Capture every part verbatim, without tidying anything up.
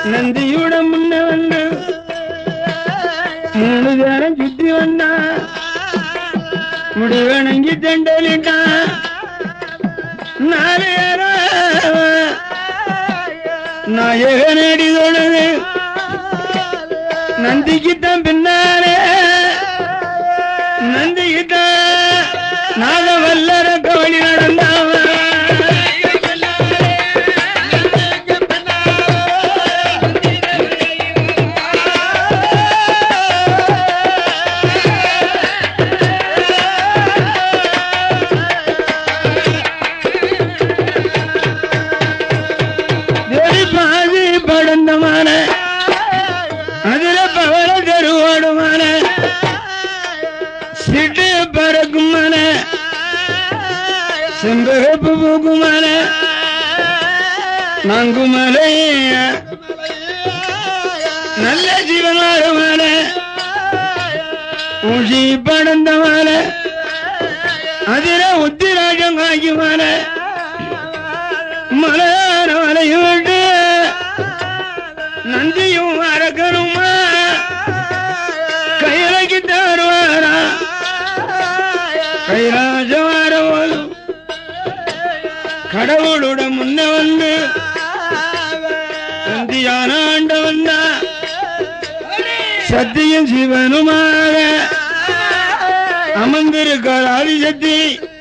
நந்தியோட முன்ன வந்து மூணு பேரும் சுத்தி வந்தா முடிவணங்கி தண்டலிட்டான் நாலு நாயகனடி தொழுது நந்திக்குத்தான் பின்னாலே நந்திக்குத்தான் நாக வல்லர கவலி நடந்தாவ செம்பகப்பு பூக்குமல நங்குமலை நல்ல ஜீவனாருமல ஊசி படந்த மல அதில உத்திராஜம் காய்க்கு மல மலையான மலையும் விட்டு நந்தியும் அரக்கணுமா கையிலைக்கு தருவாரா கைராஜவார போதும் கடவுளோட முன்ன வந்து நந்தியான ஆண்டவன் சத்தியும் சிவனுமாக அமர்ந்திருக்கார் ஆதிசக்தி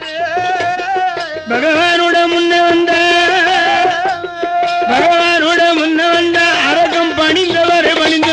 பகவானோட முன்ன வந்த பகவானோட முன்ன வந்த அரக்கம் பணிந்தவரை பணிந்து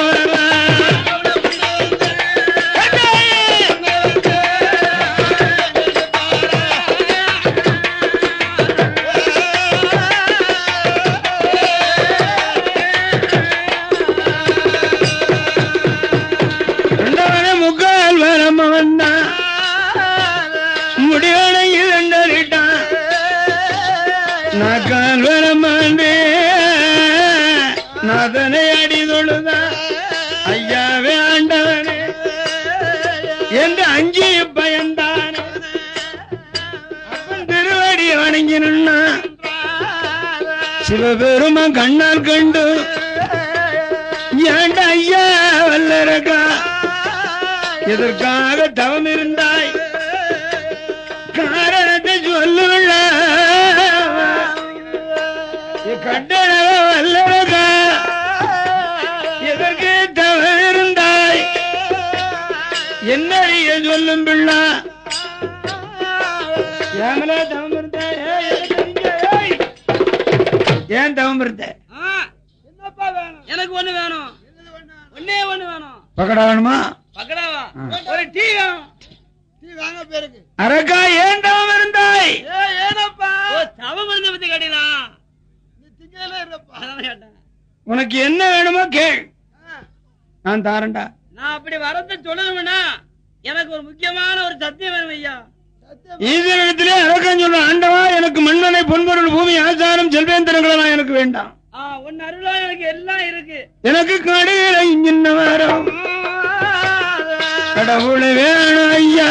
நாதனை அடி தொழுதா ஐயாவே ஆண்டவனே என்று அஞ்சி பயந்தானே திருவடி வணங்கினா சிவபெருமா கண்ணால் கண்டு ஏண்ட ஐயா வல்லரக்கா எதற்காக தவம் இருந்தாய் காரணத்தை சொல்லுள்ள கட்டண வல்லரக்கா எதற்கு தவம் இருந்தாய் என்ன சொல்லும் பிள்ளா ஏமல தவம் இருந்த ஏன் தவம் இருந்த எனக்கு ஒண்ணு வேணும் ஒன்னே ஒண்ணு வேணும் பக்கடா வேணுமா பக்கடாவா ஒரு டீ வேணும் டீ வாங்க பேருக்கு அரக்கா ஏன் தவம் இருந்தாய் ஏனப்பா தவம் இருந்த பத்தி கேட்டீங்களா உனக்கு என்ன வேணுமோ கேள் நான் தாரண்டா நான் அப்படி வரத சொல்லணும்னா எனக்கு ஒரு முக்கியமான ஒரு சத்தியம் வேணும் ஐயா ஈஸ்வரத்திலே அரக்கன் சொல்ற ஆண்டவா எனக்கு மண்மனை பொன்பொருள் பூமி ஆச்சாரம் செல்வேந்திரங்களெல்லாம் எனக்கு வேண்டாம் உன் அருளா எனக்கு எல்லாம் இருக்கு எனக்கு கடையில இஞ்சின்ன வரும் கடவுளை வேணும் ஐயா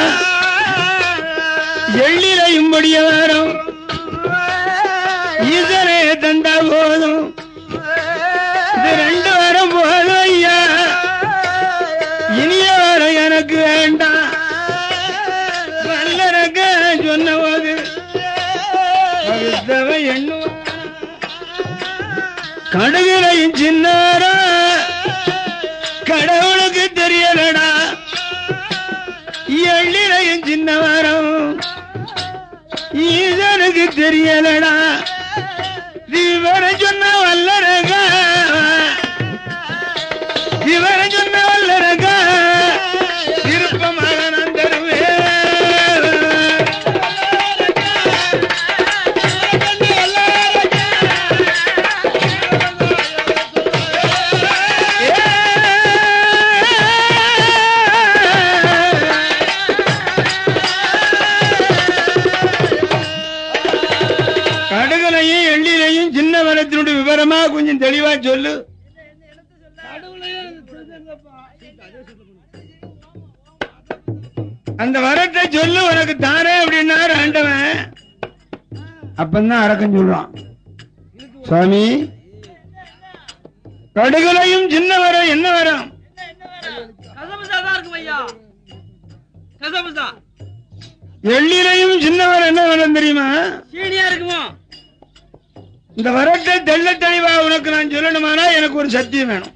எள்ளிலையும்படிய வரும் ஈஸ்வரே தந்தா போதும் இது ரெண்டு வாரம் போதும் ஐயா இனிய வாரம் எனக்கு வேண்டாம் வல்லரக்க சொன்ன போது எண்ணுவ கடுகிலையும் சின்னாரா கடவுளுக்கு தெரியலடா எள்ளிலையும் சின்ன வாரம் ஈசனுக்கு தெரியலடா விவரம் சொன்ன வல்லரக விவரம் சொன்ன வல்லரக விருப்பமாக நான் தருவேன் கடுகளையும் எள்ளிலையும் சின்ன வரத்தினுடைய விவரமா கொஞ்சம் தெளிவா சொல்லு. அந்த வரத்தை சொல்லு உனக்கு தாரே அப்படின்னாரு ஆண்டவன். அப்பந்தான் அரக்கன் சொல்றான், சுவாமி கடுகுலையும் சின்ன வரம் என்ன வரம்? கசமுசாதான் இருக்கும் ஐயா. கசமுசா. எள்ளிலையும் சின்ன வரம் என்ன வரம் தெரியுமா? சீனியா இருக்குமோ? இந்த வரத்தை தெள்ள தெளிவா உனக்கு நான் சொல்லணுமானா எனக்கு ஒரு சத்தியம் வேணும்.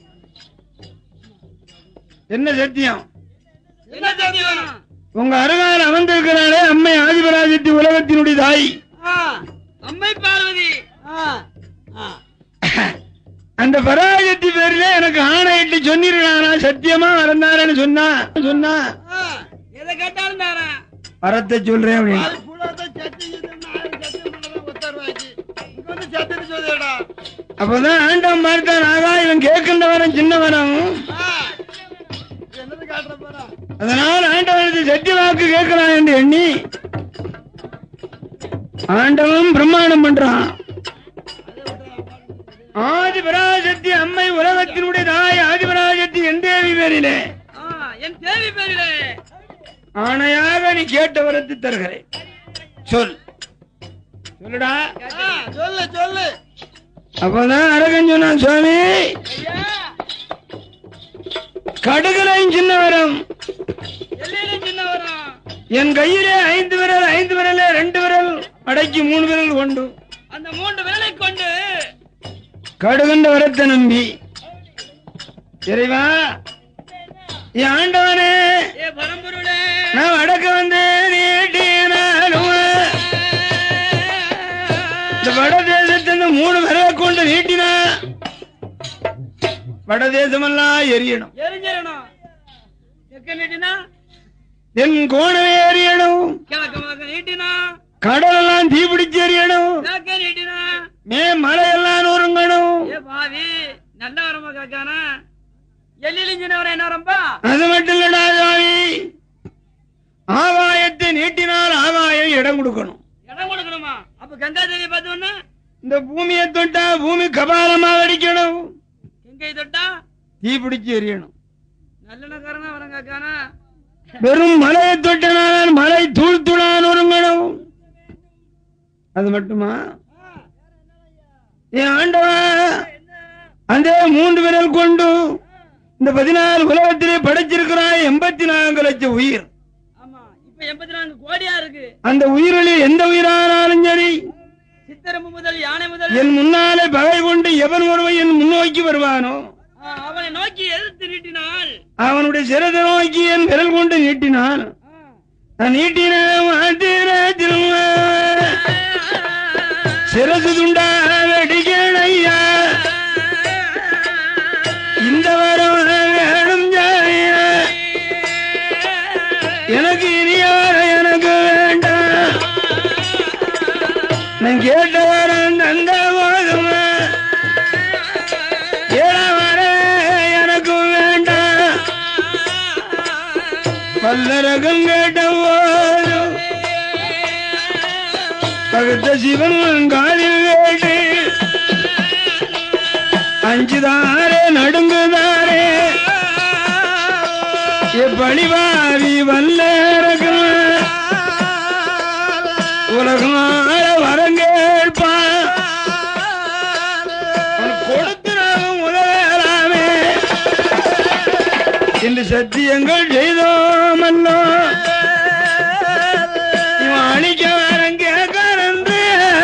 என்ன சத்தியம்? என்ன சத்தியம் வேணும்? உங்க அருகால் அமர்ந்திருக்கிறாளே அம்மை ஆதிபராஜத்தி உலகத்தினுடைய தாய் அம்மை பார்வதி. அந்த பராஜத்தி பேரிலே எனக்கு ஆணையிட்டு சொன்னிருக்கானா சத்தியமா வரந்தாரன்னு சொன்னா சொன்னா எதை கேட்டாலும் தாரா வரத்தை சொல்றேன் அப்படின்னு. அப்பதான் ஆண்டம் பார்த்தான் ஆகா இவன் கேட்கின்ற வரம் சின்ன வரம். அதனால் ஆண்டவனுக்கு சத்திய வாக்கு கேட்கிறான் என்று எண்ணி ஆண்டவன் பிரம்மாண்டம் பண்றான். ஆதிபராசக்தி அம்மை உலகத்தினுடைய தாய் ஆதிபராசக்தி என் தேவி பேரிலே என் தேவி பேரிலே ஆணையாக நீ கேட்ட வரத்து தருகிறேன். சொல் சொல்லுடா சொல்லு சொல்லு. அப்பதான் அரகன் சொன்னான் சுவாமி கடுகலையும் சின்ன வரம் சின்ன வரம் என் கையிலே ஐந்து விரல் ஐந்து விரல ரெண்டு விரல் அடக்கி மூணு விரல் கொண்டு அந்த மூன்று விரலை கொண்டு கடுகண்ட வரத்தை நம்பி இறைவா என் ஆண்டவனே நான் அடக்க வந்து நீட்டினாலும் இந்த வடதேசத்தின் மூணு விரலை கொண்டு நீட்டினா வடதேசமெல்லாம் எரியணும். எரிஞ்சிடணும். நீட்டினா என் கோணமே எரியணும். கிழக்கு நீட்டினா கடலெல்லாம் தீபிடிச்சு எரியணும். நீட்டினா மே மலையெல்லாம் நொறுங்கணும். பாவி நல்ல வரமா காக்கானா எல்லிஞ்சின வர என்ன வரம்பா? அது மட்டும் இல்லடா சாமி ஆகாயத்தை நீட்டினால் ஆகாயம் இடம் கொடுக்கணும். இடம் கொடுக்கணுமா? அப்ப கங்கா தேவி பார்த்தோன்னா இந்த பூமியை தொட்டா பூமி கபாலமா வெடிக்கணும். கங்கை தொட்டா தீபிடிச்சு எரியணும். நல்லெண்ணக்காரனா வரம் காக்கானா வெறும் மலையை தொட்டனால் மலை தூள் தூளா நொறுங்கணும். அது மட்டுமா? என் ஆண்டவா அந்த மூன்று விரல் கொண்டு இந்த பதினாலு உலகத்திலே படைச்சிருக்கிறாய் எண்பத்தி நான்கு லட்சம் உயிர். ஆமா இப்ப எண்பத்தி நான்கு கோடியா இருக்கு. அந்த உயிரில் எந்த உயிரானாலும் சரி சித்தரம்பு முதல் யானை முதல் என் முன்னாலே பகை கொண்டு எவன் ஒருவன் என் முன்னோக்கி வருவானோ அவனை நோக்கி எதிர்த்து நீட்டினால் அவனுடைய சிரத்தை நோக்கி என் விரல் கொண்டு நீட்டினான். நீட்டின சிரசு துண்டா வெடிக்கையா இந்த வரம் வேணும் எனக்கு இனியார எனக்கு வேண்டாம். நான் கேட்ட வரம் தந்த போதும் ஏழ வர எனக்கு வேண்டாம். பல்லரகம் கேட்ட போதும் பகுத்த சிவன் காலில் வேட்டு அஞ்சுதாரே நடுங்குதாரே எப்படிவாரி வல்லரகம் உலகமாற வரங்கேற்பான் கொடுத்து நாம் உதவலாமே என்று சத்தியங்கள் செய்தோமல்லோ இவன் அழிக்க வரங்க கரந்து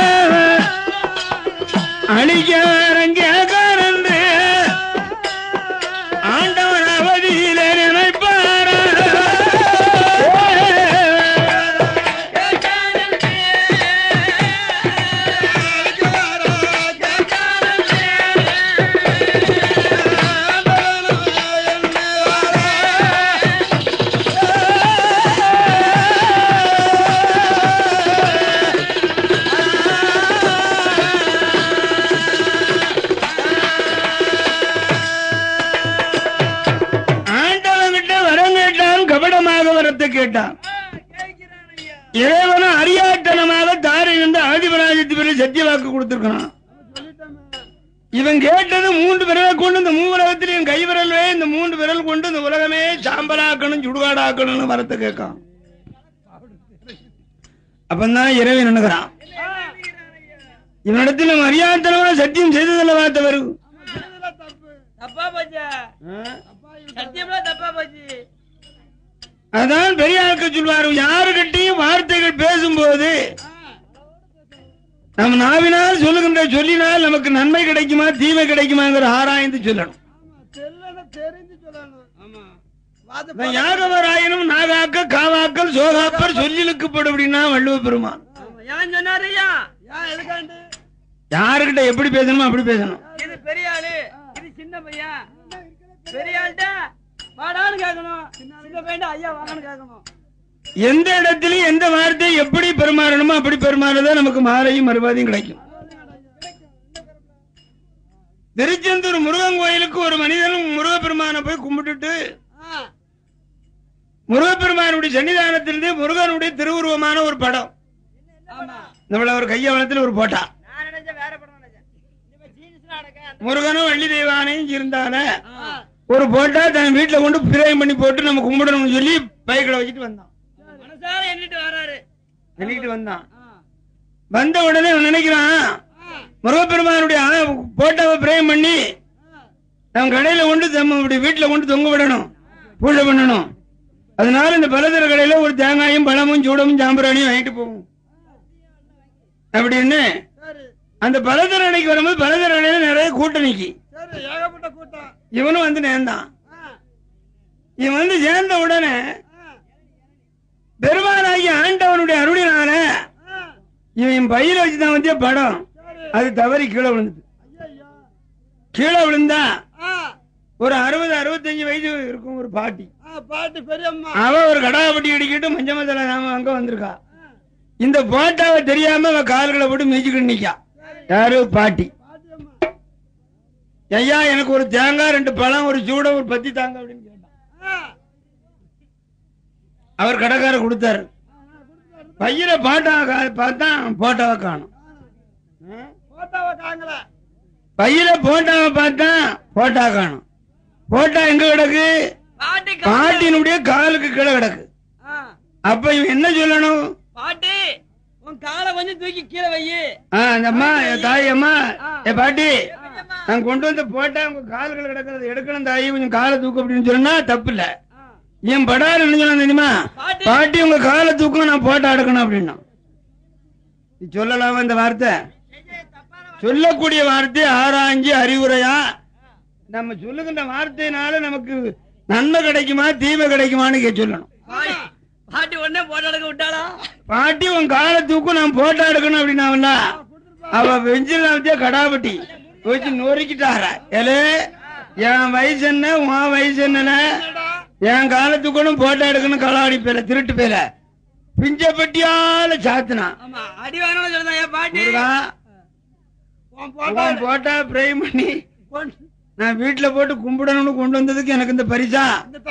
அழிக்க வரங்க கரந்து ஆண்டவன் அவதியில நினைப்பார கேட்டான். இறைவனும் அறியாட்டனமாக தாரை இருந்து ஆதிபராஜத்து பேரில் சத்திய வாக்கு கொடுத்திருக்கான். இவன் கேட்டது மூன்று விரலை கொண்டு இந்த மூலகத்தில் என் கை விரல்வே இந்த மூன்று விரல் கொண்டு இந்த உலகமே சாம்பலாக்கணும் சுடுகாடாக்கணும் வரத்தை கேட்கான். அப்பந்தான் இறைவன் நினைக்கிறான் இவனிடத்தில் அறியாட்டனமாக சத்தியம் செய்ததில்ல வார்த்தை வரும் தப்பா போச்சு சத்தியமா தப்பா போச்சு. அதான் பெரிய ஆட்கள் சொல்வாரு, யாருக்கிட்டையும் வார்த்தைகள் பேசும்போது நம்ம நாவினால் சொல்லுகின்ற சொல்லினால் நமக்கு நன்மை கிடைக்குமா தீமை கிடைக்குமாங்கிற ஆராய்ந்து சொல்லணும். தெரிஞ்சு சொல்லணும். ஆமா யாகவராயினும் நாகாக்க காவாக்கல் சோகாப்பர் சொல்லிலுக்குப்படும் அப்படின்னா வள்ளுவ பெருமான் ஏன் சொன்னாரு? யாருக்கிட்ட எப்படி பேசணுமோ அப்படி பேசணும். இது பெரிய ஆளு, இது சின்ன பையன். பெரிய ஆள்கிட்ட வாடான்னு கேட்கணும், சின்ன பையன் ஐயா வாங்கன்னு கேட்கணும். எந்த இடத்திலும் எந்த வார்த்தை எப்படி பெருமாறணுமோ அப்படி பெருமாறதான் நமக்கு மாலையும் மறுபாதையும் கிடைக்கும். திருச்செந்தூர் முருகன் கோயிலுக்கு ஒரு மனிதனும் முருகப்பெருமானை போய் கும்பிட்டுட்டு முருகப்பெருமானுடைய சன்னிதானத்திலிருந்து முருகனுடைய திருவுருவமான ஒரு படம் நம்மள ஒரு கையவளத்தில் ஒரு போட்டா முருகனும் வள்ளி தெய்வானையும் இருந்தால ஒரு போட்டா தன் வீட்டுல கொண்டு பிரேம் பண்ணி போட்டு நம்ம கும்பிடணும்னு சொல்லி பைக்கில வச்சுட்டு வந்தான். எண்ணிட்டு வந்தான். வந்த உடனே நினைக்கிறான் முருகப்பெருமானுடைய போட்டோவை பிரேம் பண்ணி நம்ம கடையில கொண்டு நம்ம வீட்டுல கொண்டு தொங்க விடணும், பூஜை பண்ணணும். அதனால இந்த பலதர கடையில ஒரு தேங்காயும் பழமும் சூடமும் சாம்பிராணியும் வாங்கிட்டு போகும் அப்படின்னு அந்த பலதர அணைக்கு வரும்போது பலதர அணையில நிறைய கூட்டம் நிக்கி இவனும் வந்து நேர்ந்தான். இவன் வந்து சேர்ந்த உடனே பெருமானாகி ஆண்டவனுடைய அருளினால இவன் பையில வச்சுதான் வந்து படம் அது தவறி கீழே விழுந்தது. கீழே விழுந்தா ஒரு அறுபது அறுபத்தஞ்சு வயசு இருக்கும் ஒரு பாட்டி பாட்டி பெரியம்மா அவ ஒரு கடாபட்டி அடிக்கிட்டு மஞ்ச மசாலா நாம அங்க வந்திருக்கா. இந்த போட்டாவை தெரியாம அவ கால்களை போட்டு மிதிச்சுக்கிட்டு நிக்கா. யாரு? பாட்டி. ஐயா எனக்கு ஒரு தேங்காய் ரெண்டு பழம் ஒரு சூட ஒரு பத்தி தாங்க அப்படின்னு கேட்டான். அவர் கடைக்கார கொடுத்தாரு. பையில பாட்டா பார்த்தா போட்டாவை காணும். பையில போட்டாவை பார்த்தா போட்டா காணும். போட்டா எங்க கிடக்கு? பாட்டினுடைய காலுக்கு கீழே கிடக்கு. அப்ப இவன் என்ன சொல்லணும்? பாட்டி உன் காலை கொஞ்சம் தூக்கி கீழே வையி. அந்த அம்மா தாய் அம்மா ஏ பாட்டி நான் கொண்டு வந்து போட்டா உங்க கால்கள் கிடக்கிறது எடுக்கணும் தாயி கொஞ்சம் காலை தூக்கு அப்படின்னு சொன்னா தப்பு இல்ல. என் படாரு என்ன சொன்னா தெரியுமா? பாட்டி உங்க காலை தூக்கும் நான் போட்டா எடுக்கணும் அப்படின்னா சொல்லலாமா? இந்த வார்த்தை சொல்லக்கூடிய வார்த்தை ஆராய்ஞ்சு அறிவுரையா நம்ம சொல்லுகின்ற வார்த்தையினால நமக்கு நன்மை கிடைக்குமா தீமை கிடைக்குமான்னு சொல்லணும். பாட்டி உடனே போட்டோ எடுக்க விட்டாளா? பாட்டி உன் காலை தூக்கும் நான் போட்டோ எடுக்கணும் அப்படின்னா அவ வெஞ்சில வச்சே கடாபட்டி வச்சு நொறுக்கிட்டார. ஏலே என் வயசு என்ன உன் வயசு என்ன? என் காலை தூக்கணும் போட்டோ எடுக்கணும் களவாடி பேர திருட்டு பேர பிஞ்சப்பட்டியால சாத்தினா அடி வேணும்னு சொல்லுதான் பாட்டி. போட்டா பிரேம் பண்ணி நான் வீட்டுல போட்டு கும்பிடணும்னு கொண்டு வந்ததுக்கு எனக்கு இந்த பரிசா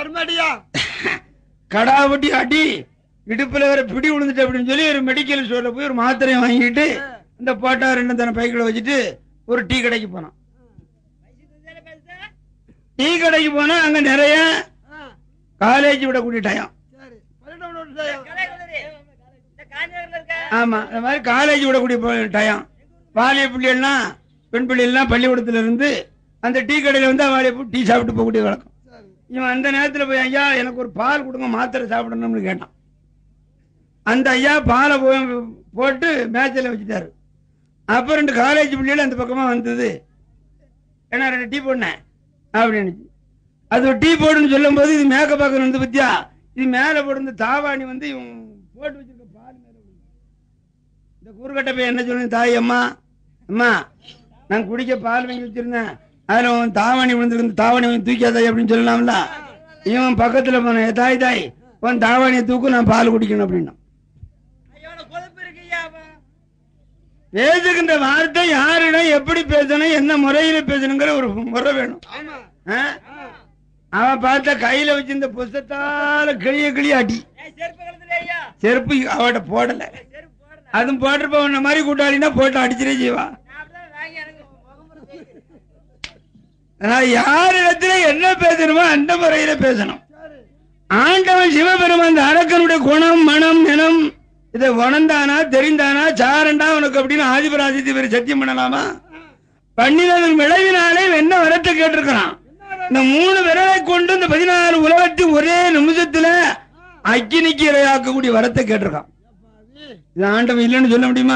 கடாவட்டி அடி இடுப்புல வேற பிடி விழுந்துட்டு அப்படின்னு சொல்லி ஒரு மெடிக்கல் ஸ்டோர்ல போய் ஒரு மாத்திரையை வாங்கிட்டு இந்த போட்டா ரெண்டு தன பைக்கில வச்சுட்டு ஒரு டீ கடைக்கு போனான். டீ கடைக்கு போனா அங்க நிறைய காலேஜ் விடக்கூடிய டயம். ஆமா இந்த மாதிரி காலேஜ் விடக்கூடிய டயம். வாலிய பிள்ளைகள்லாம் பெண் பிள்ளைகள்லாம் பள்ளிக்கூடத்துல இருந்து அந்த டீ கடையில வந்து வாலிய டீ சாப்பிட்டு போகக்கூடிய வழக்கம். இவன் அந்த நேரத்தில் போய் ஐயா எனக்கு ஒரு பால் கொடுங்க மாத்திரை சாப்பிடணும்னு கேட்டான். அந்த ஐயா பாலை போட்டு மேட்சில் வச்சுட்டாரு. அப்ப ரெண்டு காலேஜ் பிள்ளைகள் அந்த பக்கமா வந்தது. ஏன்னா ரெண்டு டீ போடனேன் அப்படின்னு அது டீ போடுன்னு சொல்லும் போது இது மேக்க பார்க்க வந்து பத்தியா இது மேல போடு தாவாணி வந்து இவன் போட்டு வச்சிருக்க பால் மேல இந்த கூறுகட்ட போய் என்ன சொல்லுங்க தாய் அம்மா அம்மா நான் குடிக்க பால் வாங்கி வச்சிருந்தேன் அதுல உன் தாவாணி விழுந்துருக்கு தாவாணி தூக்கியாதாய் அப்படின்னு சொல்லலாம்ல. இவன் பக்கத்துல போன தாய் தாய் உன் தாவாணியை தூக்கு நான் பால் குடிக்கணும் அப்படின்னா பேசுகின்ற வார்த்தை யாரிடம் எப்படி பேசணும் என்ன முறையில பேசணுங்கிற ஒரு முறை வேணும். அவன் பார்த்த கையில வச்சிருந்த புஸ்தத்தால கிளிய கிளிய அடி செருப்பு அவட்ட போடல அதுவும் போட்டிருப்ப உன்ன மாதிரி கூட்டாளினா போட்டு அடிச்சிடே செய்வா. யாரிடத்துல என்ன பேசணுமோ அந்த முறையில பேசணும். ஆண்டவன் சிவபெருமான் அந்த அரக்கனுடைய குணம் மனம் நினம் இதை உணர்ந்தானா தெரிந்தானா சாரண்டா உனக்கு அப்படின்னு ஆதிபராஜி சத்தியம் பண்ணலாமா? பண்ணினதன் விளைவினாலே என்ன வரத்தை கேட்டிருக்கிறான். இந்த மூணு விரலை கொண்டு இந்த பதினாறு உலகத்தையும் ஒரே நிமிஷத்துல அக்கினிக்கு இரையாக்கக்கூடிய வரத்தை கேட்டிருக்கான். இது ஆண்டவன் இல்லைன்னு சொல்ல முடியுமா?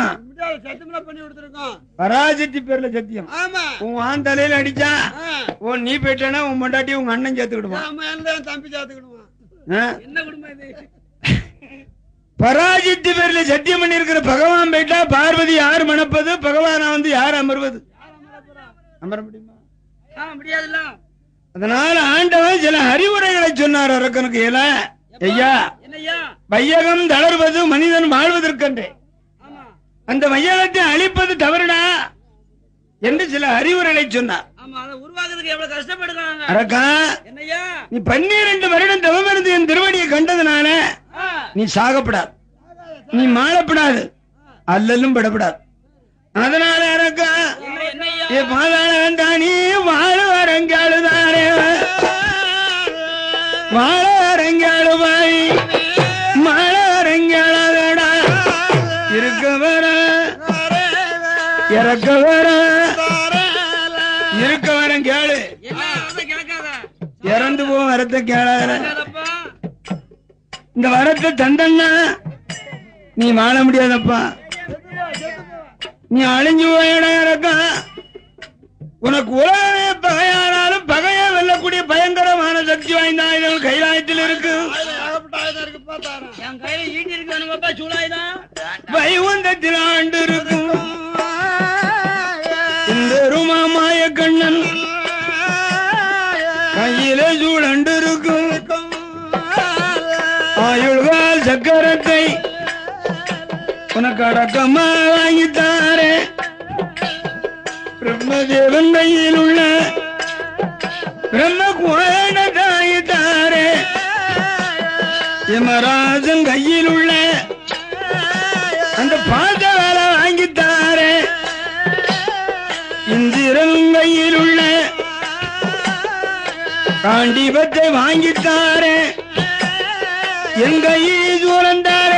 பராசக்தி பேர்ல சத்தியம். உன் ஆண் தலையில அடிச்சா உன் நீ போயிட்டா உன் பொண்டாட்டி உங்க அண்ணன் சேர்த்துக்கிடுவான். தம்பி சேர்த்துக்கிடுவான். என்ன குடும்பம் இது? பராஜித்து பேர்ல சத்தியம் பண்ணி இருக்கிற பகவான் போயிட்டா பார்வதி யார் மணப்பது? பகவானா வந்து யார் அமர்வது? அமர முடியுமா? முடியாதுல்ல. அதனால ஆண்டவன் சில அறிவுரைகளை சொன்னார் அரக்கனுக்கு. ஏல ஐயா, வையகம் தளர்வது மனிதன் வாழ்வதற்கன்றே, அந்த வையகத்தை அழிப்பது தவறுடா என்று சில அறிவுரைகளை சொன்னார். அரக்கா, நீ பன்னிரண்டு வருடம் தவமிருந்து என் திருவடியை கண்டதுனால நீ சாகப்படாது, நீ மாளப்படாது, அல்லலும் படப்படாது. அதனால அரக்கா, பாதாள நீ வாழ வரங்காளுதானே, வாழ வரங்காளுவாய் மழ வரங்காளடா, இருக்க வர இறக்க வர இருக்க வரம் கேளு, இறந்து போ வரத்தை கேளாத. இந்த வரத்தை தந்தன்னா நீ வாழ முடியாதப்பா, நீ அழிஞ்சு போயிட இறக்கா. உனக்கு உலகமே பகையானாலும் பகையை வெல்லக்கூடிய பயங்கரமான சக்தி வாய்ந்த ஆயுதங்கள் கைலாயத்தில் இருக்கு. வைகுந்தத்தில் ஆண்டு இருக்கும் இந்த ருமாமாய கண்ணன் கையில சூழண்டு இருக்கும். ஆயுள்கால் சக்கரத்தை உனக்கு அடக்கமா வாங்கித்தாரே, பிரம்மதேவன் கையில் உள்ள பிரம்ம குவாயித்தாரே, யமராஜன் கையில் உள்ள அந்த பாத வேலை வாங்கித்தாரே, இந்திரன் கையில் உள்ள காண்டிபத்தை வாங்கித்தாரே, என் கையில் சூழந்தாரே,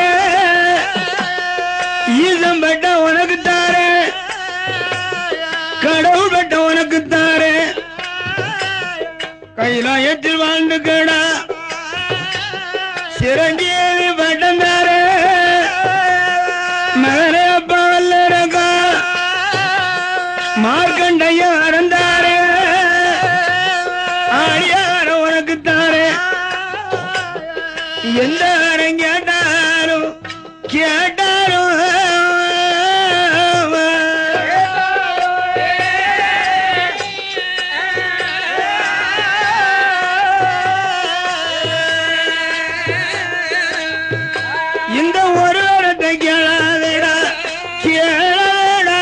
ஈசம் பட்ட உனக்கு தாரே, கடவுள் பட்ட உனக்கு தாரே, கைலாயத்தில் வாழ்ந்து கேடா சிரஞ்சீவி பட்டம் தாரே, மகனே அப்பா வல்லரகா மார்க்கண்டைய அறந்தாரே, ஆடியார உனக்கு தாரே, எந்த அறம் கேட்டாலும் கேட்டாலும் இந்த ஒரு வரத்தை கேளாதடா கேளாதடா.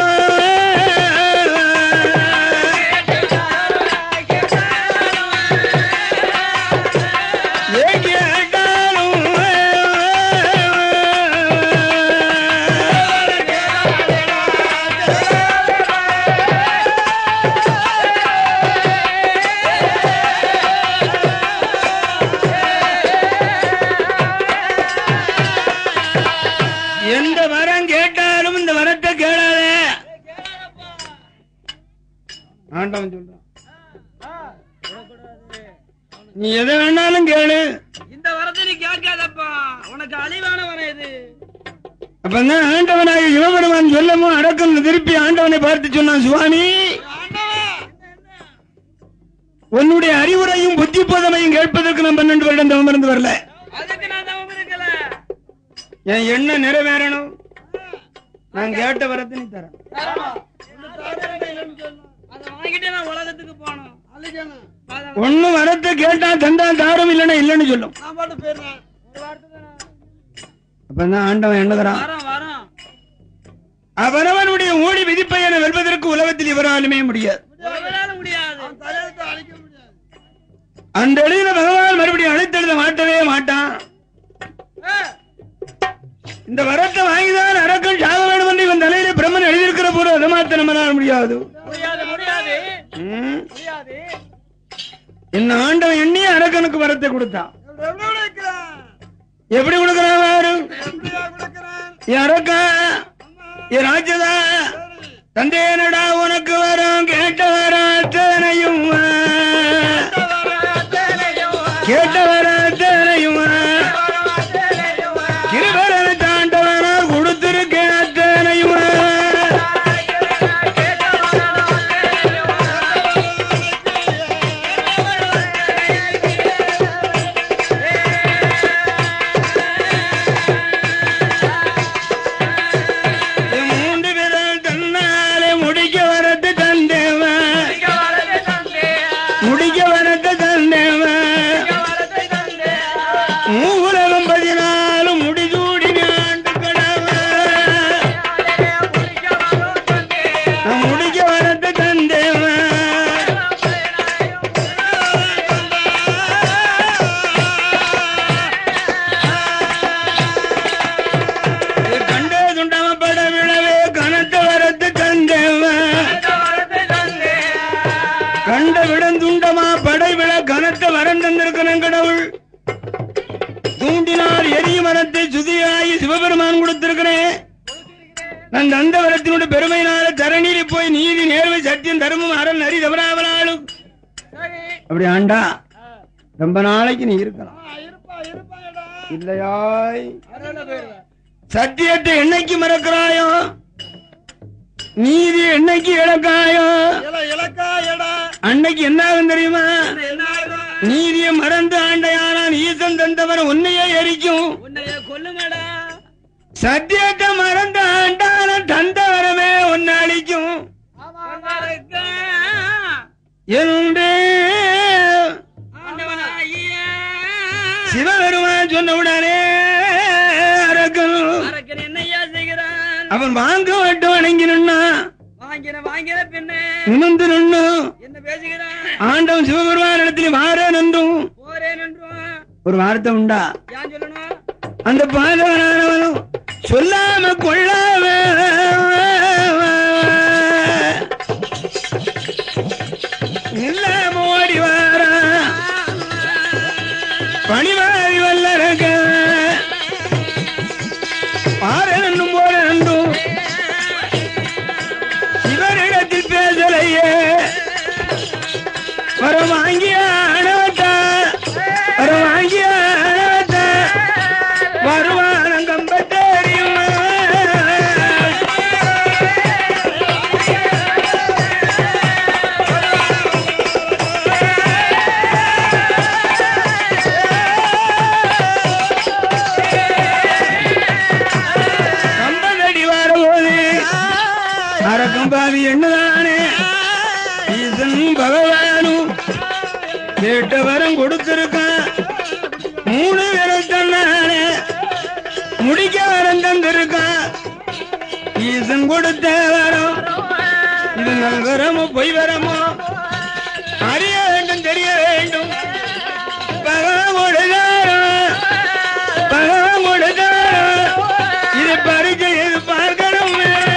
எந்த வரம் கேட்டாலும் இந்த வரத்தை கேளாத ஆண்டவன் சொல்றான். நீ எதை வேணாலும் கேளு, இந்த வரத்தை நீ கேட்காதப்பா, உனக்கு அழிவான வரம் இது. அப்பதான் ஆண்டவனாக சிவபெருமான் சொல்லவும் அடக்கம் திருப்பி ஆண்டவனை பார்த்து சொன்னான், சுவாமி உன்னுடைய அறிவுரையும் புத்தி போதமையும் கேட்பதற்கு நான் பன்னெண்டு வருடம் தவம் இருந்து வரல. அதுக்கு நான் தவம் இருக்கல. என் எண்ணம் நிறைவேறணும், நான் கேட்ட வரத்தை நீ தர. உலகத்துக்கு போனோம் ஒண்ணு வரத்தை கேட்டா தந்தா தாரும் இல்லைன்னா இல்லைன்னு சொல்லும். அப்பதான் ஆண்டவன் எண்ணுகிறான், அவரவனுடைய ஓடி விதிப்பயனை வெல்வதற்கு உலகத்தில் இவராலுமே முடியாது. அந்த எழுதின பகவான் மறுபடியும் அழைத்தெழுத மாட்டவே மாட்டான். இந்த வரத்தை வாங்கிதான் அரக்கன் சாக வேண்டும் என்று இவன் தலையில பிரம்மன் எழுதியிருக்கிற போது அதை மாத்த நம்மளால முடியாது. என்ன ஆண்டவன் எண்ணி அரக்கனுக்கு வரத்தை கொடுத்தான். எப்படி கொடுக்கிறான்? அரக்கா ராஜதா தந்தேனடா உனக்கு வரும் கேட்ட வர அத்தனையும் கடவுள் தூண்டினால் எரிய மரத்தை சுதியாகி சிவபெருமான் கொடுத்திருக்கிறேன். நான் அந்த வரத்தினுடைய பெருமையினால தரணியில போய் நீதி நேர்மை சத்தியம் தர்மம் அரண் நரி தவறாவலாலும் அப்படி ஆண்டா ரொம்ப நாளைக்கு நீ இருக்கலாம் இல்லையாய். சத்தியத்தை என்னைக்கு மறக்கிறாயோ, நீதி என்னைக்கு இழக்காயோ, அன்னைக்கு என்ன ஆகும் தெரியுமா? நீதியை மறந்து ஆண்டையானால் ஈசன் தந்தவர் உன்னையே எரிக்கும். சத்தியத்தை மறந்து ஆண்டான தந்தவரமே உன்னை அழிக்கும் என்று சிவபெருமான் சொன்ன உடனே அவன் வாங்க மட்டும் வணங்கி நின்னா நிமிந்து நின்னு ஆண்டவன் சிவபெருமான் இடத்துல மாறேன் என்றும் ஒரு வார்த்தை உண்டா? அந்த பாதவனானவனும் சொல்லாம கொள்ளாம இல்லாம ஓடி வார பணிவாரி வல்லரக பாரனும் போல நன்றும் இவரிடத்தில் பேசலையே வர வாங்கிய அணவத்தா வர வாங்கிய அணவத்தா வருவான கம்பத்தேரியும் கம்பதடி வரபோது அரக்கம்பாவி என்னதானே ஈசன் பகவானும் கேட்ட வரம் கொடுத்திருக்கான். மூணு பேரும் தன்னானே முடிக்க வரம் தந்திருக்கான். ஈசன் கொடுத்த வரம் இது நல் வரமோ பொய் வரமோ அறிய வேண்டும் தெரிய வேண்டும். பகவான் கொடுத்தாரோ பகவான் கொடுத்தாரோ இது பரிச்சை இது பார்க்கணும்.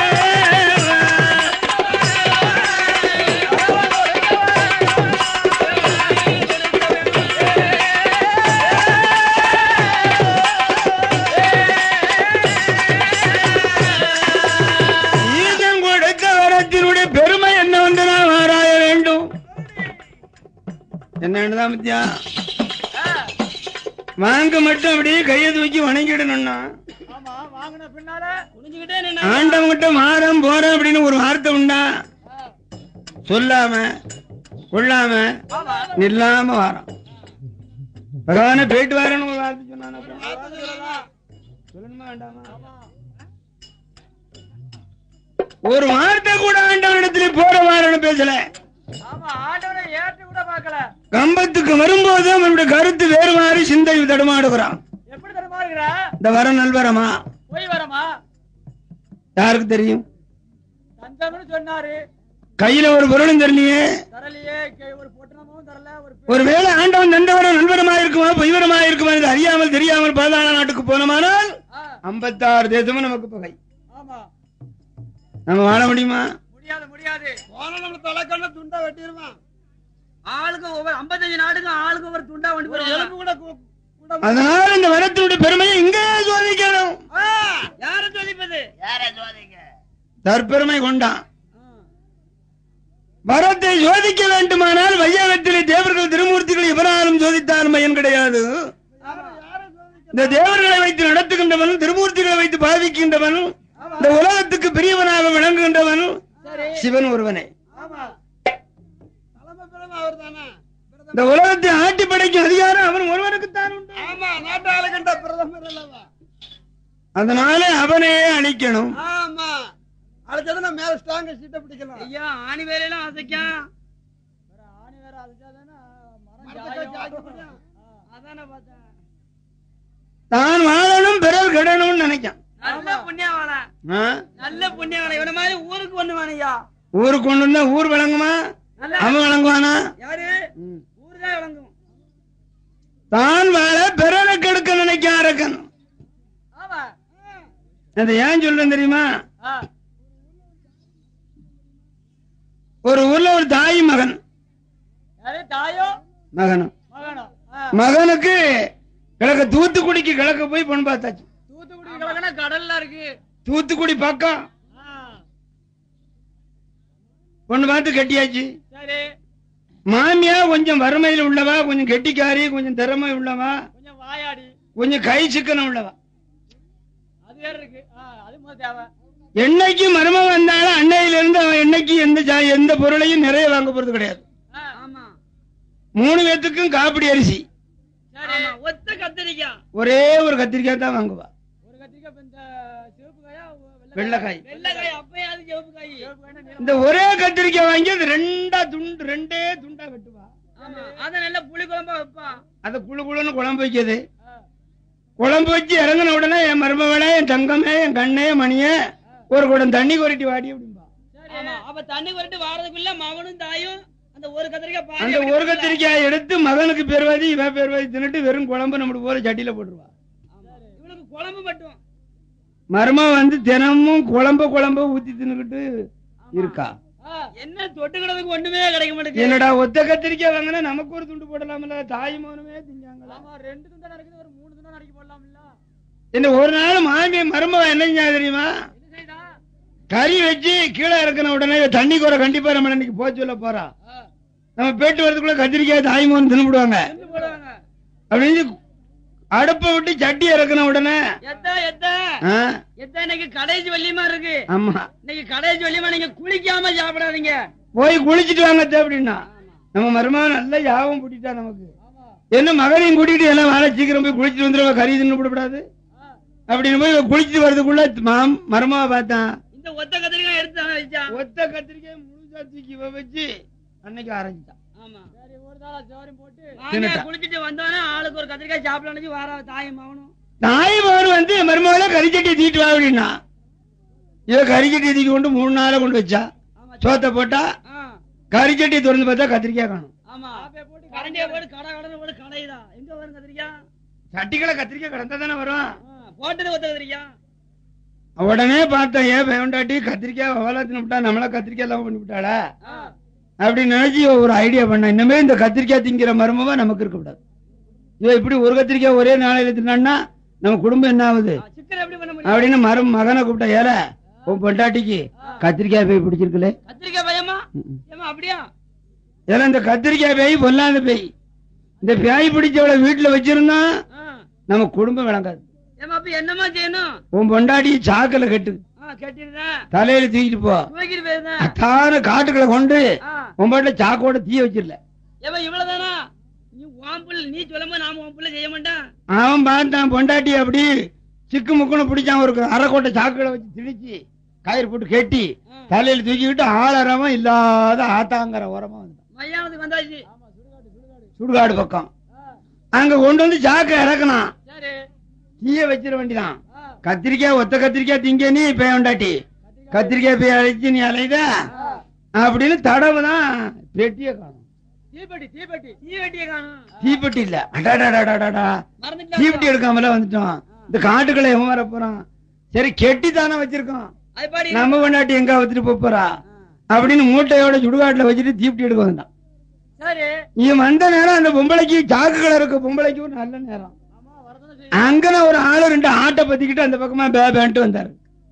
பெருமை என்ன வந்து நான் ஆராய வேண்டும். என்னதான் மத்தியா வாங்க மட்டும் அப்படியே கையை தூக்கி வணங்கிடணும்னா ஆண்டவங்கிட்ட மாறம் போறேன் அப்படின்னு ஒரு வார்த்தை உண்டா? சொல்லாம கொள்ளாம நில்லாம வாரம் பகவான போயிட்டு வரணும் ஒரு வார்த்தை சொன்னான சொல்லணுமா வேண்டாமா? ஒரு வார்த்தை கூட ஆண்டவனிடத்துல போற வாரன்னு பேசல. கம்பத்துக்கு வரும்போது அவனுடைய கருத்து வேறு மாறி சிந்தை தடுமாடுகிறான். இந்த வரம் நல்வரமா யாருக்கு தெரியும்? கையில ஒரு பொருளும் தெரியலையே. ஒருவேளை ஆண்டவன் தந்தவரம் நல்வரமா இருக்குமா பொய்வரமா இருக்குமா என்று அறியாமல் தெரியாமல் பாதாள நாட்டுக்கு போனோமானால் ஐம்பத்தாறு தேசமும் நமக்கு பகை. நம்ம வாழ முடியுமா? முடியாது முடியாது. தலைக்கண்ண துண்டா வெட்டிடுவான். ஆளுக்கு ஒவ்வொரு ஐம்பத்தஞ்சு நாடுக்கு ஆளுக்கு ஒவ்வொரு துண்டா வண்டி. அதனால இந்த வரத்தினுடைய பெருமையை இங்க சோதிக்கணும். யார சோதிப்பது? யார சோதிக்க? தற்பெருமை கொண்டான். வரத்தை சோதிக்க வேண்டுமானால் வையகத்திலே தேவர்கள் திருமூர்த்திகள் எவராலும் சோதித்தாலும் பயன் கிடையாது. இந்த தேவர்களை வைத்து நடத்துகின்றவனும் திருமூர்த்திகளை வைத்து பாதிக்கின்றவனும் இந்த உலகத்துக்கு பிரியவனாக விளங்குகின்றவன் சிவன் ஒருவனே. இந்த உலகத்தை ஆட்டி படைக்கும் அதிகாரம் அவன் ஒருவனுக்குத்தான் உண்டு. அதனால அவனே அழிக்கணும். ஆணி வேலையெல்லாம் அசைக்கான். தான் வாழணும் பிறர் கெடணும்னு நினைக்கான். நல்ல புண்ணியவாளா நல்ல புண்ணியவாளா இவன மாதிரி ஊருக்கு ஒண்ணு வேணையா. ஊருக்கு ஒண்ணு இருந்தா ஊர் விளங்குமா? அவன் விளங்குவானா? யாரு ஊருதான் விளங்கும். தான் வாழ பிறரை கெடுக்க நினைக்க அரக்கன். அதை ஏன் சொல்றேன் தெரியுமா? ஒரு ஊர்ல ஒரு தாய் மகன் தாயோ மகனும் மகனுக்கு கிழக்க தூத்துக்குடிக்கு கிழக்க போய் பொண்ணு பார்த்தாச்சு. தூத்துக்குடி கிழக்குனா கடல்ல இருக்கு. தூத்துக்குடி பக்கம் பொண்ணு பார்த்து கட்டியாச்சு. சரி. மாமியா கொஞ்சம் வறுமையில் உள்ளவா, கொஞ்சம் கெட்டிக்காரி, கொஞ்சம் திறமை உள்ளவா, கொஞ்சம் வாயாடி, கொஞ்சம் கை சிக்கனம் உள்ளவா. அது வேற இருக்கு. அது தேவை. என்னைக்கு மருமகன் வந்தாலும் அன்னையில இருந்து அவன் என்னைக்கு எந்த எந்த பொருளையும் நிறைய வாங்க போறது கிடையாது. மூணு பேத்துக்கும் காப்பிடி அரிசி, ஒத்த கத்திரிக்காய், ஒரே ஒரு கத்திரிக்காய் தான் வாங்குவா. ஒரு கத்திரிக்காய், சிவப்பு காயா வெள்ளைக்காய், வெள்ளைக்காய் அப்பயாவது சிவப்பு காய். இந்த ஒரே கத்திரிக்காய் வாங்கி அது ரெண்டா துண்டு, ரெண்டே துண்டா வெட்டுவா. அத நல்லா புளி குழம்பா வைப்பா. அத குழு குழுன்னு குழம்பு வைக்கிறது. குழம்பு வச்சு இறங்கின உடனே என் மருமகளே, என் தங்கமே, என் கண்ணே, மணியே, ஒரு குடம் தண்ணி கொரட்டி வாடி அப்படின்பா. அப்ப தண்ணி கொரட்டி வாரதுக்குள்ள மகனும் தாயும் அந்த ஒரு கத்திரிக்காய், அந்த ஒரு கத்திரிக்காய் எடுத்து மகனுக்கு பேர்வாதி, இவன் பேர்வாதி தின்னுட்டு வெறும் குழம்பு நம்மளுக்கு போல சட்டியில போட்டுருவா. இவனுக்கு குழம்பு மட்டும். மரும வந்து தினமும் குழம்பு குழம்பு ஊத்தி தின்னுக்கிட்டு இருக்கா. என்ன தொட்டுக்கிறதுக்கு ஒண்ணுமே கிடைக்க மாட்டேங்குது. என்னடா ஒத்த கத்திரிக்காய் வாங்கினா நமக்கு ஒரு துண்டு போடலாம்ல, தாய் மகனுமே திங்காங்களா. ரெண்டு துண்டா நடக்குது, ஒரு மூணு துண்டா நறுக்கி போடலாம்ல. என்ன ஒரு நாள் மாமிய மரும என்ன செஞ்சா தெரியுமா, கறி வச்சு கீழே இறக்கின உடனே தண்ணி குறை கண்டிப்பா நம்ம இன்னைக்கு போக சொல்ல போறா. நம்ம பேட்டு வரதுக்குள்ள கத்திரிக்காய் தாய் மகன் தின்னுடுவாங்க அப்படின்னு அடுப்ப விட்டு சட்டி இறக்கின உடனே இன்னைக்கு கடைசி வள்ளியமா இருக்கு. ஆமா, இன்னைக்கு கடைசி வள்ளியமா, நீங்க குளிக்காம சாப்பிடாதீங்க, போய் குளிச்சுட்டு வாங்க அப்படின்னா நம்ம மருமகன் நல்லா யாபம் கூட்டிட்டா நமக்கு. என்ன மகனையும் கூட்டிட்டு எல்லாம் வேலை சீக்கிரம் போய் குளிச்சுட்டு வந்துடுவா, கறி தின்னு விடக்கூடாது அப்படின்னு போய் குளிச்சுட்டு வரதுக்குள்ள மருமக பார்த்தான். இந்த ஒத்த கத்திரிக்காய் எடுத்து ஒத்த கத்திரிக்காய் முழுசா தூக்கி வச்சு அன்னைக்கு ஆரம்பிச்சான். ஆமா, சரி, ஒரு தாள சோறு போட்டு குளிச்சுட்டு வந்தோடனே ஆளுக்கு ஒரு கத்திரிக்காய் சாப்பிடணும். வார தாயும் மகனும் தாய் மகன் வந்து மருமகளை கறிச்சட்டியை தூக்கிட்டு வா அப்படின்னா இவ கறிச்சட்டியை தூக்கி கொண்டு மூணு நாளை கொண்டு வச்சா. சோத்த போட்டா கறிச்சட்டியை திறந்து பார்த்தா கத்திரிக்காய் காணும். ஆமா, கரண்டியை போட்டு கடை கடனை போட்டு கடைதான். எங்க வரும் கத்திரிக்காய்? சட்டிகளை கத்திரிக்காய் கடந்தா தானே வரும். போட்டது ஒத்த கத்திரிக்காய். உடனே பார்த்தேன், ஏன் வேண்டாட்டி கத்திரிக்காய் வவாலா தின்னுட்டா, நம்மள கத்திரிக்காய் எல்லாம் பண்ணி விட்டாளா அப்படின்னு நினைச்சு ஒரு ஐடியா பண்ண. இன்னமே இந்த கத்திரிக்காய் திங்கிற மருமவா நமக்கு இருக்க கூடாது. இவ இப்படி ஒரு கத்திரிக்காய் ஒரே நாளையில தின்னா நம்ம குடும்பம் என்ன ஆகுது அப்படின்னு மரம் மகனை கூப்பிட்டா, ஏல உன் பொண்டாட்டிக்கு கத்திரிக்காய் பேய் பிடிச்சிருக்கல. கத்திரிக்காய் பயமா? அப்படியா? ஏல இந்த கத்திரிக்காய் பேய் பொல்லாத பேய். இந்த பேய் பிடிச்சவளை வீட்டுல வச்சிருந்தா நம்ம குடும்பம் விளங்காது. என்னமா செய்யணும்? உன் பொண்டாட்டி சாக்கல கட்டு, தலையில தூக்கிட்டு போ, தான காட்டுக்களை கொண்டு உன் பாட்டுல சாக்கோட தீய வச்சிடல. இவ்வளவுதானா? நீ சொல்லும்போது நாம உன் பிள்ளை செய்ய மாட்டான். அவன் பார்த்தான் பொண்டாட்டி அப்படி சிக்கு முக்குன்னு பிடிச்சான். ஒரு அரைக்கோட்டை சாக்குகளை வச்சு திணிச்சு கயிறு போட்டு கட்டி தலையில தூக்கிக்கிட்டு ஆளறமா இல்லாத ஆத்தாங்கிற உரமா வந்தான். மையானதுக்கு வந்தாச்சு, சுடுகாடு பக்கம். அங்க கொண்டு வந்து சாக்கை இறக்கணும், தீய வச்சிட வேண்டிதான். கத்திரிக்காய் ஒத்த கத்திரிக்காய் திங்க நீ பேய் உண்டாட்டி, கத்திரிக்காய் போய் அழைச்சு நீ அலைத அப்படின்னு தடவுதான் பெட்டிய காணும். தீப்பெட்டி தீப்பெட்டி தீவெட்டிய காணும். தீப்பெட்டி இல்ல, அடாடாடாடாடா தீப்பெட்டி எடுக்காமல வந்துட்டோம். இந்த காட்டுக்களை எவன் வர போறான்? சரி கெட்டி தானே வச்சிருக்கோம், நம்ம கொண்டாட்டி எங்க வச்சுட்டு போறா அப்படின்னு மூட்டையோட சுடுகாட்டுல வச்சுட்டு தீப்பெட்டி எடுக்க வந்தான். இவன் வந்த நேரம் அந்த பொம்பளைக்கு சாக்குகளை இருக்க பொம்பளைக்கு ஒரு நல்ல நேரம். அங்கன ஒரு ஆளு ரெண்டு ஆட்டை பத்திக்கிட்டு அந்த பக்கமா பேபேன்ட்டு வந்தாரு.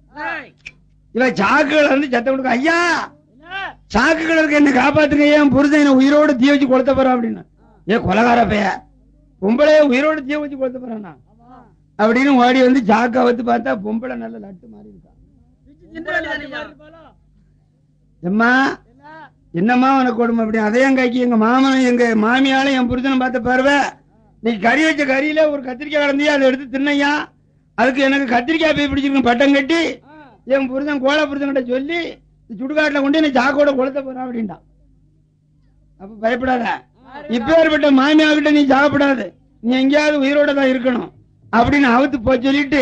இவன் சாக்குகளை வந்து சத்தம் கொடுக்க, ஐயா சாக்குகள் இருக்க என்ன காப்பாத்துங்க, ஏன் புருஷன் என்ன உயிரோடு தீ வச்சு கொளுத்த போறான் அப்படின்னு. ஏ கொலகார பைய, பொம்பளைய உயிரோடு தீ வச்சு கொளுத்த போறானா அப்படின்னு ஓடி வந்து சாக்கா வச்சு பார்த்தா பொம்பளை நல்ல லட்டு மாறி இருக்கா. எம்மா என்னம்மா உனக்கு கொடுமை அப்படி? அதையும் கைக்கு எங்க மாமனும் எங்க மாமியாலும் என் புருஷனும் பார்த்த பாருவ, நீ கறி வச்ச கறியில ஒரு கத்திரிக்காய் கிடந்தியா அதை எடுத்து தின்னையா, அதுக்கு எனக்கு கத்திரிக்காய் போய் பிடிச்சிருக்கேன் பட்டம் கட்டி என் புருஷன் கோல புருஷன்கிட்ட சொல்லி சுடுகாட்டுல கொண்டு என்ன சாக்கோட கொளுத்த போறான் அப்படின்டா. அப்ப பயப்படாத, இப்பேற்பட்ட மாமியா கிட்ட நீ சாப்பிடாது, நீ எங்கேயாவது உயிரோட தான் இருக்கணும் அப்படின்னு அவுத்து போய் சொல்லிட்டு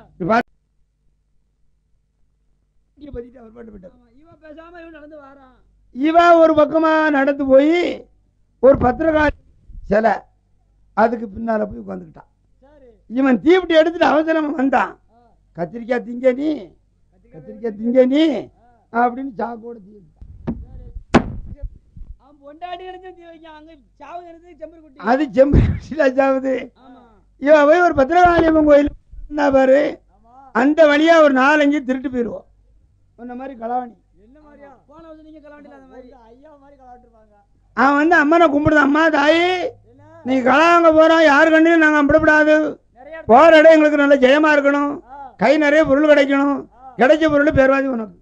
இவ ஒரு பக்கமா நடந்து போய் ஒரு பத்திரகாளி சிலை அதுக்கு பின்னால போய் உட்காந்துக்கிட்டான். இவன் தீப்பெட்டி எடுத்துட்டு அவசரம் வந்தான். கத்திரிக்காய் திங்க நீ, கத்திரிக்காய் திங்க நீ அப்படின்னு சாக்கோட தீ பொண்டாட்டி நினைச்சு தீ வைக்க அங்க சாவு நினைச்சு செம்பரு குட்டி அது செம்பு குட்டில சாவுது. ஆமா இவன் போய் ஒரு பத்திரகாளியம்மன் கோயில் பாரு, அந்த வழியா ஒரு நாலஞ்சு திருட்டு போயிருவோம். இந்த மாதிரி களவாணி என்ன மாதிரியா போன வருஷம் நீங்க கலாண்டில அந்த மாதிரி ஐயா மாதிரி கலாண்டிருப்பாங்க. அவன் வந்து அம்மனை கும்பிடுதான், அம்மா தாயி நீ கலாங்க போறோம், யாரு கண்டையும் நாங்க அம்பிடப்படாது, போற இடம் எங்களுக்கு நல்ல ஜெயமா இருக்கணும், கை நிறைய பொருள் கிடைக்கணும், கிடைச்ச பொருள் பேர்வாதி உனக்கு.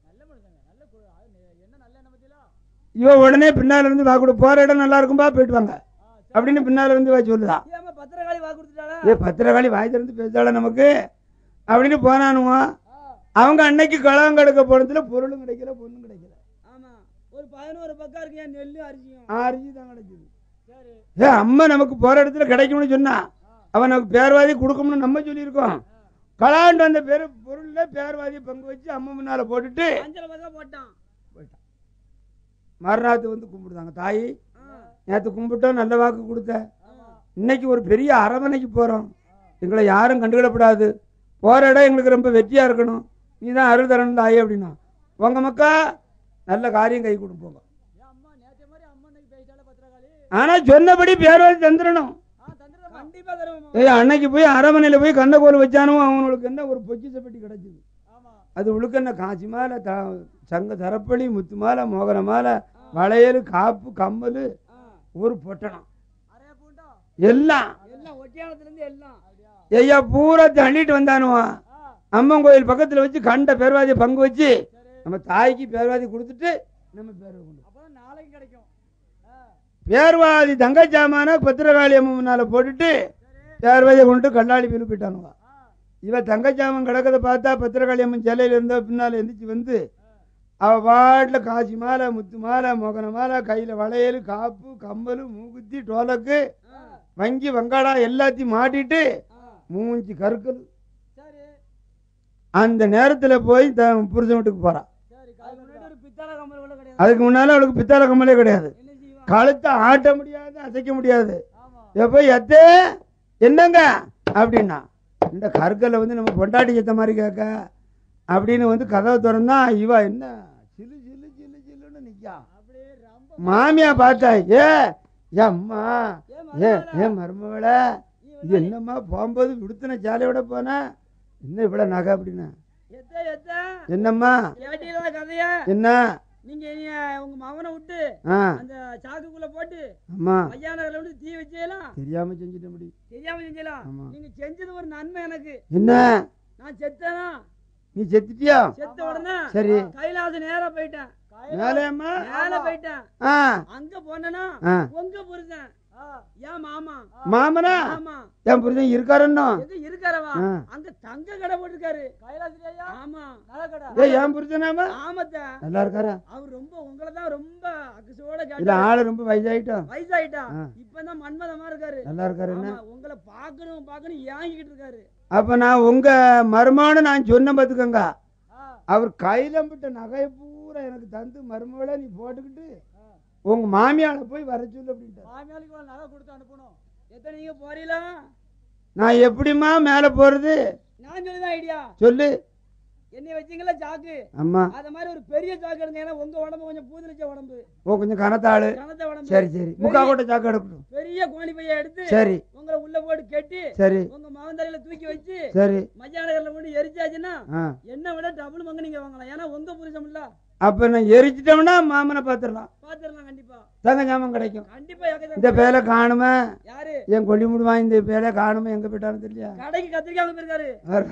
இவ உடனே பின்னால இருந்து வாக்கு போற இடம் நல்லா இருக்கும்பா போயிட்டு வாங்க அப்படின்னு பின்னால இருந்து வா சொல்லுதான். பத்திரகாளி வாக்கு கொடுத்துட்டாளா? ஏ பத்திரகாளி வாய் திறந்து பேசால நமக்கு அப்படின்னு போனானுவான். அவங்க அன்னைக்கு களம் கெடுக்க போனதுல பொருளும் கிடைக்கல பொண்ணும் கிடைக்கல. ஆமா ஒரு பதினோரு பக்கம் இருக்கு நெல்லு அரிசியும் அரிசி தான் கிடைச்சது. ஏ அம்மா நமக்கு போற இடத்துல கிடைக்கும்னு சொன்னா அவன் நமக்கு பேர்வாதி கொடுக்கும்னு நம்ம சொல்லியிருக்கோம். கலாண்டு அந்த பேரு பொருள்ல பேர்வாதி பங்கு வச்சு அம்மா முன்னால போட்டுட்டு போட்டான். மறுநாத்து வந்து கும்பிடுதாங்க, தாயி நேற்று கும்பிட்டோம் நல்ல வாக்கு கொடுத்த, இன்னைக்கு ஒரு பெரிய அரவணைக்கு போறோம், எங்களை யாரும் கண்டுகிடப்படாது, போற இடம் எங்களுக்கு ரொம்ப வெற்றியா இருக்கணும், நீ தான் அருள் தரணும் தாயி அப்படின்னா உங்க மக்கா நல்ல காரியம் கை கொடுப்போங்க. ஆனா சொன்னபடி பேர்வாதி தந்துடணும். ஏய் அன்னைக்கு போய் அரமனையில போய் கண்ணகோல் வச்சானும் அவங்களுக்கு என்ன ஒரு பொக்கிஷ பெட்டி கிடைச்சது. அது உழுக்க என்ன காட்சி மாலை, சங்க தரப்பளி, முத்து மாலை, மோகன மாலை, வளையல், காப்பு, கம்மல், ஒரு பொட்டணம் எல்லாம் ஐயா பூரா தள்ளிட்டு வந்தானுவான். அம்மன் கோயில் பக்கத்துல வச்சு கண்ட பேர்வாதியை பங்கு வச்சு நம்ம தாய்க்கு பேர்வாதி கொடுத்துட்டு நம்ம பேர்வாதி நாளைக்கு கிடைக்கும். பேர்வாதி தங்கச்சாமான பத்திரகாளி அம்மன் முன்னால போட்டுட்டு பேர்வாதியை கொண்டு கல்லாளி பின்னு போயிட்டானுவா. இவ தங்கச்சாமன் கிடக்கதை பார்த்தா பத்திரகாளி அம்மன் சிலையில இருந்த பின்னால எந்திரிச்சு வந்து அவ பாட்டில் காசி மாலை, முத்து மாலை, மொகன மாலை, கையில வளையல், காப்பு, கம்பல், மூக்குத்தி, டோலக்கு, வங்கி, வங்காளா எல்லாத்தையும் மாட்டிட்டு மூஞ்சி கருக்கல். அந்த நேரத்துல போய் புருஷன் வீட்டுக்கு போறா. அதுக்கு முன்னால அவளுக்கு பித்தாள கம்மலே கிடையாது, கழுத்தை ஆட்ட முடியாது, அசைக்க முடியாது. எப்ப எத்தே என்னங்க அப்படின்னா இந்த கற்களை வந்து நம்ம பொண்டாட்டி செத்த மாதிரி கேட்க அப்படின்னு வந்து கதவை திறந்தா இவ என்ன சிலு சிலு சிலு சிலுன்னு நிக்கா. மாமியா பார்த்தா ஏ அம்மா ஏ ஏ மருமவள இது என்னம்மா போகும்போது விடுத்தின சாலையோட போன என்ன இவ்வளவு நகை அப்படின்னா என்னம்மா என்ன நீங்க உங்க மகனை விட்டு அந்த சாக்குக்குள்ள போட்டு அம்மா ஐயானகர்ல வந்து தீ வச்சேலாம் தெரியாம செஞ்சுட்ட முடி தெரியாம செஞ்சலாம். நீங்க செஞ்சது ஒரு நன்மை எனக்கு. என்ன நான் செத்தேனா? நீ செத்துட்டியா? செத்த உடனே சரி கைலாச நேரா போயிட்டேன். மேலேம்மா மேல போயிட்டேன். அங்க போனா உங்க புருஷன் ஏன் மாமா மாமனா என் புருஷன் இருக்காருன்னா இருக்காரவா அங்க தங்க கடை போட்டிருக்காரு கைலாசிரியா. ஆமா ஏய் என் புருஷனாமா? ஆமாத்த நல்லா இருக்காரா? அவர் ரொம்ப உங்களை தான் ரொம்ப அக்கசோட இல்ல ஆளு ரொம்ப வயசாயிட்டா வயசாயிட்டா இப்பதான் மன்மதமா இருக்காரு. நல்லா இருக்காரு. உங்களை பாக்கணும் பாக்கணும் ஏங்கிட்டு இருக்காரு. அப்ப நான் உங்க மருமான நான் சொன்ன பாத்துக்கங்க, அவர் கையில விட்ட நகையை பூரா எனக்கு தந்து மருமகளை நீ போட்டுக்கிட்டு உங்க மாமியால போய் வர சொல்லு அப்படின்ட்டு. மாமியாளுக்கு நகை கொடுத்து அனுப்பணும். எத்தனை நீங்க போறீங்களா? நான் எப்படிமா மேல போறது? நான் சொல்லுதான் ஐடியா சொல்லு. என்னை வச்சீங்களா சாக்கு? ஆமா அத மாதிரி ஒரு பெரிய சாக்கு எடுங்க. ஏன்னா உங்க உடம்பு கொஞ்சம் பூதலிச்ச உடம்பு. ஓ கொஞ்சம் கனத்தாளு. கனத்த உடம்பு. சரி சரி முக்கா கோட்டை சாக்கு எடுக்கணும். பெரிய கோணி பைய எடுத்து சரி உங்களை உள்ள போட்டு கட்டி சரி உங்க மகந்தரையில தூக்கி வச்சு சரி மஜானகர்ல கொண்டு எரிச்சாச்சுன்னா என்ன விட டபுள் மங்க நீங்க வாங்கலாம். ஏன்னா உங்க புருஷம் இல்ல. அப்ப நான் எரிச்சிட்டோம்னா மாமனை பாத்துடலாம். பாத்துடலாம் கண்டிப்பா. தங்க ஜாமம் கிடைக்கும் கண்டிப்பா. இந்த பேலை காணுமே யாரு என் கொல்லி முடுவா இந்த பேலை காணுமே எங்க போயிட்டாலும் தெரியல. கடைக்கு கத்திரிக்காய் போயிருக்காரு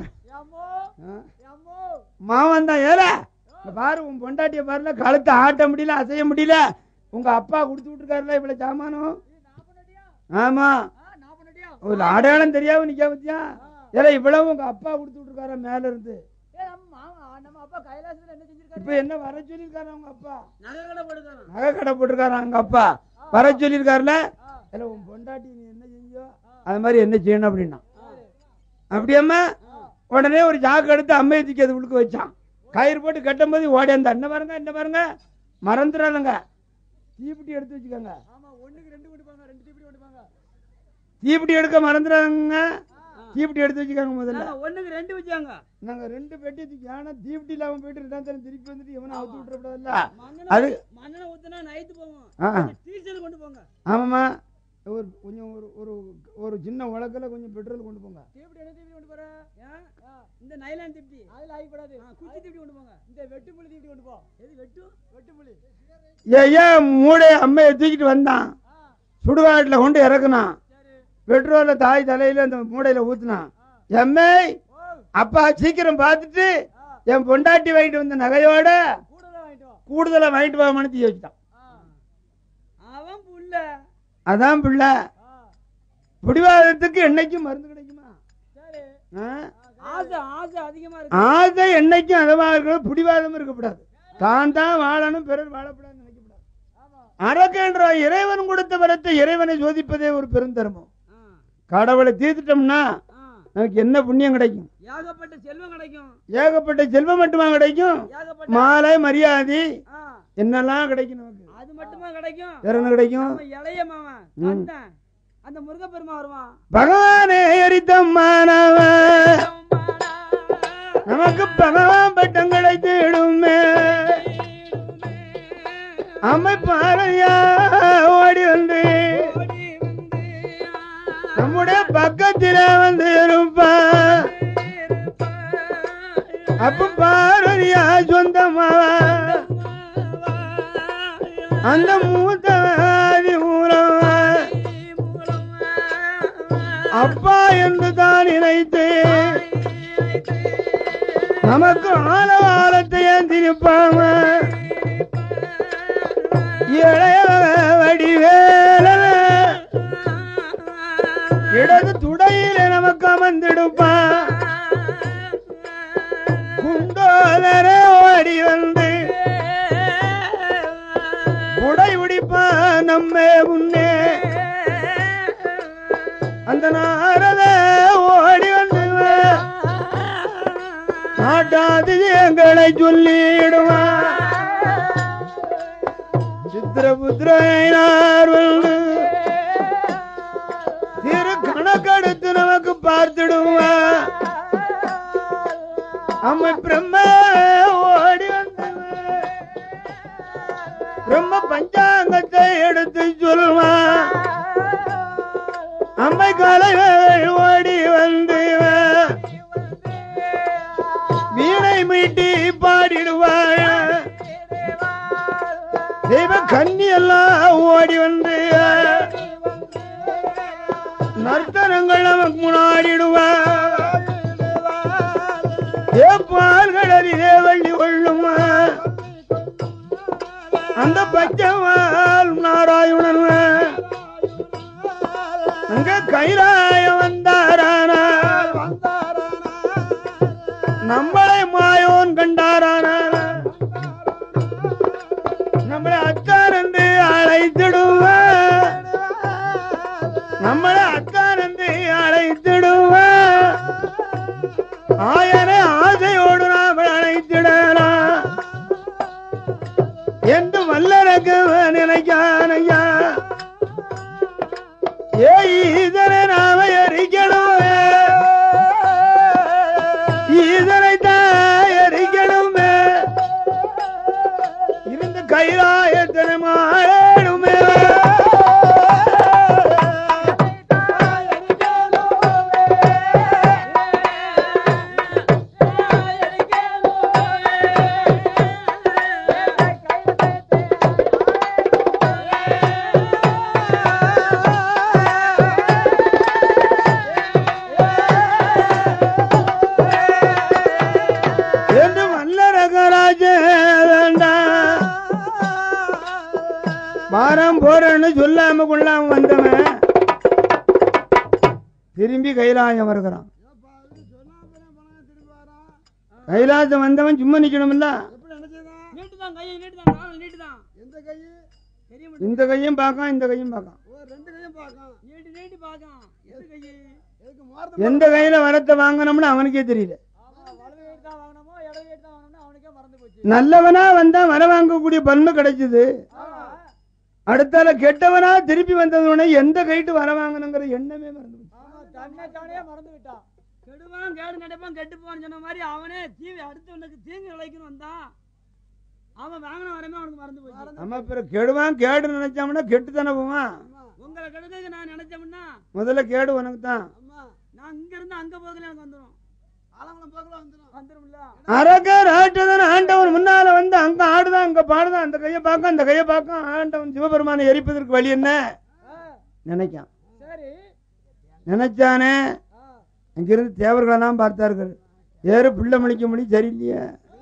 மாமன் தான். ஏல பாரு உன் பொண்டாட்டிய பாருல கழுத்தை ஆட்ட முடியல அசைய முடியல. உங்க அப்பா கொடுத்து விட்டுருக்காருல இவ்வளவு சாமானும். ஆமா ஒரு அடையாளம் தெரியாம நிக்க பத்தியா? ஏல இவ்வளவு உங்க அப்பா கொடுத்து விட்டுருக்காரு மேல இருந்து. இப்ப என்ன வர சொல்லிருக்காரு அவங்க அப்பா? நகை கடை போட்டிருக்காரு அவங்க அப்பா. வர சொல்லிருக்காருல உன் பொண்டாட்டி நீ என்ன செஞ்சோ அது மாதிரி என்ன செய்யணும் அப்படின்னா அப்படியம்மா உடனே ஒரு ஜாக்கு எடுத்து அம்மையை தூக்கி அது உழுக்க வச்சான். கயிறு போட்டு கட்டும் போது ஓடி அந்த என்ன பாருங்க என்ன பாருங்க மறந்துடாதுங்க. தீப்பிட்டி எடுத்து வச்சுக்கோங்க. தீப்பிட்டி எடுக்க மறந்துடாதுங்க. தீப்பிட்டி எடுத்து வச்சுக்காங்க. முதல்ல ஒண்ணுக்கு ரெண்டு வச்சாங்க. நாங்க ரெண்டு பெட்டி தூக்கி ஆனா தீப்பிட்டி இல்லாம போயிட்டு ரெண்டாம் தரம் திருப்பி வந்துட்டு எவனா அவுத்து விட்டுறப்படாதுல்ல. அது மண்ணெண்ணெய் ஊத்துனா நைட்டு போவோம். டீசல் கொண்டு போங்க. ஆமாம்மா, ஒரு கொஞ்சம் ஒரு ஒரு ஒரு சின்ன உலக்கில் கொஞ்சம் பெட்ரோல் கொண்டு போங்க. தீப்பெட்டி என்ன தீப்பெட்டி கொண்டு போற? இந்த நைலான் தீப்பெட்டி அதில் ஆகிப்படாது. குச்சி தீப்பெட்டி கொண்டு போங்க. இந்த வெட்டுப்புளி தீப்பெட்டி கொண்டு போ. எது வெட்டு? வெட்டுப்புளி. ஏன் மூடை அம்மையை தூக்கிட்டு வந்தான், சுடுகாட்டில் கொண்டு இறக்குனான், பெட்ரோல தாய் தலையில அந்த மூடையில ஊத்துனான். எம்மை அப்பா சீக்கிரம் பார்த்துட்டு என் பொண்டாட்டி வாங்கிட்டு வந்த நகையோட கூடுதலா வாங்கிட்டு வாங்கன்னு தீ வச்சுட்டான். அவன் புள்ள. அதான் பிள்ளை. பிடிவாதத்துக்கு என்னைக்கும் மருந்து கிடைக்குமா? ஆசை ஆசை அதிகமா இருக்கு. ஆசை என்னைக்கும் அதமா இருக்கணும், பிடிவாதம் இருக்கக்கூடாது. தான் தான் வாழணும், பிறர் வாழக்கூடாது நினைக்கக்கூடாது. அரக்கன்ற இறைவன் கொடுத்த வரத்தை இறைவனை சோதிப்பதே ஒரு பெருந்தர்மம். கடவுளை தீர்த்துட்டோம்னா நமக்கு என்ன புண்ணியம் கிடைக்கும்? ஏகப்பட்ட செல்வம் கிடைக்கும். ஏகப்பட்ட செல்வம் மட்டுமா கிடைக்கும்? மாலை மரியாதை என்னெல்லாம் கிடைக்கும் நமக்கு? அது மட்டுமா கிடைக்கும்? வேற என்ன கிடைக்கும்? இளைய மாமன் அந்த முருகப்பெருமா வருவான். பகவானே எரித்தம்மானவன் நமக்கு பகவான் பட்டம் கிடைத்திடுமே. அமைப்பாரையா ஓடி வந்து நம்முடைய பக்கத்தில வந்து இருப்பான். அப்ப பார்வதியா சொந்தமா அந்த மூத்தவாதி மூலம் அப்பா என்று தான் நினைத்து நமக்கு ஆலவாலத்தை ஏந்திருப்பாம இளைய வடிவேல இடது துடையில நமக்கு அமர்ந்திடுப்பான். குண்டோதர ஓடி வந்து உடை உடிப்பான் நம்ம முன்னே. அந்த நாரத ஓடி வந்து நாட்டாது எங்களை சொல்லிடுவான். சித்திரபுத்திரனார் வந்து திரு கணக்கெடுத்து நமக்கு பார்த்துடுவான். அம்மை பிரம்ம ஓடி வந்து பிரம்ம பஞ்சாங்கத்தை எடுத்து சொல்லுவான். அம்மை கலைகள் ஓடி வந்து வீணை மீட்டி பாடிடுவாள். தெய்வ கன்னி எல்லாம் ஓடி வந்து நர்த்தனங்கள் நமக்கு முன்னாடிடுவார். ஏப்பால்களே வள்ளி கொள்ளும் அந்த பச்சைவால் நாராயணன் அங்க கைலாயம் வந்தாரானா நம்மளை மாயோன் கண்டாரானா நம்மளை அத்தான் என்று அழைத்திடுவார். நம்மளை அத்தான் என்று அழைத்திடுவார். ஆயனை ஆசையோடு நாம் அழைத்திடலாம் என்று வல்லரக்கு நினைக்கானையா. ஏ ஈதனை நாம எரிக்கணும், ஈதனை தான் எரிக்கணுமே. இருந்த கைலாயத்தனை மாறணுமே. வாரம் போறன்னு சொல்லாம கொள்ளாம வந்தவன் திரும்பி கைலாயம் வருகிறான். கைலாசம் வந்தவன் சும்மா நிக்கணும்ல. இந்த கையும் பார்க்கான், இந்த கையும் பார்க்கான். எந்த கையில வரத்தை வாங்கணும்னு அவனுக்கே தெரியல. நல்லவனா வந்தா வர வாங்கக்கூடிய பன்மை கிடைச்சது. அடுத்தால கெட்டவனா திருப்பி வந்ததுன்னு எந்த கைட்டு வர வாங்கணுங்கிற எண்ணமே மறந்து மறந்து விட்டான். கெடுவான் கேடு நடப்பான் கெட்டு போவான்னு சொன்ன மாதிரி அவனே தீவி அடுத்தவனுக்கு தீங்கு விளைக்கணும் வந்தான். அவன் வாங்கின வரமே அவனுக்கு மறந்து போச்சு. நம்ம பிறகு கெடுவான், கேடு நினைச்சோம்னா கெட்டு தானே போவான். உங்களை கெடுக்க நான் நினைச்சோம்னா முதல்ல கேடு உனக்கு தான். நான் இங்க இருந்து அங்க போகல எனக்கு வந்துடும். ஆலங்குளம் போகல வந்துடும் வந்துடும்ல. அரகர் ஆட்டதன் ஆண்டவன் முன்னால வந்து அங்க ஆடுதான் அங்க பாடுதான், அந்த கையை பார்க்க அந்த கையை பார்க்க ஆண்டவன் சிவபெருமானை எரிப்பதற்கு வழி என்ன நினைக்கான். சரி நினைச்சானே அங்கிருந்து தேவர்களை தான் பார்த்தார்கள். ஏறு பிள்ளை முழிக்க முடியும் சரியில்லையே,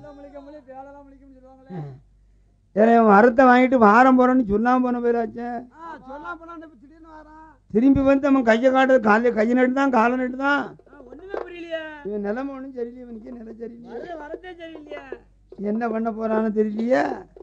ஏன்னா அறுத்தை வாங்கிட்டு வாரம் போறோன்னு சொல்லாம போன போயிடாச்சே. திரும்பி வந்து அவன் கையை காட்டுறது காலையில கையை நட்டு தான் காலை நட்டு தான். ஒண்ணுமே புரியலையே. இவன் நிலைமை ஒண்ணும் சரியில்லையே, இவனுக்கு நிலை சரியில்லையே, வரதே சரியில்லையே, என்ன பண்ண போறான்னு தெரியலையே.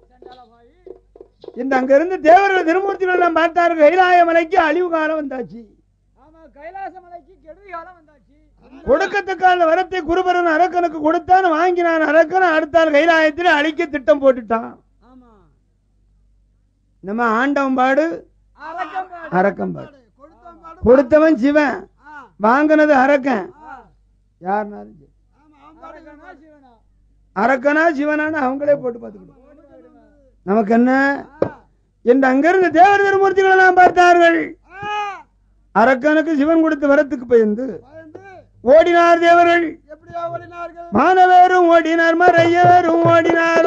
இந்த அங்க இருந்து தேவர்கள் திருமூர்த்திகள் எல்லாம் பார்த்தார்கள். கைலாய மலைக்கு அழிவு காலம் வந்தாச்சு. ஆமா கைலாச மலைக்கு கெடுதி காலம் வந்தாச்சு. கொடுக்கத்தக்கான வரத்தை குருபரன் அரக்கனுக்கு கொடுத்தான், வாங்கினான். அரக்கன் அடுத்தால் கைலாயத்தில் அழிக்க திட்டம் போட்டுட்டான். ஆமா நம்ம ஆண்டவன் பாடு அரக்கம்பாடு. அரக்கம்பாடு கொடுத்தவன் சிவன், வாங்கினது அரக்கன். யாருனாலும் அரக்கனா சிவனான அவங்களே போட்டு பார்த்துக்கணும். நமக்கு என்ன என்று அங்கிருந்து தேவர் திருமூர்த்திகள் எல்லாம் பார்த்தார்கள். அரக்கனுக்கு சிவன் கொடுத்த வரத்துக்கு பயந்து ஓடினார் தேவர்கள். மானவேரும் ஓடினார், மறையவேரும் ஓடினார்,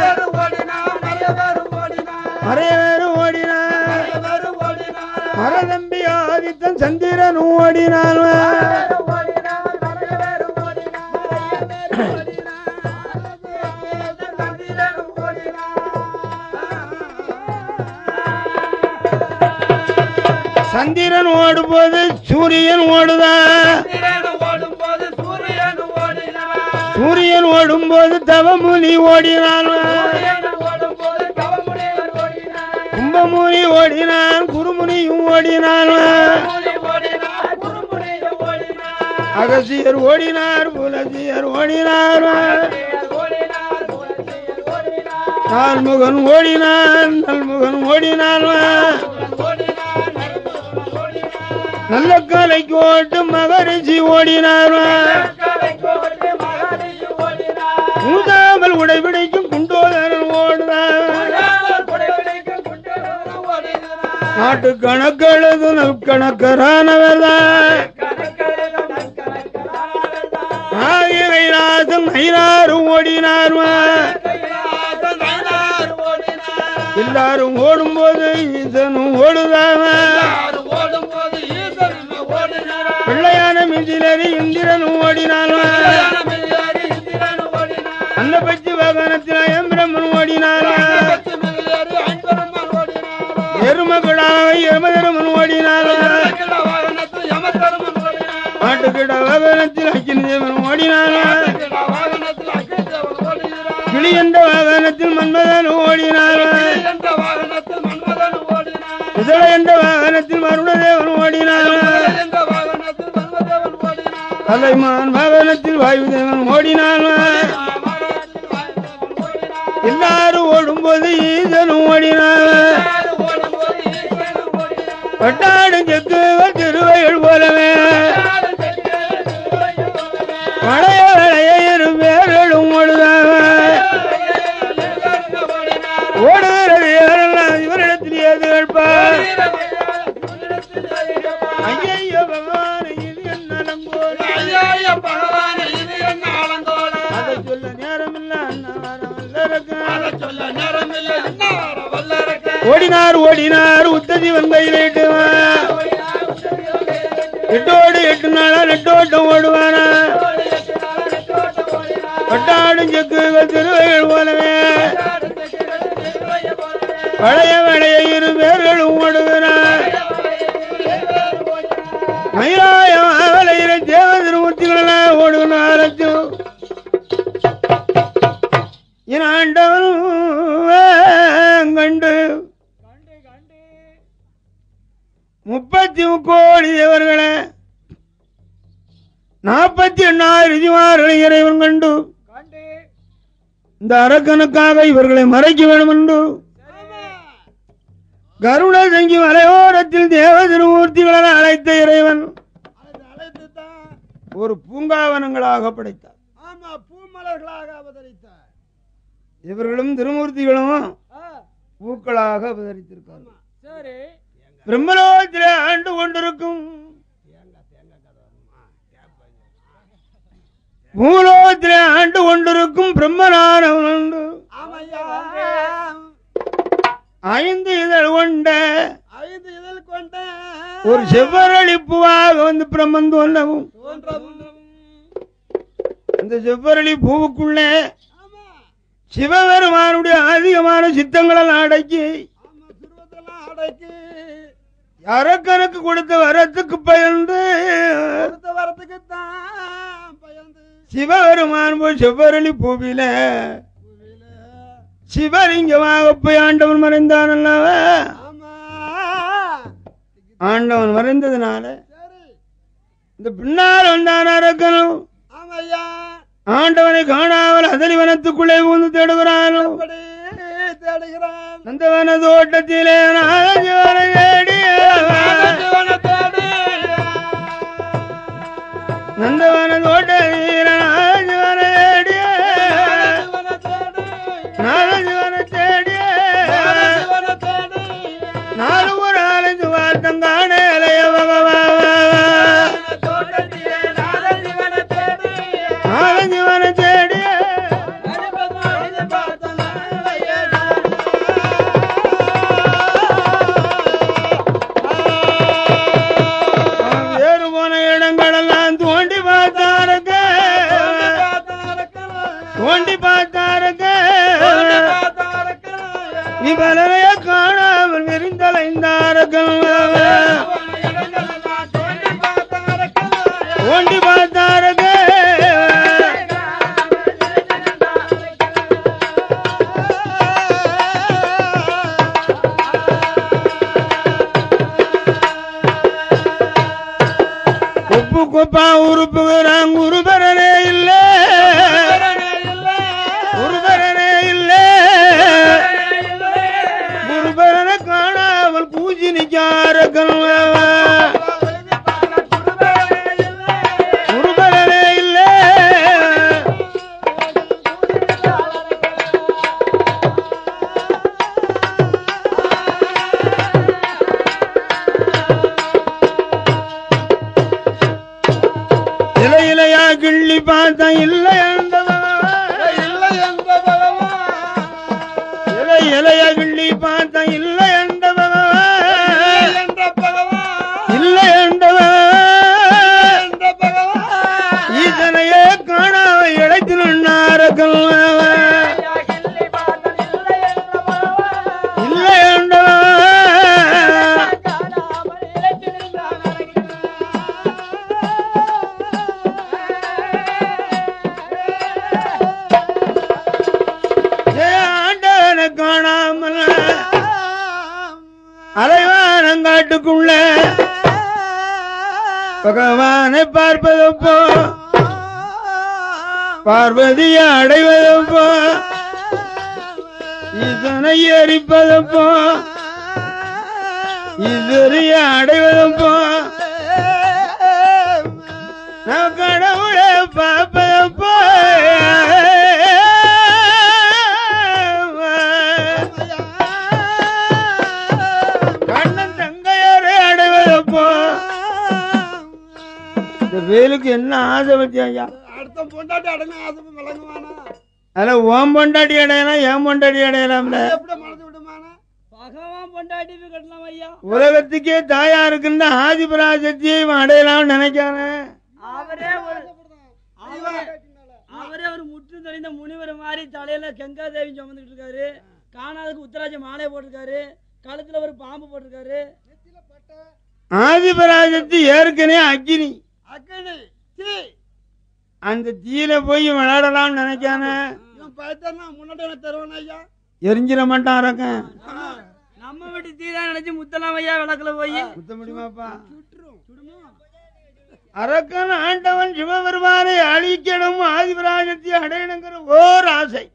மறையவேரும் ஓடினார், மரதம்பி ஆதித்தன் சந்திரன் ஓடினார். சந்திரன் ஓடும் போது சூரியன் ஓடுதான், சூரியன் ஓடும் போது தவமுனி ஓடினான், கும்பமுனி ஓடினான், குருமுனியும் ஓடினான், அகசியர் ஓடினார், புலசியர் ஓடினார், நால்முகன் ஓடினான், நல்முகன் ஓடினான், நல்ல காலைக்கு ஓட்டு மகரிஷி ஓடினார், மூதாமல் உடைபிடிக்கும் குண்டோதரன் ஓடுனார், நாட்டு கணக்கெழுது நற்கணக்கரானவர்தான், கைலாசம் ஐநாரும் ஓடினார். எல்லாரும் ஓடும் போது ஈசனும் ஓடுதான், பிள்ளையான மிதிலரி இந்திரனும் ஓடினான், அந்த பட்சி வாகனத்தில் அயம்பிரமன் ஓடினார், எருமகடாக யமதரமன் ஓடினார், மாட்டுக்கிட வாகனத்தில் அக்கினிதேவன் ஓடினார், கிளி என்ற வாகனத்தில் மன்மதன் ஓடினார், இதழ என்ற வாகனத்தில் மருணதேவன் ஓடினார், கலைமான் வாகனத்தில் வாயுதேவன் ஓடினான், எல்லாரும் ஓடும்போது ஈசனும் ஓடினான், பட்டாடும் செக்குகள் திருவைகள் போலவே மழைய வளைய இரு பேர்களும் ஓடுதான், ஓடுகிறது யாரெல்லாம் இவரிடத்தில் ஏது கேட்பார், ஐயோ பகவான் இது என்ன அலங்கோல, அதை சொல்ல நேரமில்லை ஓடினார் ஓடினார் உத்தஜீவன் கையிலேட்டுவான், எட்டோடு எட்டு நாளா நெட்டோட்டம் ஓடுவானா, பட்டாடும் செக்குகள் திருவைகள் போலவே பழைய வளைய இரு பேர்களும் ஓடுகிறார், மயிலாயம் அவலையில தேவ திருமூர்த்திகளெல்லாம் ஓடுகிறார். என் ஆண்டவன் கண்டு முப்பத்தி முக்கோடி தேவர்களை நாற்பத்தி எண்ணாயிரம் ரிதிமார்களை இறைவன் கண்டு இந்த அரக்கனுக்காக இவர்களை மறைக்க வேண்டும் என்று கருட சங்கி மலையோரத்தில் தேவ திருமூர்த்திகளை அழைத்த இறைவன் ஒரு பூங்காவனங்களாக படைத்தார். ஆமா பூமலர்களாக அவதரித்தார். இவர்களும் திருமூர்த்திகளும் பூக்களாக அவதரித்திருக்கார்கள். பிரம்மலோகத்திலே ஆண்டு கொண்டிருக்கும் பூலோகத்திலே ஆண்டு கொண்டிருக்கும் பிரம்மனானவன் ஐந்து இதழ் கொண்ட ஐந்து இதழ் கொண்ட ஒரு செவ்வரளிப்புவாக வந்து பிரம்மன் தோன்றவும் அந்த செவ்வரளி பூவுக்குள்ளே சிவபெருமானுடைய அதிகமான சித்தங்களெல்லாம் அடக்கி அரக்கனுக்கு கொடுத்த வரத்துக்கு பயந்து வரத்துக்கு தான் பயந்து சிவபெருமான் போய் செவ்வரளி பூவில சிவலிங்கமாக போய் ஆண்டவன் மறைந்தான் அல்லவா? ஆண்டவன் மறைந்ததுனால இந்த பின்னால் வந்தான் அரக்கனும் ஆண்டவனை காணாமல் அதலி வனத்துக்குள்ளே வந்து தேடுகிறான். நந்தவன தோட்டத்திலே நாதஜீவனை தேடி நந்தவன தோட்டத்திலே நாதஜீவனை தேடி நாதஜீவனை தேடி நாலு ஒரு நாலஞ்சு வார்த்தம் காண இளைய பகவா நாதஜீவனை தேடி வேறு போன இடங்களெல்லாம் தோண்டி பார்த்தாருக்க தோண்டி பார்த்தாருக்க நீ பலரைய காணாமல் விரிந்தலைந்தார்கள் தோண்டி பார்த்தாருக்க கொப்பு கொப்பா உறுப்புகிறான் குருபரனே இல்ல குருபரனே இல்ல குருபரனை காணாமல் பூஜி நிற்கார்கள் குருபரனே இல்ல இலை இலையா கிள்ளி பார்த்தா இல்லை இல்லை என்ற பகவான் இலை இலையா கிள்ளி பார்த்தா இல்லை என்ற பகவான் என்ற பகவான் இல்லை என்ற என்ற பகவான் ஈசனையே காணாம இழைத்து நின்றார்கள் இல்லை என்ற ஆண்டவனை காணாமல் அலைவானங்காட்டுக்குள்ள பகவானை பார்ப்பதப்போ பார்வதியை அடைவதப்போ ஈசனை எரிப்பதப்போ ஈஸ்வரியை அடைவதப்போ நான் கடவுளை பார்ப்பதப்போ கண்ணன் தங்கையாரை அடைவதப்போ இந்த வேலுக்கு என்ன ஆசை பத்தி ஐயா? அடுத்த பொண்டாட்டி அடங்க ஆசை விளங்குவானா? அதுல ஓம் பொண்டாட்டி அடையலாம் ஏன் பொண்டாட்டி அடையலாம்ல எப்படி மனசு விடுமானா? பகவான் பொண்டாட்டி கட்டலாம் ஐயா. உலகத்துக்கே தாயா இருக்குன்னு ஆதிபராசக்தியை இவன் அடையலாம்னு நினைக்கானே. அவரே ஒரு அவரே ஒரு முற்று தெரிந்த முனிவர் மாதிரி தலையில கங்கா தேவி சுமந்துட்டு இருக்காரு. காணாதுக்கு உத்தராஜ மாலை போட்டிருக்காரு. கழுத்துல ஒரு பாம்பு போட்டிருக்காரு. ஆதிபராசக்தி ஏற்கனவே அக்கினி அக்கினி அந்த தீயில போய் விளையாடலாம்னு நினைக்கானே. முன்னாடி தருவான் ஐயா. எரிஞ்சிட மாட்டான் அரக்கன். நம்ம வீட்டு தீ தான் நினைச்சு முத்தலாம் ஐயா. விளக்குல போய் முத்த முடியுமாப்பா? அரக்கன் ஆண்டவன் சிவபெருமானை அழிக்கணும் ஆதிபராசக்தி அடையணுங்கிற ஓர் ஆசை.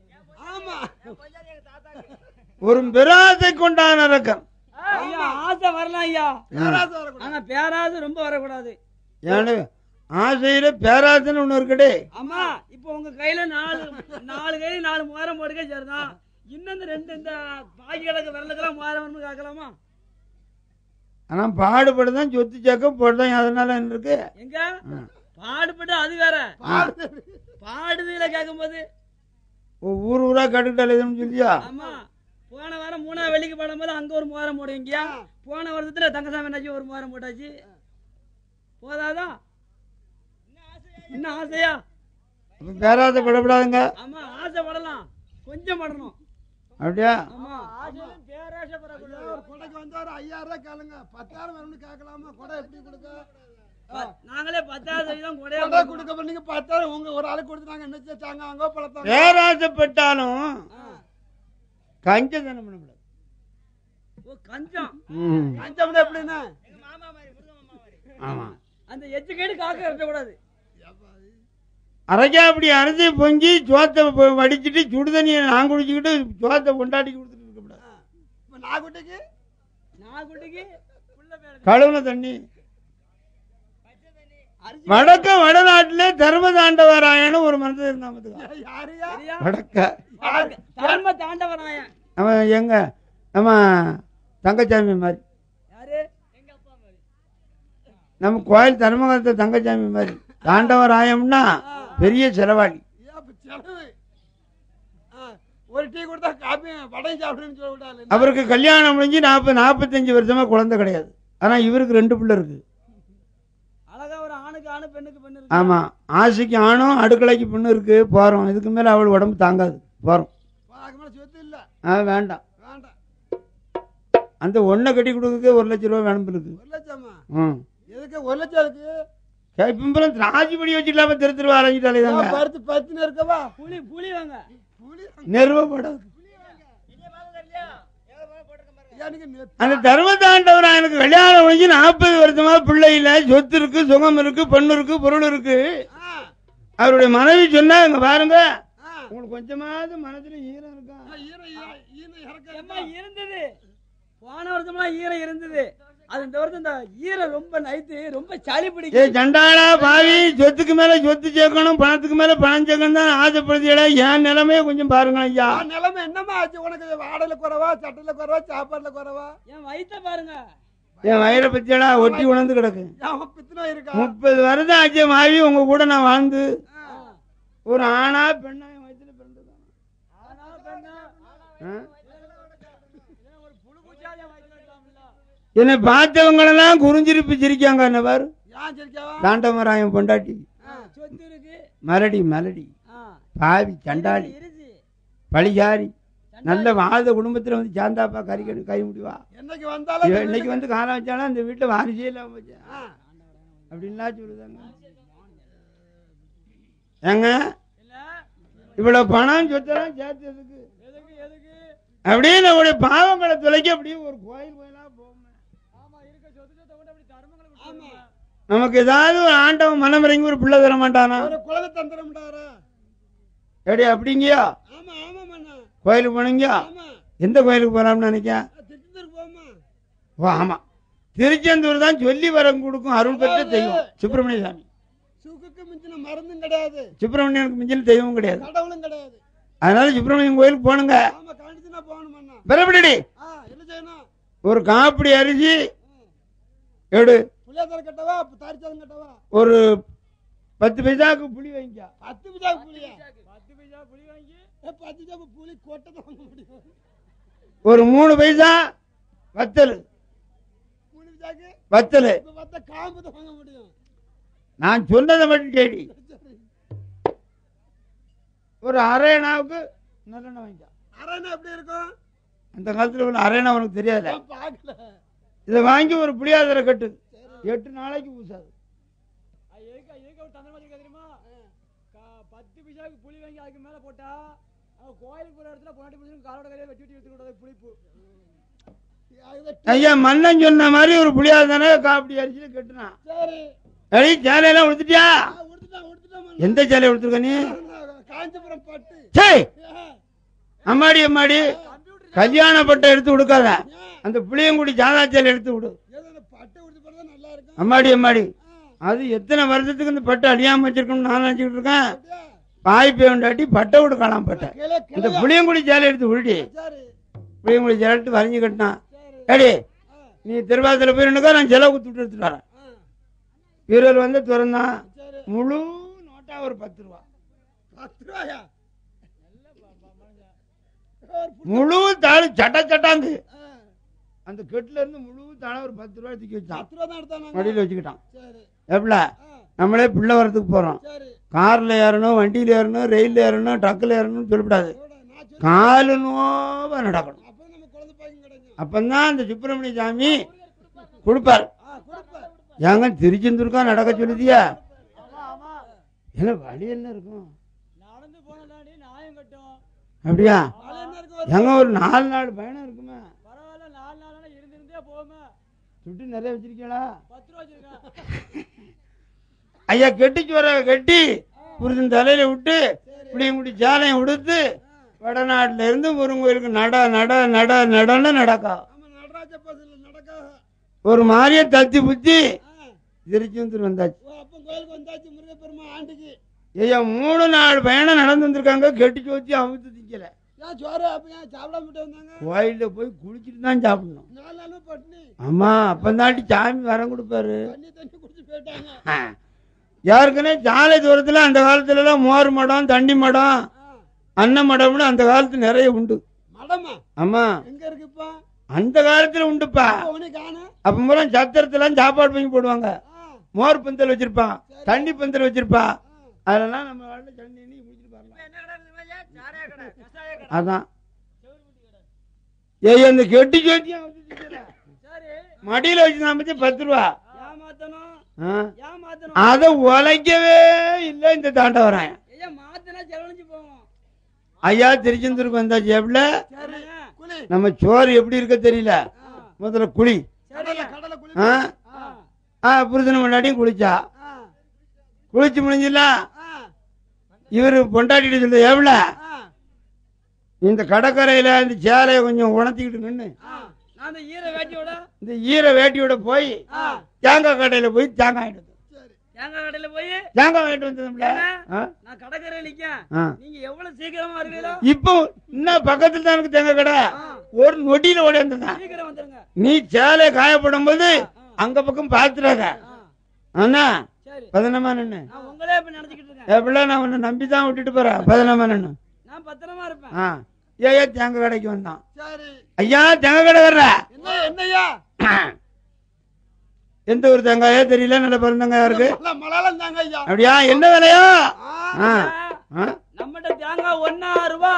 ஒரு பெராசை கொண்டான் அரக்கன். ஆசை வரலாம் ஐயா. ஆனா பேராசை ரொம்ப வரக்கூடாது. ஏன்னு ஆசையில பேராசைன்னு ஒண்ணு இருக்கடே. ஆமா, இப்ப உங்க கையில நாலு நாலு கை நாலு முகாரம் போடுக்க சரிதான். இன்னும் இந்த ரெண்டு இந்த பாக்கி கிடக்கு விரலுக்கெல்லாம் முகாரம் கேட்கலாமா? ஆனா பாடுபடுதான் சொத்து சேர்க்க போடுதான், அதனால என்ன இருக்கு? எங்க பாடுபட்டு அது வேற, பாடுதில கேட்கும் போது ஊர் ஊரா கட்டுக்கிட்டாலே சொல்லியா? ஆமா, போன வாரம் மூணாவது வெள்ளிக்கு படம் போது அங்க ஒரு முகாரம் போடுவீங்க. போன வருஷத்துல தங்கசாமி என்னாச்சு ஒரு முகாரம் போட்டாச்சு. போதாதான் இன்னும் ஆசையா? பேராசை படப்படாதுங்க. ஆமா, ஆசைப்படலாம், கொஞ்சம் படணும். அப்படியா? ஆமா, ஆசையும் பேராசை படக்கூடாது. ஒரு கொடைக்கு வந்து ஒரு ஐயாயிரம் ரூபாய் கேளுங்க, பத்தாயிரம் வேணும்னு கேட்கலாமா? கொடை எப்படி கொடுக்க? நாங்களே பத்தாயிரம் தான் கொடையா கொடை கொடுக்க பண்ணீங்க, பத்தாயிரம் உங்க ஒரு ஆளுக்கு கொடுத்து நாங்க என்ன செஞ்சாங்க? அங்க பழத்தாங்க. பேராசைப்பட்டாலும் கஞ்சத்தனம் பண்ணக்கூடாது. ஓ, கஞ்சம். கஞ்சம்னா எப்படின்னா? எங்க மாமா மாதிரி, முருக மாமா மாதிரி. ஆமா, அந்த எச்சு கேடு காக்க இருக்கக்கூடாது. அரைக்கா அப்படி அரைச்சி பொங்கி சோத்தை வடிச்சிட்டு சுடுதண்ணியை நான் குடிச்சுக்கிட்டு சோத்தை கொண்டாடி கொடுத்துட்டு இருக்கக்கூடாது. நாகுட்டிக்கு நாகுட்டிக்கு கழுவுன தண்ணி. வடக்க வடநாட்டுல தர்ம தாண்டவராயன்னு ஒரு மனுஷன் இருந்தா. யாரையா? வடக்க தர்ம தாண்டவராயன். அவன் எங்க நம்ம தங்கச்சாமி மாதிரி. யாரு? எங்க அப்பா மாதிரி. நம்ம கோயில் தர்மகரத்தை தங்கச்சாமி மாதிரி. தாண்டவராயம்னா பெரிய செலவாளி. ஒரு டீ கொடுத்தா காப்பி வடை சாப்பிடுன்னு சொல்ல விடாது. அவருக்கு கல்யாணம் முடிஞ்சு நாற்பது நாற்பத்தஞ்சு வருஷமா குழந்தை கிடையாது. ஆனா இவருக்கு ரெண்டு பிள்ளை இருக்கு. அழகா ஒரு ஆணுக்கு ஆணு பெண்ணுக்கு பெண்ணு இருக்கு. ஆமா, ஆசைக்கு ஆணும் அடுக்கலைக்கு பெண்ணு இருக்கு. போறோம், இதுக்கு மேல அவள் உடம்பு தாங்காது. போறோம், சொத்து இல்ல. ஆ வேண்டாம். வேண்டாம். அந்த ஒன்றை கட்டி கொடுக்க ஒரு லட்சம் ரூபாய் வேணும் இருக்கு. ஒரு லட்சமா? ம், எதுக்கு ஒரு லட்சம் இருக்கு? பிம்பலம் ராஜிபடி வச்சுக்கலாம திரு திருவா அரைஞ்சிட்டாலே தாங்க. பருத்து பருத்துன்னு இருக்கவா? புளி புளி வாங்க. புளி நெருவப்படாது. எனக்கு நெ- அந்த தர்ம தாண்டவரா எனக்கு கல்யாணம் முடிஞ்சு நாற்பது வருஷமா பிள்ளை இல்ல, சொத்து இருக்கு, சுகம் இருக்கு, பொண்ணு இருக்கு, பொருள் இருக்கு. ஆ, அவருடைய மனைவி சொன்னா, இங்க பாருங்க, ஆ. உங்களுக்கு கொஞ்சமாவது மனசுல ஈரம் இருக்கா? ஈர- ஈர- ஈர இறக்க ஏம்மா, இருந்தது போன வருஷம்லாம் ஈரம் இருந்தது. அது இந்த வருஷம் இந்த ஈரம் ரொம்ப நைட்டு ரொம்ப சளி ஏ பிடிக்கும். சண்டாளா பாவி, சொத்துக்கு மேல சொத்து சேர்க்கணும், பணத்துக்கு மேல பணம் சேர்க்கணும் தான் ஆசைப்படுத்தியடா. என் நிலைமைய கொஞ்சம் பாருங்க ஐயா. ஆ, நிலைமை என்னமா ஆச்சு உனக்கு? வாடல குறவா, சட்டையில குறவா, சாப்பாடுல குறவா? என் வயிற்ற பாருங்க. என் வயிறை பத்தியடா ஒட்டி உணர்ந்து கிடக்கு. அவன் பித்தனா இருக்கா? முப்பது வருஷம் ஆச்சு மாவி உங்க கூட நான் வாழ்ந்து. ஒரு ஆணா பெண்ணா என் வயிற்றுல பிறந்ததான். ஆனா பெண்ணா, ஆ? ஒரு புழு பூச்சாதி என் வயித்துல இருக்கலாம்ல. என்னை பார்த்தவங்களெல்லாம் குறிஞ்சிருப்பு சிரிக்காங்க. என்ன பாரு, ஏன் சரிக்காவா? தாண்டவராயன் பொண்டாட்டி சொத்து இருக்கு. மலடி மலடி ஆ, பாவி சண்டாளி இருச்சு. பழிகாரி நல்ல வாழ்ந்த குடும்பத்துல வந்து சாந்தாப்பா கறி கறி கை முடிவா. என்னைக்கு வந்தாலும் இவ இன்னைக்கு வந்து காலம் வச்சாலும் அந்த வீட்டுல வாரிசே இல்லாம வச்சேன் ஆ, அப்படின்லாம் சொல்லுதாங்க. ஏங்க இல்ல, இவ்வளவு பணம் சொத்தெல்லாம் சேர்த்ததுக்கு எதுக்கு எதுக்கு? அப்படியே நம்முடைய பாவங்களை துளைக்க அப்படியே ஒரு கோயில் கோயிலா போகும். ஆமா, இருக்க சொத்து சொத்தை கொண்டு அப்படி தர்மங்களை விட்டுருங்க. நமக்கு ஏதாவது ஒரு ஆண்டவன் மனம் இறங்கி ஒரு பிள்ளை தர மாட்டானா? ஒரு குழந்தை தந்துடமுடாரா? எப்படி அப்படிங்கயா? ஆமா ஆமா மண்ணா. கோயிலுக்கு போனீங்கயா? ஆமா, எந்த கோயிலுக்கு போறான்னு நினைக்க? திட்டத்துக்கு போமா. ஓ ஆமா, திருச்செந்தூர் தான் சொல்லி வரம் கொடுக்கும் அருள் பெற்ற தெய்வம் சுப்பிரமணிய சாமி. சுக்குக்கு மிஞ்சின மருந்தும் கிடையாது, சுப்பிரமணியனுக்கு மிஞ்சின தெய்வம் கிடையாது. கடவுளும் கிடையாது. அதனால சுப்பிரமணியன் கோயிலுக்கு போனுங்க. ஆமா, கண்டிச்சுனா போகணும் மண்ணா. பெறப்படி ஆ, என்ன செய்யணும்? ஒரு காப்பிடி அரிசி எடு, புளியாத்தலை கட்டவா, தாரிச்சாதம் கட்டவா? ஒரு பத்து பைசாக்கு புளி வாங்கிக்க. பத்து பிஜா புளியா? பத்து பைசா புளி வாங்கி ஏ, பத்து பிஜா புளி கொட்டை தான் வாங்க முடியும். ஒரு மூணு பைசா வத்தல். மூணு பிஜாக்கு வத்தல் இப்ப பார்த்தா காம்பு தான் வாங்க முடியும். நான் சொன்னதை மட்டும் கேடி. ஒரு அரையனாவுக்கு நல்லெண்ணெய் வாங்கிக்க. அரணா எப்படி இருக்கும்? அந்த காலத்துல உள்ள அரையனா உனக்கு தெரியாது. நான் பார்க்கல. இதை வாங்கி ஒரு புளியாதரை கட்டு, எட்டு நாளைக்கு பூசாது. அது எதுக்கு எதுக்கு ஒரு தந்திரமா இருக்கா தெரியுமா? கா- பத்து பைசாவுக்கு புளி வாங்கி அதுக்கு மேல போட்டா அவன் கோயிலுக்கு போற இடத்துல பொன்னாட்டி புளிச்சு காலோட கையில வெட்டி வெட்டி எடுத்து விடுறது புளிப்பு. அதுதான் ஐயா மன்னன் சொன்ன மாதிரி ஒரு புளியாதானே காப்பிடி அரிசியில கட்டுனான். சரி. அடி சேலையெல்லாம் உடுத்துட்டியா? ஆ, உடுத்துட்டான் உடுத்துட்டான் மண்ணா. எந்த சேலையை உடுத்துருக்க நீ? காஞ்சிபுரம் பட்டு. சே ஏ, அம்மாடி அம்மாடி, கல்யாண பட்டை எடுத்து கொடுக்காத, அந்த புளியங்குடி சாதா சேலை எடுத்து விடு. ஏதோ அந்த பட்டை உடுத்து போறதா நல்லா இருக்கும். அம்மாடி அம்மாடி, அது எத்தனை வருஷத்துக்கு இந்த பட்டை அழியாம வச்சிருக்கோம் நான் நினைச்சுக்கிட்டு இருக்கேன். பாய் பேண்டாட்டி பட்டை விட காணாம பட்டை இந்த புளியங்குடி சேலை எடுத்து உருட்டி புளியங்குடி சேலை எடுத்து வரைஞ்சு கட்டினான். ஏடி நீ திருவாசல போயிருக்கா நான் செலவு குத்துட்டு எடுத்துட்டு வரேன். வீரர் வந்து திறந்தான் முழு நோட்டா ஒரு பத்து ரூபா பத்து ரூபாயா முழு தாள் சட்ட சட்டாங்கு அந்த கெட்டுல இருந்து முழு தாளை ஒரு பத்து ரூபாய் தூக்கி வச்சான். பத்து ரூபா தான் எடுத்தாங்க. மடியில வச்சுக்கிட்டான். சரி எப்பல நம்மளே பிள்ளை வரத்துக்கு போறோம். சரி கார்ல ஏறணும் வண்டியில ஏறணும் ரயில்ல ஏறணும் ட்ரக்ல ஏறணும்னு சொல்லக்கூடாது. கூட நான் சொல்லி காலு நோவா நடக்கணும். அப்ப நம்ம குழந்தை பாய்க்கும் கிடைக்கும். அப்பந்தான் அந்த சுப்பிரமணிய சாமி கொடுப்பார். ஆ கொடுப்பேன். ஏங்க திருச்செந்தூருக்கா நடக்க சொல்லுதியா? என்ன வழி என்ன இருக்கும் நடந்து போனதாண்டி நியாயம் கட்டும். அப்படியா? நாளை என்ன இருக்கு? எங்க ஒரு நாலு நாலு பயணம் இருக்குமே. பரவாயில்ல, நாலு நாளான இருந்திருந்தே போகுமே. துட்டு நிறைய வச்சிருக்கீங்களா? பத்து ரூபா வச்சிருக்கேன். ஐயா கெட்டிச்சு வர கெட்டி புருஷன் தலையில விட்டு இப்படி இப்படி சேலையும் உடுத்து வடநாட்டுல இருந்து முருங்கோயிலுக்கு நட நட நட நடன்னு நடக்கா. ஆமா நடராஜ பஸ்ல நடக்காக. ஒரு மாதிரியே தத்தி புத்தி ஆ. திருச்செந்தூர் வந்தாச்சு. ஓ அப்ப கோயிலுக்கு வந்தாச்சு முருகப்பெருமா ஆண்டுக்கு. ஐயா மூணு நாலு பயணம் நடந்து வந்திருக்காங்க. கெட்டிச்சு வச்சு அவுத்து திக்கல. ஏன் சோறு அப்ப ஏன் சாப்பிடாம விட்டு வந்தாங்க? கோயில்ல போய் குளிச்சுட்டு தான் சாப்பிடணும். நாலு நாளும் பட்டினி. ஆமா அப்பந்தாட்டி சாமி வரம் கொடுப்பாரு. தண்ணி தண்ணி குடிச்சு போயிட்டாங்க. ஆ. யாருக்குன்னே சாலை தூரத்துல அந்த காலத்துல எல்லாம் மோர் மடம் தண்டி மடம் ஆ. அன்ன மடம்னு அந்த காலத்துல நிறைய உண்டு. மடமா ஆமா எங்க இருக்கு இப்ப? அந்த காலத்துல உண்டுப்பா. உனக்கு காண. அப்ப மூலம் சத்திரத்துல எல்லாம் சாப்பாடு வாங்கி போடுவாங்க. ஆ. மோர் பந்தல் வச்சிருப்பான் தண்ணி பந்தல் வச்சிருப்பான். அதெல்லாம் நம்ம வாழ்ல தண்ணி எண்ணி குடிச்சிட்டு வரலாம். என்ன கடை இருக்குது ஐயா? சாராய கடை, கசாய கடை, அதான் செவுருட்டி கடை. ஏய் அந்த கெட்டி ஜோதியா சரி, மடியில வச்சு நான் பத்தி பத்து ரூபா ஏமாத்தணும், ஆ. ஏமாத்தணும். அத உழைக்கவே இல்ல இந்த தாண்ட வரான். ஐயா மாத்தினா செலவழிஞ்சு போவோம். ஐயா திருச்செந்தூருக்கு வந்தாச்சு. எப்பல சரி குளி. நம்ம சோறு எப்படி இருக்க தெரியல. முதல்ல குழி கடலை கடலை குளி. ஆ ஆ, ஆ புருஷன் முன்னாடியும் குளிச்சா. ஆ. குளிச்சு முடிஞ்சில ஆ. இவரு பொண்டாட்டிட்டு சொல்ல எவ்வளோ ஆ. இந்த கடற்கரையில இந்த சேலையை கொஞ்சம் உணர்த்திக்கிட்டு நின்று ஆ. நான் அந்த ஈர வேட்டியோட இந்த ஈர வேட்டியோட போய் ஆ, தேங்காய் கடையில போய் தேங்காய் வாங்கிட்டு வந்தோம். சரி தேங்காய் கடையில போய் தேங்காய் வாங்கிட்டு வந்தோம்ல. ஆ? நான் கடற்கரை நிக்கேன். ஆ. நீங்க எவ்வளவு சீக்கிரமா வருவீங்களோ இப்போ இன்னும் பக்கத்துல தான் எனக்கு தேங்காய் கடை. ஆ, ஒரு நொடியில ஓடி வந்தேன். சீக்கிரம் வந்துருங்க. நீ சேலை காயப்படும் போது அங்க பக்கம் பாத்துறாங்க. ஆ, ஆனா சரி, பதனமா நின்னு நான் உங்களே இப்ப நினைச்சுக்கிட்டு இருக்கேன். எப்படிலாம் நான் உன்னை நம்பி தான் விட்டுட்டு போறேன். பதனமா நின்னு நான் பத்திரமா இருப்பேன். ஆ ஏயா தேங்காய் கடைக்கு வந்தான். சரி ஐயா தேங்காய் கடை வர்ற என்ன என்னய்யா? எந்த ஒரு தேங்காயோ தெரியல. நல்ல பிறந்தங்காயா இருக்கு. மல- மலையாளம் தாங்க ஐயா. அப்படியா என்ன விலையா? ஆ. ஆ. ஆ? நம்மகிட்ட தேங்காய் ஒன்னா ரூபா.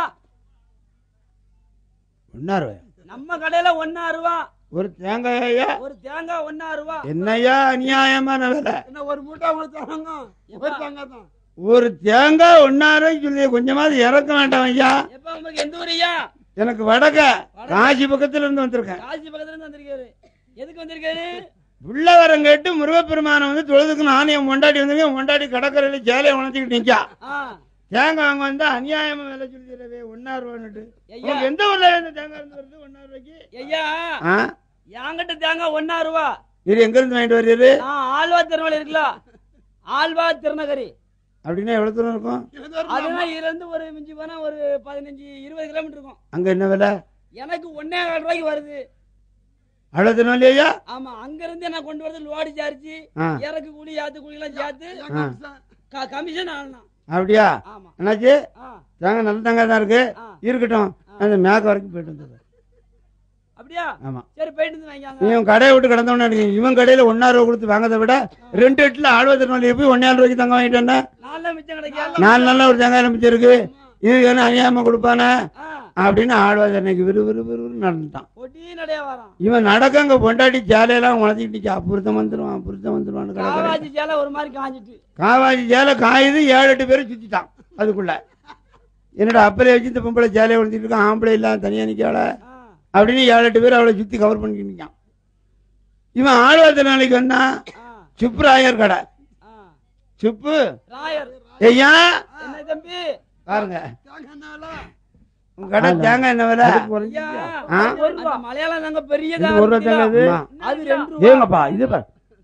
ஒன்னா ரூபாயா? நம்ம கடையில ஒன்னா ரூபா. ஒரு தேங்காயா? ஒரு தேங்காய் ஒன்னா ரூபா. என்னையா அநியாயமான விலை? என்ன ஒரு மூட்டை உங்களுக்கு தராங்க? ஒரு தேங்காய் தான். ஒரு தேங்காய் ஒன்னா ரூபாய்க்கு சொல்லி கொஞ்சமாவது இறக்க வேண்டாம் ஐயா. எப்ப உங்களுக்கு எந்த ஊரியா? எனக்கு வடக்க காசி பக்கத்துல இருந்து வந்திருக்கேன். காசி பக்கத்துல இருந்து வந்திருக்காரு. எதுக்கு வந்திருக்காரு? உள்ள வரம் கேட்டு முருகப்பெருமான வந்து தொழுதுக்கு நானும் என் பொண்டாட்டி வந்திருக்கேன். பொண்டாட்டி கடற்கரையில சேலையை உணர்த்திக்கிட்டு நிக்கா. ஆ, தேங்காய் வாங்க வந்தா அநியாயமா விலை சொல்லிடுறவே ஒன்னா ரூபான்னுட்டு. ஐயா, உங்களுக்கு எந்த ஊர்ல இருந்து தேங்காய் இருந்து வருது ஒன்னா ரூபாய்க்கு? ஐயா, ஆ? என்கிட்ட தேங்காய் ஒன்னா ரூபா. இது எங்க இருந்து வாங்கிட்டு வருது? நான் ஆழ்வா திருநெல்வேலி இருக்குல்ல, ஆழ்வா திருநகரி. அப்படின்னா எவ்வளவு தூரம் இருக்கும்? இது ஒரு அதுனா இதுல இருந்து ஒரு மிஞ்சி போனா ஒரு பதினஞ்சு இருபது கிலோமீட்டர் இருக்கும். அங்க என்ன விலை? எனக்கு ஒன்னே கால் ரூபாய்க்கு வருது. அவ்வளவு தூரம் இல்லையா? ஆமா, அங்க இருந்து நான் கொண்டு வரது லோடி சார்ஜ், ஆ. இறக்கு கூலி, யாத்து கூலி எல்லாம் சேர்த்து என் கமிஷன். க- கமிஷன் ஆகணும். அப்படியா? ஆமா. என்னாச்சு? ஆ, தேங்காய் நல்ல தேங்காய் தான் இருக்கு. ஆ. இருக்கட்டும். அந்த மேக்க வரைக்கும் போயிட்டு வந்தது. அப்படியா? ஆமா. சரி, போயிட்டு வந்து வாங்கிக்காங்க. இவன் கடையை விட்டு கிடந்தவன இவன் கடையில ஒன்னா ரூபா கொடுத்து வாங்கதை விட ரெண்டு எட்டுல ஆழ்வா திருநெல்வேலி போய் ஒன்னே ரூபாய்க்கு தங்க வாங்கிட்டு வந்தேன். நாலு மிச்சம் கிடைக்காது. நாலு நாள்ல ஒரு தேங்காய் மிச்சம் இருக்கு. இது என்ன அநியாயமா கொடுப்பானே ஆ, அப்படின்னு ஆழ்வா திருநெல்வேலிக்கு விறு விறு விறு நடந்துட்டான். ஒட்டி நடைய வரான். இவன் நடக்கங்க பொண்டாட்டி சேலையெல்லாம் உணர்த்திக்கிட்டு புருத்தம் வந்துருவான் புருத்தம் வந்துருவான்னு கடற்கரை காவாஜி சேலை ஒரு மாதிரி காஞ்சிட்டு. காவாஜி சேலை காயுது. ஏழு எட்டு பேரும் சுத்திட்டான் அதுக்குள்ள. என்னடா அப்பலே வச்சு இந்த பொம்பளை சேலையை உணர்த்திட்டு இருக்கான். ஆம்பளை இல்லாம தனியா நிக்கல ஆ, அப்படின்னு ஏழு எட்டு பேர் அவளை சுத்தி கவர் பண்ணிட்டு நிக்கான். இவன் ஆழ்வார்த்த நாளைக்கு வந்தான். ஆ, சுப்புராயர் கடை. ஆ. சுப்பு ராயர். ஐயா என்ன தம்பி? பாருங்க தேங்காய் என்னால? உங்க கடை தேங்காய் என்ன விலை? ஐயா, ஆ? ஒரு ரூபா. மலையாளம் நாங்க பெரிய இது ஒரு ரூபா தேங்காய் இது. அது ரெண்டு ரூபா. ஏங்கப்பா இது பாரு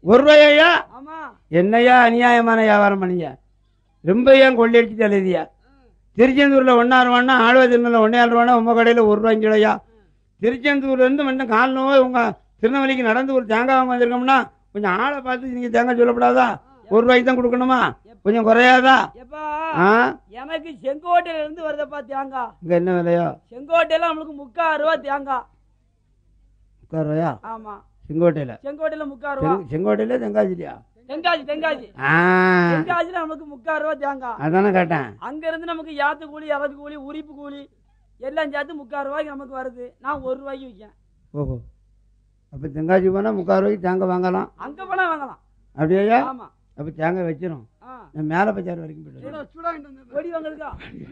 ஒரு ரூபாயா? ஆமா. என்னையா அநியாயமான வியாபாரம் பண்ணீங்க? ரொம்ப ஏன் கொள்ளையடிச்சு எழுதியா? திருச்செந்தூர்ல ஒன்னா ரூபான்னா ஆழ்வாதிருமல ஒன்னே ஆறு ரூபானா உங்க கடையில ஒரு ரூபாய் கிலோயா? திருச்செந்தூர்ல இருந்து மட்டும் கால் நோய் உங்க திருநெல்வேலிக்கு நடந்து ஒரு தேங்காய் வாங்க வந்திருக்கோம்னா கொஞ்சம் ஆளை பார்த்து நீங்க தேங்காய் சொல்லப்படாதா? ஒரு ரூபாய்க்கு தான் கொடுக்கணுமா? கொஞ்சம் குறையாதா? எனக்கு செங்கோட்டையில இருந்து வருதப்பா தேங்காய். இங்க என்ன விலையோ? செங்கோட்டையில நம்மளுக்கு முக்கால் ரூபாய் தேங்காய். முக்கால் ரூபாயா? ஆமா. செங்கோட்டையில செங்கோட்டையில முக்கால் ரூபாய். செங்கோட்டையில தெங்காசிலியா? தென்காசி தென்காசி தென்காசில நமக்கு முக்கால் ரூபாய் தேங்காய். அதானே கேட்டேன். அங்க இருந்து நமக்கு யாத்து கூலி இறக்கு கூலி உரிப்பு கூலி எல்லாம் சேர்த்து முக்கால் ரூபாய்க்கு நமக்கு வருது. நான் ஒரு ரூபாய்க்கு விற்கேன். ஓஹோ, அப்ப தெங்காசி போனா முக்கால் ரூபாய்க்கு தேங்காய் வாங்கலாம். அங்க போனா வாங்கலாம். அப்படியா? ஆமா. அப்ப தேங்காய் வச்சிரும். மேல பச்சார் வரைக்கும் போயிட்டு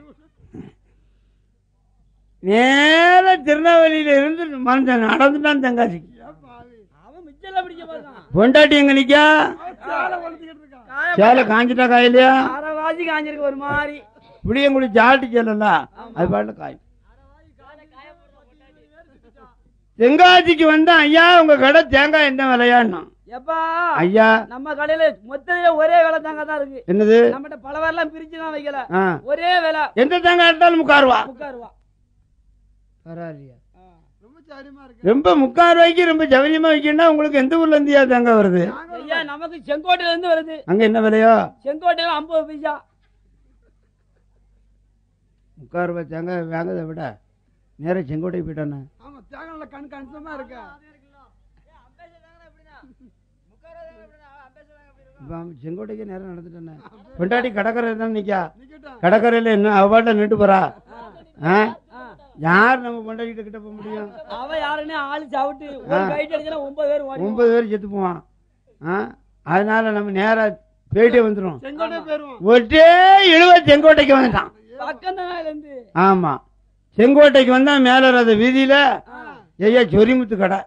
நேர திருநெல்வேலியில இருந்து மனுஷன் நடந்துட்டான் தெங்காசிக்கு. பொண்டாட்டி எங்க நிக்கா? சேலை காஞ்சிட்டா காயிலையா? அரைவாசி காஞ்சிருக்கு ஒரு மாதிரி. புளியங்குடி ஜாட்டி சேலல்ல அது பாட்டுல காய். தெங்காசிக்கு வந்தா ஐயா உங்க கடை தேங்காய் என்ன விலையான்னா? எப்பா ஐயா நம்ம கடையில மொத்தத்துல ஒரே விலை தேங்காய் தான் இருக்கு. என்னது? நம்மகிட்ட பல வரலாம் பிரிச்சு தான் வைக்கல. ஒரே விலை. எந்த தேங்காய் எடுத்தாலும் முக்கால் ரூபா. முக்கால் ரூபா பரவாயில்லையா? ரொம்ப முக்கால் ரூபாய்க்கு ரொம்ப சௌரியமா வைக்கணும்னா உங்களுக்கு எந்த ஊர்ல இருந்தியா தேங்காய் வருது? ஐயா நமக்கு செங்கோட்டையில இருந்து வருது. அங்க என்ன விலையோ? செங்கோட்டையில ஐம்பது பைசா. முக்கால் ரூபாய் தேங்காய் வாங்கதை விட நேர செங்கோட்டைக்கு போயிட்டானே. ஆமா, தேங்காய் கண் கணிசமா இருக்கா? செங்கோட்டைக்கு நேரம் நடந்துட்டானே. பொண்டாட்டி கடற்கரை தான் நிக்கா. கடற்கரையில என்ன அவாட்ட நின்று போறா? யார் நம்ம பொண்டாட்டி கிட்ட போக முடியும்? அவ யாருன்னு ஆளு சாவிட்டு ஒரு கைட் அடிச்சா ஒன்பது பேர் ஓடி ஒன்பது பேர் செத்து போவான். அதனால நம்ம நேரா போயிட்டே வந்துரும். செங்கோட்டை போயிருவோம். ஒரே இழுவ செங்கோட்டைக்கு வந்துட்டான். பக்கம் தான் இருந்து. ஆமா, செங்கோட்டைக்கு வந்தா மேல ரத வீதியில ஐயா சொரிமுத்து கடை.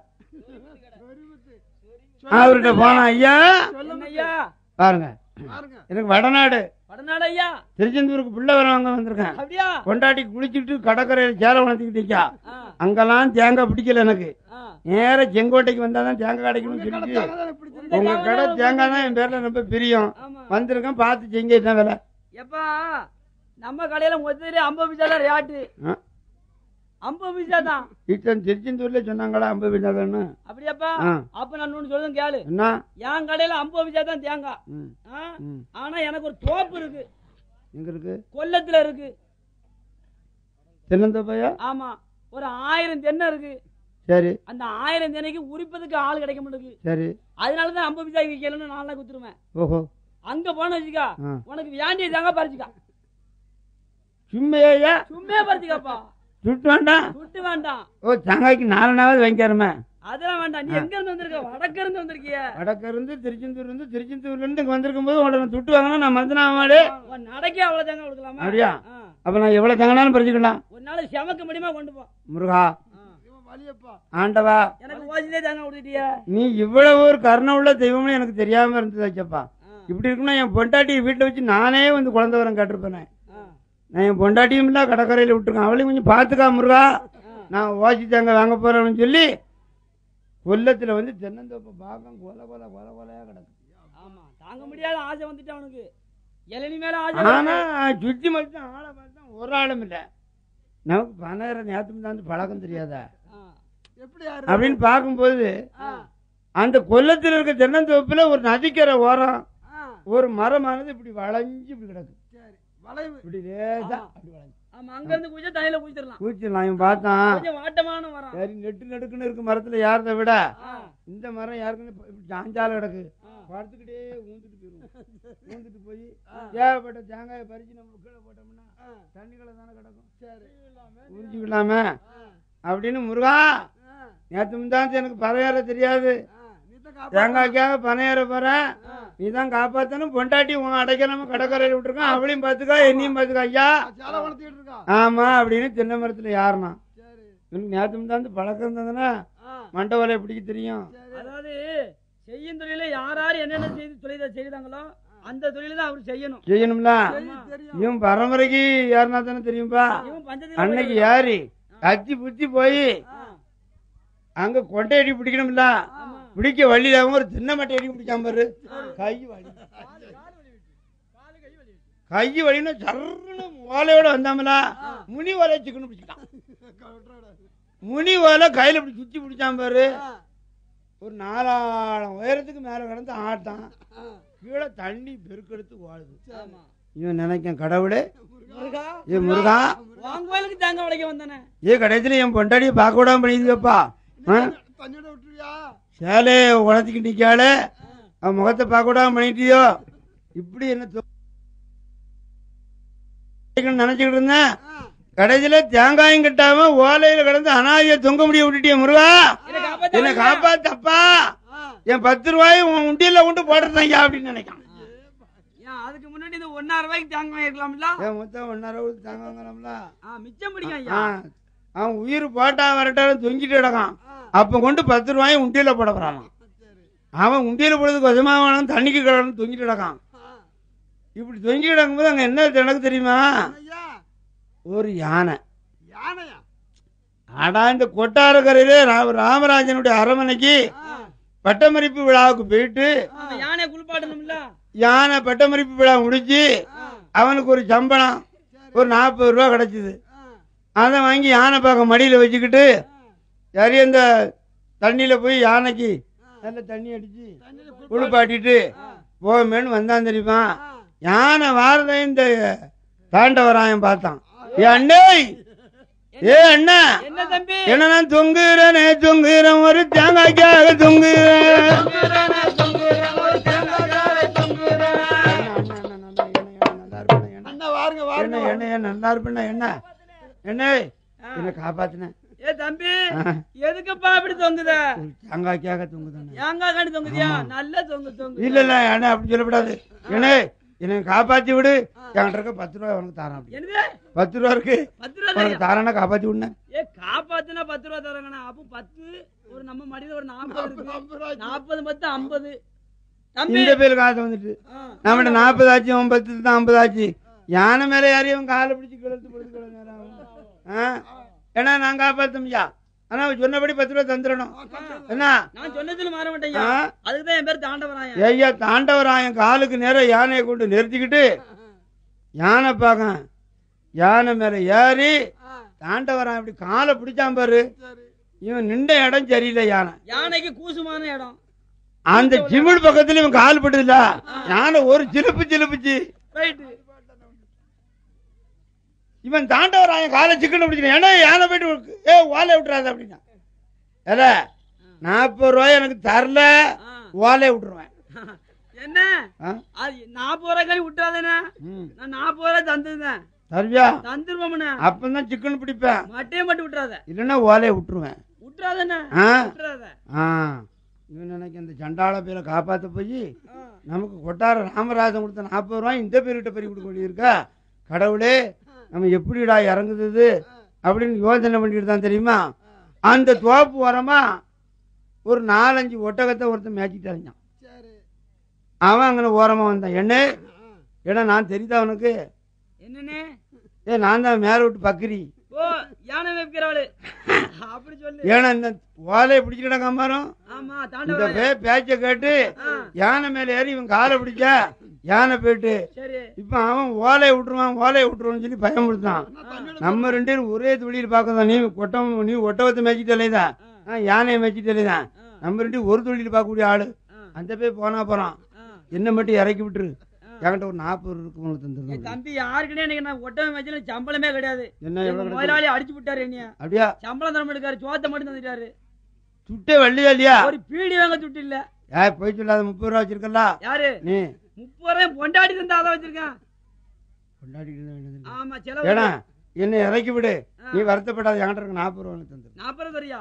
அவர்கிட்ட போனா ஐயா பாருங்க எனக்கு வடநாடு வடநாடு ஐயா திருச்செந்தூருக்கு பிள்ளை வரவங்க வந்திருக்கேன். கொண்டாட்டி குளிச்சுட்டு கடற்கரையில சேலை வளர்த்துக்கிட்டீங்க. அங்கெல்லாம் தேங்காய் பிடிக்கல எனக்கு. நேர செங்கோட்டைக்கு வந்தாதான் தேங்காய் கிடைக்கணும்னு சொல்லிட்டு உங்க கடை தேங்காய் தான் என் பேர்ல ரொம்ப பிரியம். வந்திருக்கேன், பார்த்து செங்க என்ன விலை? எப்பா நம்ம கடையில மொத்தத்திலே ஐம்பது பைசா தான் ரேட்டு. ஐம்பது பைசா தான். திருச்செந்தூர்ல சொன்னாங்களா ஐம்பது பைசா தானு? அப்படியாப்பா? அப்ப நான் ஒண்ணு சொல்லுங்க கேளு. என்ன? என் கடையில ஐம்பது பைசா தான் தேங்காய். ஆனா எனக்கு ஒரு தோப்பு இருக்கு. எங்க இருக்கு? கொல்லத்துல இருக்கு. தென்னந்தோப்பையா? ஆமா, ஒரு ஆயிரம் தென்னை இருக்கு. சரி. அந்த ஆயிரம் தென்னைக்கு உரிப்பதுக்கு ஆள் கிடைக்க மாட்டேங்குது. சரி. அதனாலதான் ஐம்பது பைசா விற்கலன்னு நாலு நாள் குத்துருவேன். ஓஹோ. அங்க போன வச்சுக்கா உனக்கு வேண்டிய தேங்காய் பறிச்சுக்கா. சும்மையா? சும்மையா பறிச்சுக்காப்பா. சுட்டு வேண்டாம்? சுட்டு வேண்டாம். ஓ, தேங்காய்க்கு நாலு நாள் வாங்கிக்கிறமே. அதெல்லாம் வேண்டாம். நீ எங்க இருந்து வந்திருக்க? வடக்க இருந்து வந்திருக்கிய? வடக்க இருந்து திருச்செந்தூர் இருந்து திருச்செந்தூர்ல இருந்து இங்க வந்திருக்கும் போது உடனே துட்டு வாங்கினா நான் மந்தனாமாடு நடக்கே அவ்வளவு தேங்காய் கொடுக்கலாமா? அப்படியா? அப்ப நான் எவ்வளவு தேங்காய்னாலும் பறிச்சுக்கலாம். ஒரு நாள் செமக்க முடியுமா கொண்டு போ. முருகா, ஆண்டவா, எனக்கு ஓசிலே தேங்காய் கொடுத்துட்டிய. நீ இவ்வளவு ஒரு கருணை உள்ள தெய்வம்னு எனக்கு தெரியாம இருந்தது வச்சப்பா. இப்படி இருக்குன்னா என் பொண்டாட்டி வீட்டுல வச்சு நானே வந்து குழந்தை வரம் கேட்டிருப்பேன். நான் என் பொண்டாட்டியும் இல்ல கடற்கரையில விட்டுருக்கேன். அவளையும் கொஞ்சம் பாத்துக்கா முருகா. நான் ஓசி தேங்காய் வாங்க போறேன்னு சொல்லி கொல்லத்துல வந்து தென்னந்தோப்ப பாக்கம் கொல கொல கொல கொலையா கிடக்கு. ஆமா, தாங்க முடியாத ஆசை வந்துட்டு அவனுக்கு. இளநி மேல ஆசை. ஆனா சுத்தி மட்டும் ஆளை பார்த்தா ஒரு ஆளும் இல்ல. நமக்கு பணம் நேரத்துக்கு தான் பழக்கம் தெரியாதா அப்படின்னு பார்க்கும்போது அந்த கொல்லத்தில் இருக்க தென்னந்தோப்புல ஒரு நதிக்கரை ஓரம் ஒரு மரமானது இப்படி வளைஞ்சு இப்படி கிடக்கு. இப்படி லேசா அப்படி வளைஞ்சு. ஆமா, அங்க இருந்து குடிச்சா தண்ணியில குடிச்சிடலாம். குடிச்சிடலாம். இவன் பார்த்தான் கொஞ்சம் வாட்டமான மரம். சரி, நெட்டு நெடுக்குன்னு இருக்கு மரத்துல யாரத விட இந்த மரம் யாருக்குன்னு சாஞ்சால கிடக்கு. படுத்துக்கிட்டே ஊந்துட்டு போயிருவோம். ஊந்துட்டு போய் ஏகப்பட்ட தேங்காயை பறிச்சு நம்ம கீழே போட்டோம்னா தண்ணிகளை தானே கிடக்கும். சரி, உறிஞ்சிக்கலாமே அப்படின்னு முருகா நேற்று முந்தாந்து எனக்கு பறையேற தெரியாது. தேங்காய்க்காக பனையேற போறேன். நீதான் காப்பாத்தனும். பொண்டாட்டி உன் அடைக்கலாம கடற்கரையில விட்டுருக்கான். அவளையும் பாத்துக்கா, என்னையும் பாத்துக்கா ஐயா. ஆமா அப்படின்னு தென்னை மரத்துல யாருனா எனக்கு நேற்று முந்தாந்து பழக்கம் இருந்ததுன்னா மண்டவலை பிடிக்க தெரியும். அதாவது செய்யும் தொழில யார் யார் என்னென்ன செய்து தொழில செய்தாங்களோ அந்த தொழில தான் அவர் செய்யணும். செய்யணும்ல. இவன் பரம்பரைக்கு யாருனா தானே தெரியும்பா. அன்னைக்கு யாரு கச்சி புத்தி போய் அங்க கொட்டையடி பிடிக்கணும்ல. பிடிக்க வழி இல்லாம ஒரு சின்ன மட்டை அடி பிடிக்காம பாரு கை வலி கை வலின்னு சர்ன்னு ஓலையோட வந்தாமலா முனி ஓலை சிக்கன்னு பிடிச்சிட்டான் முனி ஓலை கையில இப்படி சுத்தி பிடிச்சாம பாரு ஒரு நாலாயிரம் உயரத்துக்கு மேல கிடந்து ஆட்டான் கீழே தண்ணி பெருக்கெடுத்து வாழுது இவன் நினைக்கேன் கடவுளே ஏ முருகா கோயிலுக்கு தேங்காய் உடைக்க வந்தானே ஏ கடைசியில என் பொண்டாடியை பார்க்க விடாம பண்ணிதுப்பா சேலைய உடச்சிக்கிட்டு நிக்கால அவன் முகத்தை பார்க்க விடாம பண்ணிட்டியோ இப்படி என்ன நினைச்சுக்கிட்டு இருந்தேன் கடைசியில தேங்காயும் கட்டாம ஓலையில கிடந்து அனாதைய தொங்க முடிய விட்டுட்டிய முருகா என்ன காப்பாத்தப்பா என் பத்து ரூபாயும் உன் உண்டியில கொண்டு போடுறேன் அப்படின்னு நினைக்கான் அதுக்கு முன்னாடி இந்த ஒன்னாயிரம் ரூபாய்க்கு தேங்காய் இருக்கலாம்ல மொத்தம் ஒன்னாயிரம் ரூபாய்க்கு தேங்காய்லாம்ல மிச்சம் பிடிக்கும் அவன் உயிர் போட்டா வரட்டாலும் தொங்கிட்டு கிடக்கான் அப்ப கொண்டு பத்து ரூபாயும் உண்டியில போட போறான் அவன் உண்டியில போடுறதுக்கு வசமாக தண்ணிக்கு கிடக்கணும் தொங்கிட்டு கிடக்கான் இப்படி தொங்கி கிடக்கும் போது அங்க என்ன எனக்கு தெரியுமா ஒரு யானை ஆடா இந்த கொட்டாரக்கரையில ராமராஜனுடைய அரமனைக்கு பட்டமரிப்பு விழாவுக்கு போயிட்டு யானை குளிப்பாட்டணும்ல யானை பட்டமரிப்பு விழா முடிச்சு அவனுக்கு ஒரு சம்பளம் ஒரு நாற்பது ரூபா கிடைச்சது அதை வாங்கி யானை பார்க்க மடியில வச்சுக்கிட்டு சரி அந்த தண்ணியில போய் யானைக்கு நல்ல தண்ணி அடிச்சு குளிப்பாட்டிட்டு போமேன்னு வந்தான் தெரியுமா யானை வாரத இந்த தாண்டவராயன் பார்த்தான் ஏ அண்ணே ஏ அண்ணா என்ன நான் தொங்குறேன் தொங்குறேன் ஒரு தேங்காய்க்காக தொங்குறேன் நல்லா இருப்பேன் என்ன என்ன என்ன காப்பாத்தின ஏ தம்பி எதுக்குப்பா அப்படி தொங்குத தேங்காய்க்காக தொங்குதான் தேங்காய் காண்டி தொங்குதியா நல்ல தொங்கு தொங்கு இல்ல இல்ல என்ன அப்படி சொல்லக்கூடாது என்ன என்ன காப்பாத்தி விடு என்கிட்ட இருக்க பத்து ரூபாய் உனக்கு தரான் பத்து ரூபா இருக்கு உனக்கு தாரானா காப்பாத்தி விடுன ஏ காப்பாத்தினா பத்து ரூபா தராங்கண்ணா அப்போ பத்து ஒரு நம்ம மடியில ஒரு நாற்பது நாற்பது பத்து ஐம்பது இந்த பேர் காசு வந்துட்டு நம்மகிட்ட நாற்பது ஆச்சு அவன் பத்து தான் ஐம்பது ஆச்சு யானை மேல யாரையும் காலை பிடிச்சி கிளத்து படுத்து ஏன்னா நான் காப்பாத்தமியா ஆனா சொன்னபடி பத்து ரூபா தந்துடணும் என்ன நான் சொன்னதுல மாற மாட்டேன் அதுக்குதான் என் பேர் தாண்டவராயன் ஐயா தாண்டவராயன் காலுக்கு நேரம் யானையை கொண்டு நிறுத்திக்கிட்டு யானை பாக்க யானை மேல ஏறி தாண்டவராயன் இப்படி காலை பிடிச்சான் பாரு இவன் நின்ற இடம் சரியில்லை யானை யானைக்கு கூசுமான இடம் அந்த ஜிமிழ் பக்கத்துல இவன் கால் பட்டது இல்ல யானை ஒரு சிலுப்பு சிலுப்புச்சு இவன் தாண்டவராயன் காலை சிக்கன் பிடிச்சிருக்கேன் ஏன்னா யானை போயிட்டு ஏ ஓலை விட்டுறாத அப்படின்னா ஏல நாற்பது ரூபாய் எனக்கு தரல ஓலை விட்டுருவேன் என்ன நாற்பது ரூபாய் விட்டுறாதானே நான் நாற்பது ரூபாய் தந்துருந்தேன் தருவியா தந்துருவோம்னா அப்பதான் சிக்கன் பிடிப்பேன் மட்டையும் மட்டும் விட்டுறாத இல்லன்னா ஓலையை விட்டுருவேன் விட்டுறாதானே இவன் நினைக்க இந்த சண்டாள பேரை காப்பாத்த போய் நமக்கு கொட்டார ராமராஜன் கொடுத்த நாற்பது ரூபாய் இந்த பேருகிட்ட பெரிய கொடுக்க வேண்டியிருக்கா கடவுளே நம்ம எப்படிடா இறங்குது அப்படின்னு யோசனை பண்ணிட்டு தான் தெரியுமா அந்த தோப்பு வரமா ஒரு நாலஞ்சு ஒட்டகத்தை ஒருத்தன் மேய்ச்சிட்டு அலைஞ்சான் அவன் அங்கே ஓரமா வந்தான் என்ன ஏன்னா நான் தெரியுதா அவனுக்கு என்னன்னு ஏ நான் தான் மேல விட்டு பக்கிரி ஏன்னா இந்த ஓலையை பிடிச்சிட்டு காமாரும் இந்த பேச்ச கேட்டு யானை மேல ஏறி இவன் காலை பிடிச்ச யானை போயிட்டு இப்ப அவன் ஓலையை விட்டுருவான் ஓலையை விட்டுருவான்னு சொல்லி பயமுடுத்தான் நம்ம ரெண்டு பேரும் ஒரே தொழில் பார்க்கதான் நீ ஒட்டம் நீ ஒட்டகத்தை மேய்ச்சிட்டலேதான் யானையை மேய்ச்சிட்டலேதான் நம்ம ரெண்டு ஒரு தொழில் பார்க்கக்கூடிய ஆளு அந்த போய் போனா போறான் என்ன மட்டும் இறக்கி விட்டுரு என்கிட்ட ஒரு நாற்பது இருக்கு தம்பி யாருக்குனே நான் ஒட்டகம் மேய்ச்சல சம்பளமே கிடையாது முதலாளி அடிச்சு விட்டாரு என்ன அப்படியா சம்பளம் தர மாட்டாரு சோத்த மட்டும் தந்துட்டாரு சுட்டே வள்ளியா இல்லையா ஒரு பீடி வாங்க சுட்டு இல்ல ஏய் போய் சொல்லாத முப்பது ரூபா வச்சிருக்கல யாரு நீ முப்பது ரூபாய் பொண்டாடி தந்தா அதை வச்சிருக்கேன் பொண்டாடி ஆமா செலவு ஏடா என்ன இறக்கி விடு நீ வருத்தப்படாத என்கிட்ட இருக்க நாற்பது ரூபா தந்து நாற்பது தெரியா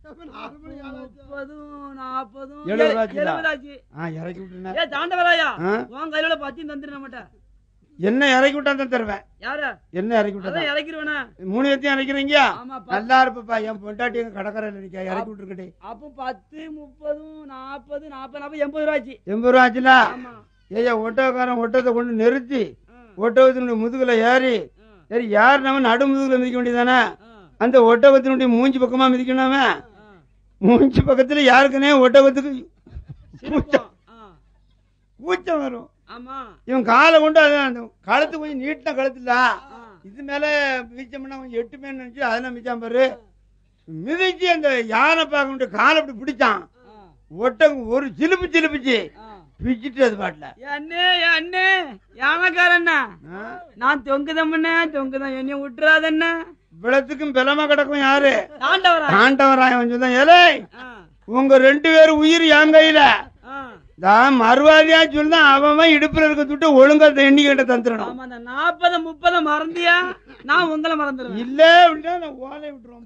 என்ன இறக்கி விட்டா தருவேன் என்ன இறக்கி விட்டா இறக்கிடுவேனா மூணு பேர்த்தையும் இறக்கிறீங்க நல்லா இருப்பா என் பொண்டாட்டி கடைக்கரையில இருக்கா இறக்கி விட்டுருக்கே அப்போ பத்து முப்பது நாற்பது நாற்பது நாற்பது எண்பது ரூபாய்ச்சி எண்பது ரூபா ஆச்சுல ஏயா ஒட்டகக்காரன் ஒட்டத்தை கொண்டு நிறுத்தி ஒட்டகத்தினுடைய முதுகுல ஏறி சரி யார் நம்ம நடு முதுகுல மிதிக்க வேண்டியதானே அந்த ஒட்டகத்தினுடைய மூஞ்சி பக்கமா மிதிக்கணுமே மூஞ்சி பக்கத்துல யாருக்குனே ஒட்டகத்துக்கு சிரிப்போம். ஆ, கூச்சம் வரும். ஆமா. இவன் காலை கொண்டு அதான் அந்த கழுத்து கொஞ்சம் நீட்டின கழுத்துல ஆ, இது மேல மிச்சம்னா கொஞ்சம் எட்டுமே நினைச்சு அதெல்லாம் மிச்சான் பாரு. மிதிச்சு அந்த யானை பார்க்க காலை அப்படி பிடிச்சான். ஆ, ஒட்டகம் ஒரு சிலுப்பு சிலுப்பிச்சு ஆ. பிச்சுட்டு அது பாட்டுல. ஏ அண்ணே, ஏ அண்ணே, யானைக்காரண்ணா, நான் தொங்குதம்மண்ணே, தொங்குதான், என்னைய விட்டுறாதண்ணே. விளத்துக்கும் பிளமா கிடக்கும் யாரு? ஆண்டவரா? ஆண்டவராயன் கொஞ்சம் தான். ஏலே ஆ, உங்க ரெண்டு பேரும் உயிர் என் கையில. ஆ. தான் மறுவாதியா சொல்லுதான் அவன் இடுப்புல இருக்க துட்டு ஒழுங்கா எண்ணிக்கிட்ட தந்துடணும். ஆமா, அந்த நாற்பது முப்பது மறந்தியா நான் உங்களை மறந்துடுவேன். இல்ல அப்படின்னா நான் ஓலை விட்டுருவோம்.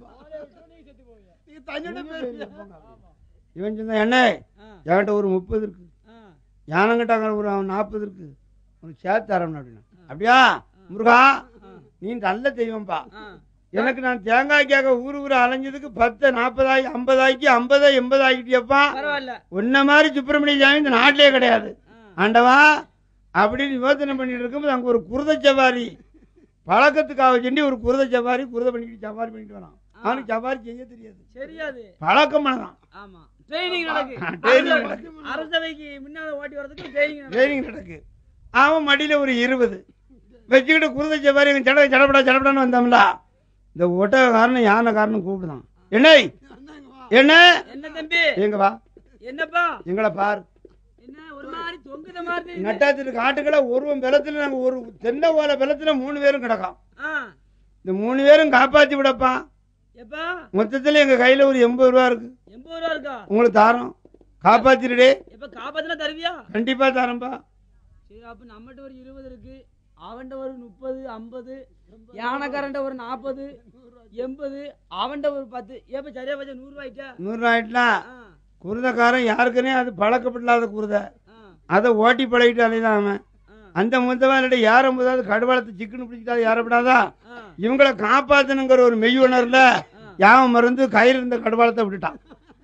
நீ தண்ணிட்ட போயிருவியா? இவன் சொன்னா என்ன ஆ, என்கிட்ட ஒரு முப்பது இருக்கு, ஆ, யானங்கிட்டாங்க ஒரு நாற்பது இருக்கு, உனக்கு சேர்த்து தரணும் அப்படின்னா. அப்படியா முருகா நீ நல்ல தெய்வம்பா. ஆ. எனக்கு நான் தேங்காய்க்காக ஊரு ஊரு அலைஞ்சதுக்கு பத்து நாற்பதாயி ஐம்பதாய்க்கு ஐம்பதா எண்பது ஆகிட்டியப்பா. பரவாயில்ல. உன்ன மாதிரி சுப்பிரமணிய சாமி இந்த நாட்டிலே கிடையாது ஆ, ஆண்டவா அப்படின்னு யோசனை பண்ணிட்டு இருக்கும்போது அங்க ஒரு குருத சவாரி பழக்கத்துக்காக செண்டி ஒரு குருத சவாரி குருத பண்ணிட்டு சவாரி பண்ணிட்டு வரான். அவனுக்கு சவாரி செய்ய தெரியாது, தெரியாது, பழக்கம் பண்ணதான். ஆமா, ட்ரைனிங் நடக்கு. ட்ரைனிங் அரச- நடக்கு. அரசவைக்கு முன்னால ஓட்டி வரதுக்கு ட்ரைனிங் நடக்கு. ட்ரைனிங் நடக்கு. அவன் மடியில ஒரு இருபது வச்சுக்கிட்டு குருத சவாரி ஜட ஜடப்படா ஜடப்படான்னு வந்தோம்ல. இந்த ஒட்டக காரணம் யானை காரணம் கூப்பிடுதான். என்ன என்ன என்ன தம்பி? எங்க வா என்னப்பா? எங்களை பார். என்ன ஒரு மாதிரி தொங்குத மாதிரி தெரியுது? நட்டாத்திற்கு காட்டுக்களை ஒரு வெள்ளத்துல நாங்க ஒரு தென்னை ஓலை வெள்ளத்துல மூணு பேரும் கிடக்கும். ஆ, இந்த மூணு பேரும் காப்பாத்தி விடப்பா. எப்பா? மொத்தத்துல எங்க கையில ஒரு எண்பது ரூபா இருக்கு, எண்பது ரூபா இருக்கா? உங்களுக்கு தாரோம், காப்பாத்திருடே. எப்ப காப்பாத்தினா தருவியா? கண்டிப்பா தாரம்பா. சரி, அப்ப நம்மகிட்ட ஒரு இருபது இருக்கு, அவன்கிட்ட ஒரு முப்பது ஐம்பது, யானைக்காரன்ட்ட ஒரு நாற்பது எண்பது, அவன்கிட்ட ஒரு பத்து. ஏப்ப சரியா பச்சா நூறு ரூபாய்க்கா? நூறு ரூபா ஆயிட்டலாம். குருதக்காரன் யாருக்குன்னே அது பழக்கப்படாத குருத, அதை ஓட்டி பழகிட்டு அலைதான் அவன். அந்த முந்தவான் யாரும் போதாவது கடுவாளத்தை சிக்கன்னு பிடிச்சிட்டாது யாரப்படாதா. இவங்களை காப்பாத்தணுங்கிற ஒரு மெய் உணர்ல யாவன் மருந்து கயிறு இருந்த கடுவாளத்தை விட்டுட்டான்.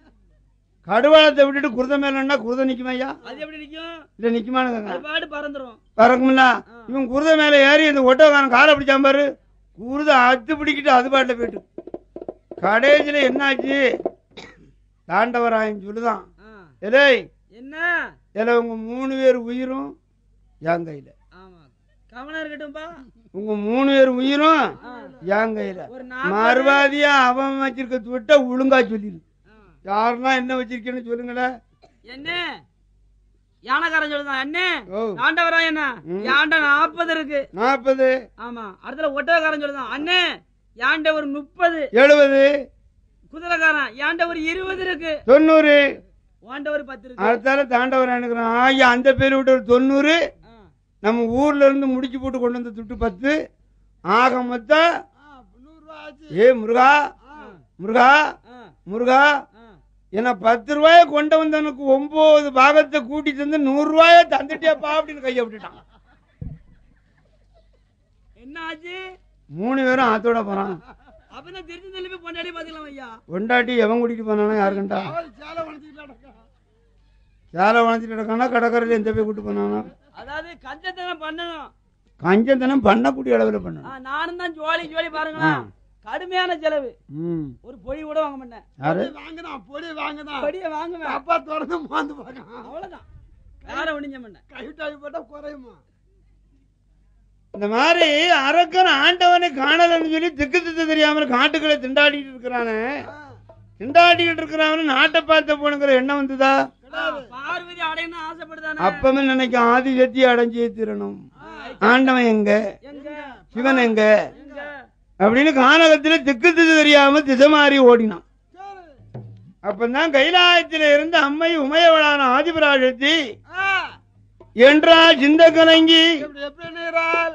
கடுவாளத்தை விட்டுட்டு குருத மேலன்னா குருத நிக்குமா ஐயா? அது எப்படி நிக்கும்? இல்ல நிக்குமானு பாடு பறந்துரும். பறக்கும்ல. இவன் குருத மேல ஏறி இந்த ஒட்டக்காரன் காலை பிடிச்சான் பாரு, குருத அத்து பிடிக்கிட்டு அது பாட்டுல போயிட்டு கடைசியில என்னாச்சு? தாண்டவராயன் சொல்லுதான், எலே என்ன இல்ல உங்க மூணு பேர் உயிரும் என் கையில. ஆமா, கவனம் இருக்கட்டும்பா. உங்க மூணு பேர் உயிரும் என் கையில. ஒரு மறுவாதியா அவன் வச்சிருக்க துட்ட ஒழுங்கா சொல்லிடு. யாருன்னா என்ன வச்சிருக்கேன்னு சொல்லுங்களேன். என்ன யானைக்காரன் சொல்லுதான். என்ன ஓ ஆண்டவரா? என்ன யாண்ட நாற்பது இருக்கு. நாற்பது. ஆமா. அடுத்த ஒட்டகக்காரன் சொல்லுதான். அண்ணே யாண்ட ஒரு முப்பது. எழுபது. குதிரைக்காரன் யாண்ட ஒரு இருபது இருக்கு. தொண்ணூறு. வாண்ட ஒரு பத்து இருக்கு. அடுத்தால தாண்டவரானுக்குறான். ஐயா அந்த பேர் விட்டு ஒரு தொண்ணூறு. நம்ம ஊர்ல இருந்து முடிச்சு போட்டு கொண்டு வந்த துட்டு பத்து. ஆக மொத்தம் நூறு ரூபாய் ஆச்சு. ஏ முருகா முருகா முருகா என்ன பத்து ரூபாய கொண்டு வந்தவனுக்கு ஒன்பது பாகத்தை கூட்டி தந்து நூறு ரூபாய தந்துட்டேப்பா அப்படின்னு கைய விட்டுட்டான். என்ன ஆச்சு? மூணு பேரும் ஆத்தோட போறான். அப்பதான் திருச்சி திரும்பி பொண்டாடி பாத்துக்கலாம் ஐயா. பொண்டாட்டி எவன் கூட்டிட்டு போனானா யாருக்கண்டா? அவன் சேலை வளர்த்துக்கிட்டு நடக்கான். சேலை வளர்த்துட்டு இருக்கானா கடற்கரையில எந்த போய் கூட்டு போனானா? அதாவது கஞ்சத்தனம் பண்ணணும். கஞ்சத்தனம் பண்ணக்கூடிய அளவுல பண்ணணும். ஆ, நானும் தான் ஜோலி ஜோலி பாருங்களா, கடுமையான செலவு. ம். ஒரு பொடி கூட வாங்க மாட்டேன். யாரு? பொடி வாங்குதான், பொடி வாங்குதான். பொடியை வாங்குவேன், அப்பா திறந்து மாந்து பார்க்கான். அவ்வளவுதான். வேற ஒண்ணும் மாட்டேன். கைட்டாய் போட்டா குறையுமா? இந்த மாதிரி அரக்கன் ஆண்டவனை காணலன்னு சொல்லி திக்கு திக்கு தெரியாம காட்டுக்களை திண்டாடிட்டு இருக்கிறானே, திண்டாடிட்டு இருக்கிறான்னு நாட்டை பார்த்த போனுங்கிற எண்ணம் வந்துதா? பார்வதி அடையணும் ஆசைப்படுதானே. அப்பமே நினைக்க ஆதி சக்தி அடைஞ்சே தீரணும். ஆண்டவன் எங்க, எங்க சிவன் எங்க எங்க அப்படின்னு கானகத்துல திக்கு திக்கு தெரியாம திசை மாறி ஓடினான். அப்பதான் கைலாயத்தில இருந்து அம்மை உமையவளான ஆதிபராசக்தி என்றா சிந்த கலங்கி எப்படி எப்படி நீரால்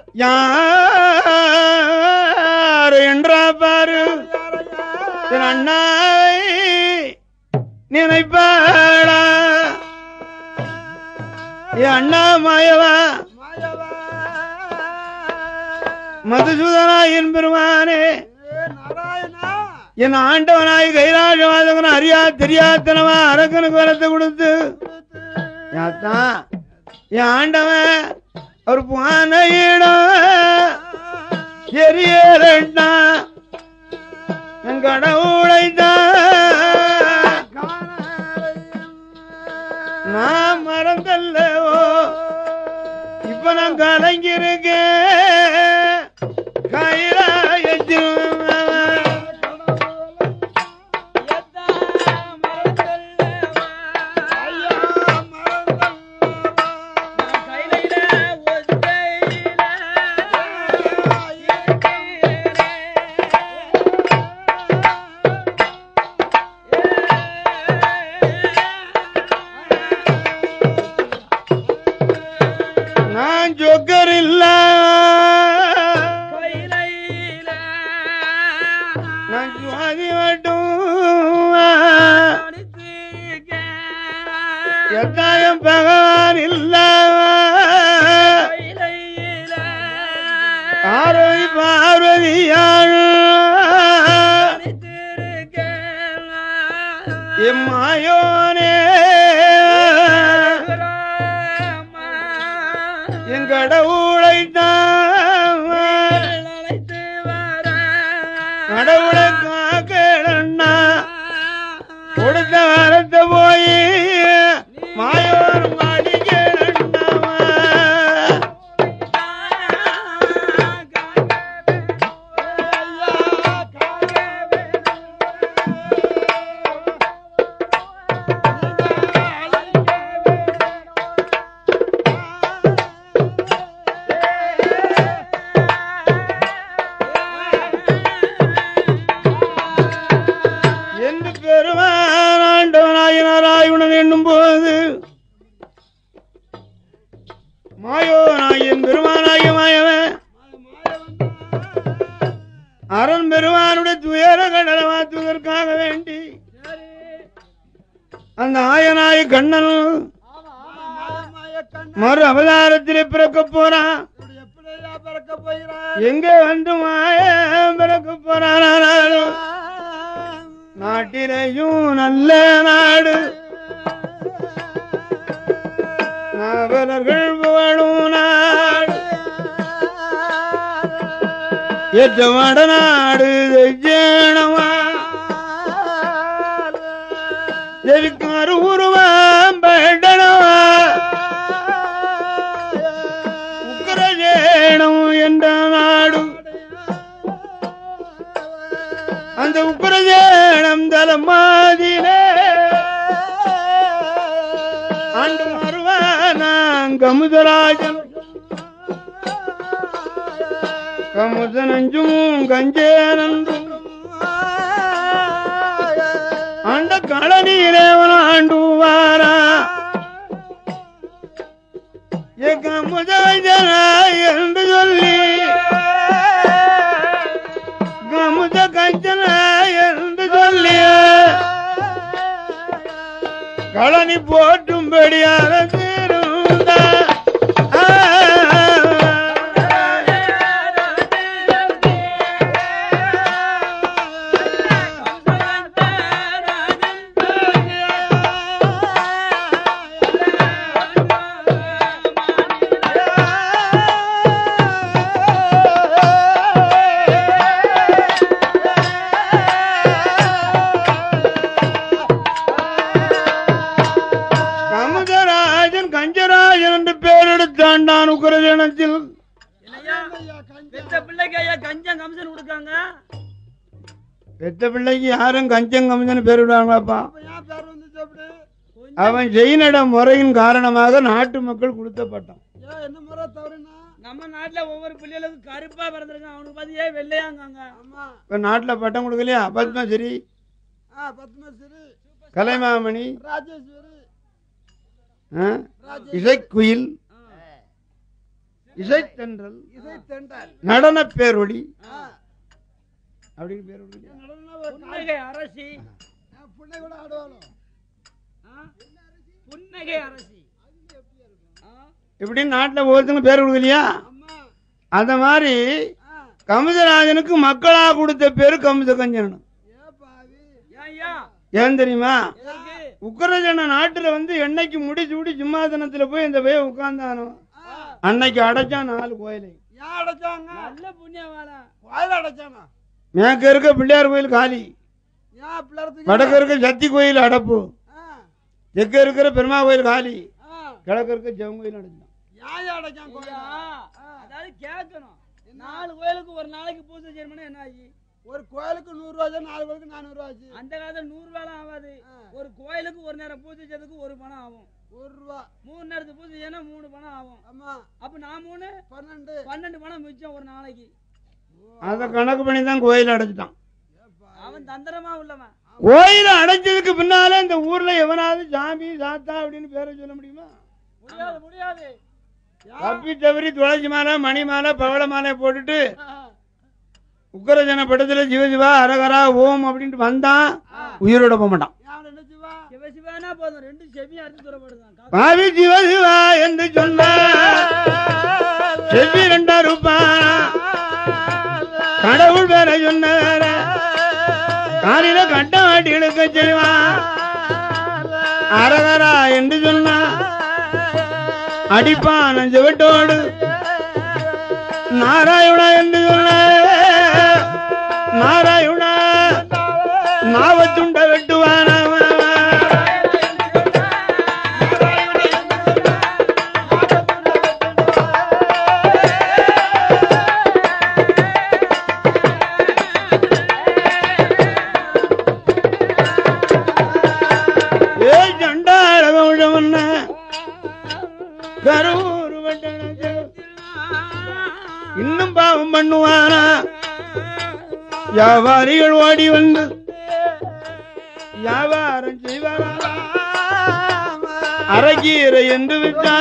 யார் என்றா பாரு என் அண்ணாவை நினைப்பாளா என் அண்ணா மாயவா மாயவா மதுசூதனா என் பெருமானே ஏ நாராயணா என் ஆண்டவனாய் கைலாசவாதகன் அறியா தெரியாதனமா அரக்கனுக்கு வரத்தை கொடுத்து யாத்தான் என் ஆண்டவன் ஒரு பானையிடம் எரியலா என் கடவுளைத்தான் நான் மறந்தல்லவோ இப்ப நான் கலங்கிருக்கேன் கைலாயத்தில் எத்தாயம் பகவான் இல்ல பார்வதி பார்வதியாள் எம்மாயோனே என் கடவுளைத்தான் கடவுளை காக்கணா கொடுத்த வரத்த போய் மாயோர் மாடிக்கேடா என்று பெருமான் ஆண்டவனாயினாராயுடன் என்னும் போது மாயோ நாயன் பெருமானாகிய மாயவன் அரண் பெருமானுடைய துயர கடலை மாற்றுவதற்காக வேண்டி அந்த ஆயனாய கண்ணன் மறு அவதாரத்திலே பிறக்க போறான். எங்க வந்து மாயம் பிறக்க போறானாலும் நாட்டிலையும் நல்ல நாடு நாவலர்கள் புகழும் நாடு ஏற்றமாட நாடு ஜனமா எதுக்காரு உருவாம் படனவா உக்கரஜேனம் என்ற நாடு அந்த உக்கரஜேனம் தலமாதிலே ஆண்டு வருவானாங் கமுதராஜன் கமுதனஞ்சும் கஞ்சேனந்தும் ஆண்ட களநீரேவன் ஆண்டுவாரா ஏ கமுதனாய் என்று சொல்லி கமுத கஞ்சனாய் என்று சொல்லி களனி போற்றும்படியாக திருந்தா உக்கரஜேனத்தில் பெத்த பிள்ளைக்கு ஐயா கஞ்சம் கம்சன் கொடுக்காங்க. பெத்த பிள்ளைக்கு யாரும் கஞ்சம் கம்சன் பேர் விடுவாங்களாப்பா? அவன் செய்யின முறையின் காரணமாக நாட்டு மக்கள் கொடுத்தப்பட்டான். நம்ம நாட்டுல ஒவ்வொரு பிள்ளைகளுக்கும் கருப்பா பிறந்திருக்கான், அவனுக்கு பார்த்து ஏன் வெள்ளையாங்க. இப்ப நாட்டுல பட்டம் கொடுக்கலையா? பத்மஸ்ரீ, கலைமாமணி, இசைக்குயில், இசைத்தென்றல், நடன பேரொளி அப்படின்னு பேர் புன்னகை அரசி, புன்னகை அரசி இப்படின்னு நாட்டுல ஒவ்வொருத்தங்க பேர் கொடுக்கலையா? அந்த மாதிரி கமுதராஜனுக்கு மக்களா கொடுத்த பேரு கமுத கஞ்சன். ஏன் தெரியுமா? உக்கரஜன நாட்டுல வந்து என்னைக்கு முடி சூடி சிம்மாசனத்துல போய் இந்த போய் உட்கார்ந்தானோ அன்னைக்கு அடைச்சான் நாலு கோயிலை. மேற்க இருக்க பிள்ளையார் கோயில் காலி, வடக்கு இருக்க சக்தி கோயில் அடப்பு, தெற்க இருக்கிற பெருமா கோயில் காலி, கிழக்கு இருக்க சிவன் கோயில் அடைஞ்சான். நியாயம் அடைக்காம கோயில். அதாவது கேட்கணும், நாலு கோயிலுக்கு ஒரு நாளைக்கு பூஜை செய்யணும்னா என்ன ஆச்சு? ஒரு கோயிலுக்கு நூறு ரூபா, நாலு கோயிலுக்கு நானூறு ரூபா ஆச்சு. அந்த காலத்துல நூறு ரூபாய் ஆகாது. ஒரு கோயிலுக்கு ஒரு நேரம் பூஜை செய்யறதுக்கு ஒரு பணம் ஆகும். ஒரு ரூபா மூணு நேரத்துக்கு பூஜை செய்யனா மூணு பணம் ஆகும். ஆமா. அப்ப நான் மூணு பன்னெண்டு பன்னெண்டு பணம் மிச்சம் ஒரு நாளைக்கு. அத கணக்கு பண்ணி தான் கோயில் அடைச்சிட்டான். அவன் தந்திரமா உள்ளவன். கோயில அடைச்சதுக்கு பின்னால இந்த ஊர்ல எவனாவது சாமி சாத்தா அப்படின்னு பேரை சொல்ல முடியுமா? முடியாது முடியாது. தப்பி தவறி துளசி மாலை, மணி மாலை, பவள மாலை போட்டுட்டு உக்கரஜன படத்துல சிவசிவா அரகரா ஓம் அப்படின்ட்டு வந்தான், உயிரோட போக மாட்டான். சிவசிவானா போதும், ரெண்டு செவியும் அறுத்து தூரப்படுதான். பாவி சிவசிவா என்று சொன்ன செவி ரெண்டா ரூபாய் கடவுள் பேர சொன்ன காலில கட்ட வாட்டி எடுக்க செய்வான். அரகரா என்று சொன்னா அடிப்பான் செவட்டோடு. நாராயணா என்று சொன்ன நாராயணா நாவத்துண்ட வெட்டுவான. இன்னும் பாவம் பண்ணுவானா? வியாபாரிகள் ஓடி வந்து வியாபாரம் செய்வாரா? அரகீரை என்று விட்டா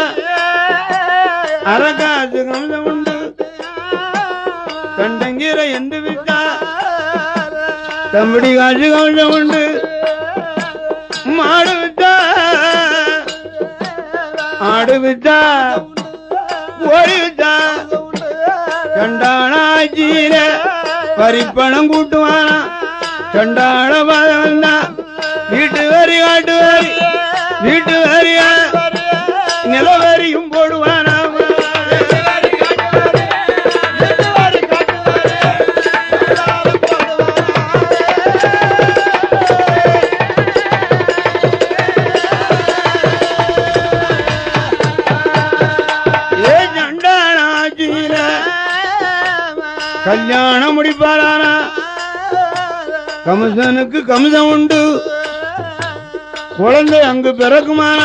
அரகாசு கம்சம் உண்டு. கண்டங்கீரை என்று விட்டா தம்படி காசு கம்சம் உண்டு. மாடு விட்டா ஆடு விட்டா ஓடி விட்டா கண்டானாச்சியில வரிப்பணம் கூட்டுவானா. கண்டான பாதம்னா வீட்டு வரி காட்டு வரி வீட்டு வரியா நிலவரியும் போடுவானா. கல்யாணம் முடிப்பாரானா கம்சனுக்கு கம்சம் உண்டு. குழந்தை அங்கு பிறக்குமானா?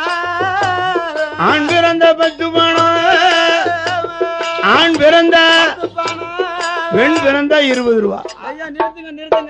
ஆண் பிறந்த பத்து பணம், ஆண் பிறந்த பெண் பிறந்த இருபது ரூபா. ஐயா நிறுத்துங்க நிறுத்துங்க.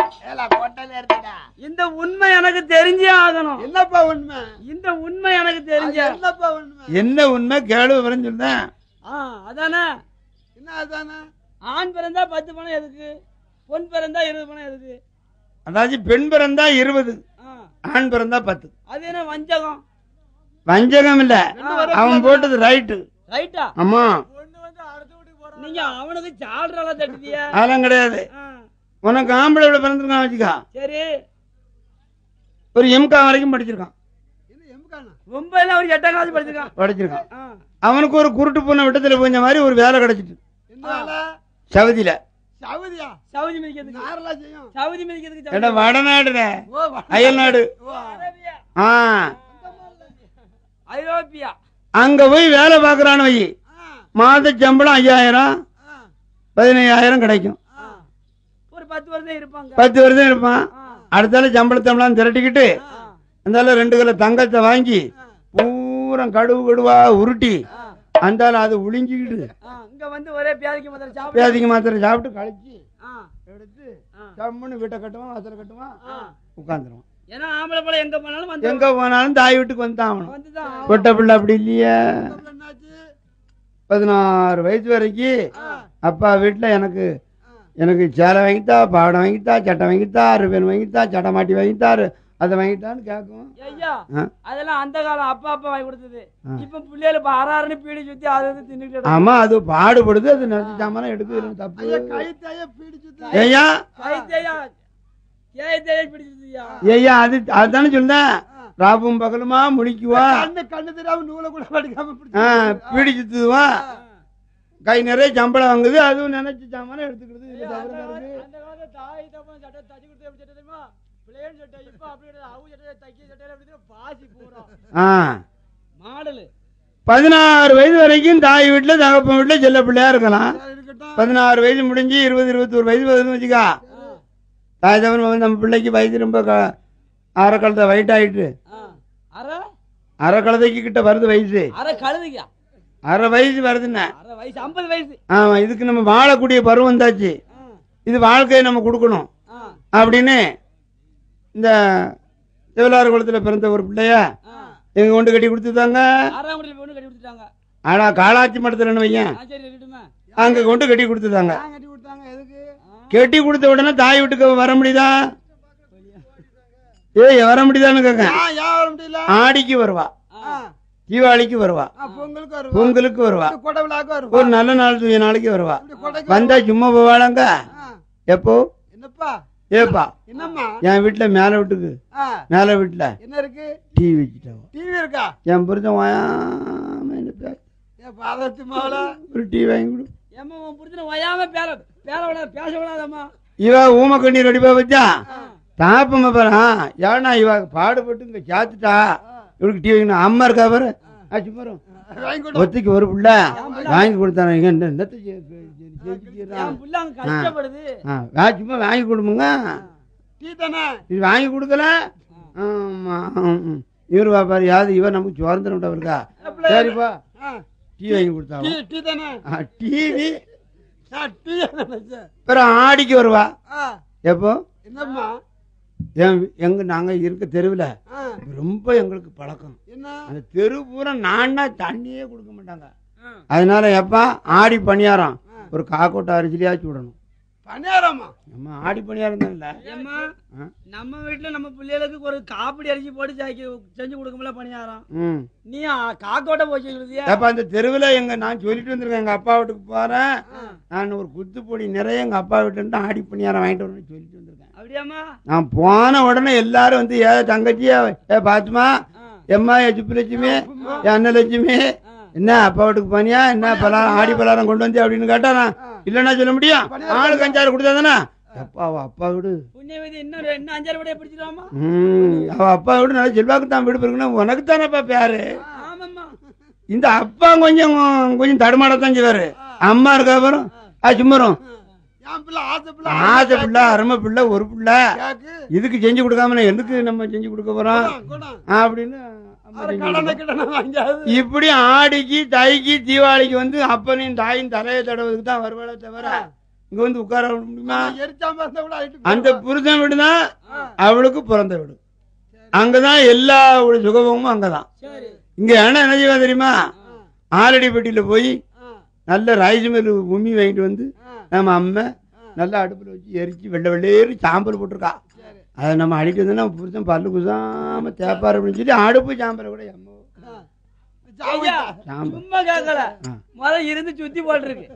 இந்த உண்மை எனக்கு தெரிஞ்சே ஆகணும். என்னப்பா உண்மை? இந்த உண்மை எனக்கு தெரிஞ்ச. என்னப்பா உண்மை? என்ன உண்மை கேளு விவரம் சொல்றேன். அதானே என்ன அதானே? ஆண் பிறந்தா பத்து பணம் எதுக்கு, பொன் பிறந்தா இருபது பணம் எதுக்கு? அதாவது பெண் பிறந்தா இருபது, ஆண் பிறந்தா பத்து. அது என்ன வஞ்சகம்? வஞ்சகம் இல்ல, அவன் போட்டது ரைட்டு. ரைட்டா? ஆமா. நீங்க அவனுக்கு சால்றால தட்டுதியா? அதெல்லாம் கிடையாது. உனக்கு ஆம்பளை பிறந்திருக்கான் வச்சுக்கா, சரி, ஒரு எம்கா வரைக்கும் படிச்சிருக்கான். ரொம்ப எல்லாம் ஒரு எட்டாம் கிளாஸ் படிச்சிருக்கான் படிச்சிருக்கான் அவனுக்கு ஒரு குருட்டு பூனை விட்டத்துல போஞ்ச மாதிரி ஒரு வேலை கிடைச்சிட்டு சவுதியில. சவுதியா? சவுதி மிதிக்கிறதுக்கு யாரெல்லாம் செய்யும்? சவுதி மிதிக்கிறதுக்கு ஏடா வடநாடுல அயல் நாடு. ஆ ஐரோப்பியா. அங்க போய் வேலை பாக்குறான்னு வை, மாத சம்பளம் ஐயாயிரம் பதினையாயிரம் கிடைக்கும். ஒரு பத்து வருஷம் இருப்பாங்க. பத்து வருஷம் இருப்பான். அடுத்தால சம்பளத்தம்பளம் திரட்டிக்கிட்டு அந்த ரெண்டு கிலோ தங்கத்தை வாங்கி பூரம் கடுவு கடுவா உருட்டி அந்தால அது உளிஞ்சிக்கிட்டு இங்க வந்து ஒரே பேதிக்கு மாத்திரை சாப்பிட்டு பேதிக்கு மாத்திரை சாப்பிட்டு கழிச்சு எடுத்து சம்முன்னு வீட்டை கட்டுவான், வாசல கட்டுவான், உட்காந்துருவான். ஏன்னா ஆம்பளை போல எங்க போனாலும் வந்து எங்க போனாலும் தாய் வீட்டுக்கு வந்துதான் ஆகணும். பொட்ட பிள்ளை அப்படி இல்லையா? பதினாறு வயசு வரைக்கும் அப்பா வீட்டுல எனக்கு எனக்கு சேலை வாங்கித்தா, பாடம் வாங்கித்தா, சட்டை வாங்கித்தா, ரிபன் வாங்கித்தா, சட்டை மாட்டி வாங்கித்தாரு, அதை வாங்கிட்டான்னு கேட்கும். ஐயா அதெல்லாம் அந்த காலம் அப்பா அப்பா வாங்கி கொடுத்தது. இப்ப பிள்ளைகள் இப்ப ஆறாறு பீடி சுத்தி அதை தின்னுட்டு. ஆமா, அது பாடுபடுது, அது நினைச்ச சாமான எடுக்குது. தப்பு ஐயா, ஐயா அது அதுதானே சொல்றேன். ராபும் பகலுமா முடிக்குவா, கண்ணு தெரியாம நூலை கூட படிக்காம பீடிச்சுவா, கை நிறைய சம்பளம் வாங்குது, அதுவும் நினைச்ச சாமான எடுத்துக்கிறது. பிளேன் சட்டை இப்ப அப்படி கிடையாது. அவங்க சட்டை தைக்க சட்டையில அப்படி பாசி பூரா ஆ மாடலு. பதினாறு வயசு வரைக்கும் தாய் வீட்டுல தகப்பன் வீட்டுல செல்ல பிள்ளையா இருக்கலாம். சரி, இருக்கட்டும். பதினாறு வயசு முடிஞ்சு இருபது இருபத்தோரு வயசு வருதுன்னு வச்சுக்கா, தாய் தகவன் நம்ம பிள்ளைக்கு வயசு ரொம்ப க- அரை கழுத வயிட் ஆயிட்டு ஆ. அரை அரை கழுதைக்கு கிட்ட வருது வயசு, அரை கழுதுக்கா அரை வயசு வருதுன்னா அரை வயசு ஐம்பது வயசு. ஆமா, இதுக்கு நம்ம வாழக்கூடிய பருவம் வந்தாச்சு, ஆ. இது வாழ்க்கையை நம்ம கொடுக்கணும் ஆ. அப்படின்னு இந்த சிவலாறு குளத்துல பிறந்த ஒரு பிள்ளைய ஆ. எங்க கொண்டு கட்டி கொடுத்துட்டாங்க. ஆறாம் வீட்டுல பொண்ணு கட்டி கொடுத்துட்டாங்க. ஆனா காளாச்சி மடத்துல வையன் ஆ, சரி இருக்கட்டுமே. அங்க கொண்டு கட்டி கொடுத்துட்டாங்க. ஏன் கட்டி கொடுத்தாங்க எதுக்கு? கட்டி கொடுத்த உடனே தாய் வீட்டுக்கு வர முடியுதா? ஏய் வர முடியுதான்னு கேட்க. ஏன் ஏன் வர முடியல? ஆடிக்கு வருவா, ஆ, தீபாவளிக்கு வருவா, ஆ, பொங்கலுக்கு வருவா, பொங்கலுக்கு வருவா, இப்படி கொடை விழாக்கு வருவா, ஒரு நல்ல நாள் தூய நாளைக்கு வருவா. இப்படி கொடைக்கு வந்தா சும்மா போவாளாங்க. ஆ, எப்போ என்னப்பா ஏப்பா என்னம்மா? என் வீட்டுல மேல வீட்டுக்கு ஆ, மேல வீட்டுல என்ன இருக்கு? டிவி வச்சுட்டாங்க. டிவி இருக்கா? என் புரிஞ்ச வாயாம எனக்கு ஏன் பாதத்து மாவுல ஒரு டிவி வாங்கி கொடு. ஏம்மா உன் புரிச்சுன வயாம பேர பேர விடாத பேச விடாதம்மா. இவ ஊம கண்ணீர் அடிப்பா வச்சா தாப்பம்மா பாரு. ஏன்னா இவ பாடுபட்டு இங்க சாத்துட்டா, இவளுக்கு டிவி வாங்கணும். அம்மா இருக்கா பாரு, ஆச்சு பாரு, வாங்கி கொடு. ஒத்திக்கு ஒரு புள்ள வாங்கி கொடுத்தானே. இங்க என்ன- என்னத்த செய்- செஞ்சுக்கிறான்? என் புள்ள அங்க கஷ்டப்படுது. ஆ, வா, சும்மா வாங்கி கொடுமுங்க. டீ தானே? இது வாங்கி கொடுக்கல. ஆமா, ம். இவரு பாப்பாரு யாது இவ நமக்கு சுதந்திரம் இருக்கா. சரிப்பா, ஆ, டீ வாங்கி கொடுத்தா. டீ டீ தானே? டிவி நான் டீ நினைச்சேன். பிறகு ஆடிக்கு வருவா. ஆ, எப்போ என்னம்மா? என் எங்க நாங்க இருக்க தெருவுல ஆ, ரொம்ப எங்களுக்கு பழக்கம். என்ன? அந்த தெரு பூரா நான்னா தண்ணியே கொடுக்க மாட்டாங்க. ஆ. அதனால எப்பா ஆடி பணியாரம் ஒரு காக்கோட்டை அரிசிலியாச்சும் விடணும். பணியாரம்மா? நம்ம ஆடி பணியாரம் தான் இல்ல. ஏம்மா ஆ. நம்ம வீட்டுல நம்ம பிள்ளைகளுக்கு ஒரு காப்படி அரிசி போட்டு சாக்கி- செஞ்சு கொடுக்கல பணியாரம். ம். நீ ஆ, காக்கோட்டை போச்சு சொல்லுதியா? அப்ப அந்த தெருவுல எங்க நான் சொல்லிட்டு வந்திருக்கேன், எங்க அப்பா வீட்டுக்கு போறேன், நான் ஒரு குத்து பொடி நிறைய எங்க அப்பா வீட்டுல இருந்து ஆடி பணியாரம் வாங்கிட்டு வரணும்னு சொல்லிட்டு வந்திருக்கேன். அப்படியாம்மா? நான் போன உடனே எல்லாரும் வந்து ஏ தங்கச்சி ஏ பாத்துமா, ஆ. எம்மா ஏ சுப்புலட்சுமி, ஏ அன்னலட்சுமி, ஆ. என்ன அப்பா வீட்டுக்கு போனியா, என்ன பலாரம் ஆடி பலாரம் கொண்டு வந்து அப்படின்னு கேட்டா நான் இல்லன்னா சொல்ல முடியும். ஆளுக்கு அஞ்சாறு கொடுத்தாதானே. அப்பா அவ அப்பா வீடு, புண்ணியவதி இன்னொரு இன்னும் அஞ்சாறு படையை பிடிச்சிருவாமா? ம், அவ அப்பா வீடு நல்லா செல்வாக்கு தான் வீடு இருக்கணும். உனக்கு தானேப்பா பேரு. ஆமாம்மா. இந்த அப்பா கொஞ்சம் கொஞ்சம் தடுமாடத்தான் செய்வாரு. அம்மா இருக்கா வரும் ஆ சும்மரும் என் பிள்ளை ஆசை பிள்ளை ஆசை பிள்ளை அருமை பிள்ளை ஒரு பிள்ளை கேக்கு. இதுக்கு செஞ்சு கொடுக்காம நான் எதுக்கு நம்ம செஞ்சு கொடுக்க போறோம் கொடா. அப்படின்னு அம்மா அரை செஞ்சு கடனை கொடுக்கும். கிடனை வாங்கியாது. இப்படி ஆடிக்கு தைக்கு தீபாவளிக்கு வந்து அப்பனையும் தாயும் தலையை தடவுக்கு தான் வருவாளே தவிர இங்க வந்து உட்கார முடியுமா? எரிச்சாம இருந்தா கூட ஆயிட்டு அந்த புருஷன் வீடுதான் அவளுக்கு பிறந்த வீடு. அங்கதான் எல்லா ஒரு சுகபமும் அங்கதான். சரி. இங்க என்ன என்ன செய்வா தெரியுமா? ஆலடி பெட்டியில போய் ஆ, நல்ல ரைஸ் மில் உம்மி வாங்கிட்டு வந்து ஆ, நம்ம அம்மை நல்லா அடுப்புல வச்சு எரிச்சு வெள்ளை வெள்ளையேறி சாம்பல் போட்டிருக்கா. சரி. அதை நம்ம அடிட்டு வந்தோம்னா புருஷன் பல்லு குசாம தேப்பாரு அப்படின்னு சொல்லி அடுப்பு சாம்பலை கூட அம்மா ஆ. ஐயா, சாம்பல் சும்மா கேட்கல. ஆ. முத இருந்து சுத்தி போட்டிருக்கு.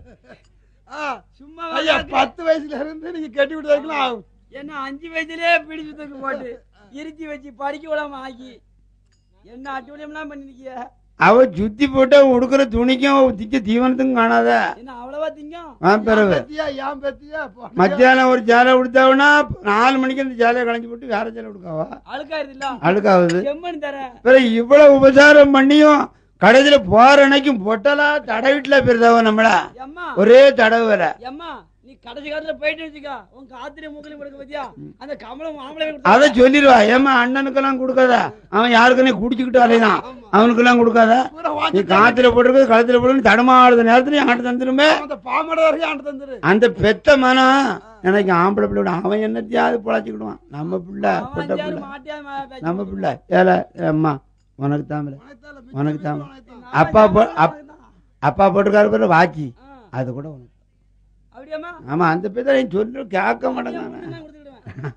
ஆ, சும்மா ஐயா கேட்கல. பத்து வயசுல இருந்து நீங்க கட்டி விட்டு என்ன அஞ்சு வயசுலயே பிடிச்சு தூக்கி போட்டு இருத்தி வச்சு படிக்க விடாம ஆக்கி என்ன அட்டுவலியம்லாம் பண்ணிருக்கிய? அவ சுத்தி போட்டு உடுக்கிற துணிக்கும் திக்க தீவனத்துக்கும் காணாத. என்ன அவ்வளவா திங்கம்? ஆ, பிறகு பத்தியா ஏன் பத்தியா மத்தியானம் ஒரு சேலை உடுத்தாவுனா நாலு மணிக்கு அந்த சேலையை களைஞ்சு போட்டு வேற சேலை உடுக்காவா அழுக்காயிருது இல்ல? அழுக்காவுது. எம்மன் தர பிறகு இவ்வளவு உபசாரம் பண்ணியும் கடைசியில போற அன்னைக்கும் பொட்டலா தடவிட்டுல பெருதாவ நம்மள எம்மா ஒரே தடவு வேற. எம்மா நீ கடைசி காலத்துல போயிட்டு வச்சுக்கா உன் காத்திரி மூக்கலையும் கொடுக்க பத்தியா அந்த கமலம் மாமலை அத சொல்லிடுவா. ஏமா அண்ணனுக்கெல்லாம் கொடுக்காத, அவன் யாருக்குன்னே குடிச்சுக்கிட்டு அலைதான், அவனுக்கு எல்லாம் கொடுக்காத. நீ காத்துல போட்டுருக்கு கழுத்துல போட்டு தடுமாடுற நேரத்துல என்கிட்ட தந்துருமே. அந்த பாமட வரைக்கும் ஆண்டு தந்துரு. அந்த பெத்த மனம் எனக்கு ஆம்பளை பிள்ளை அவன் என்னத்தையாவது பொழைச்சிக்கிடுவான். நம்ம பிள்ளை பெட்ட பிள்ளை மாட்டியா நம்ம பிள்ளை ஏல அம்மா உனக்கு தாமல உனக்கு தாமல அப்பா போ அப்- அப்பா போட்டுக்காரு பேர் வாச்சி அது கூட உனக்கு. அப்படியாம்மா? ஆமா அந்த பேரை சொல்லு கேட்க மாட்டேங்கான. நான் கொடுத்துக்கிடுவேன்.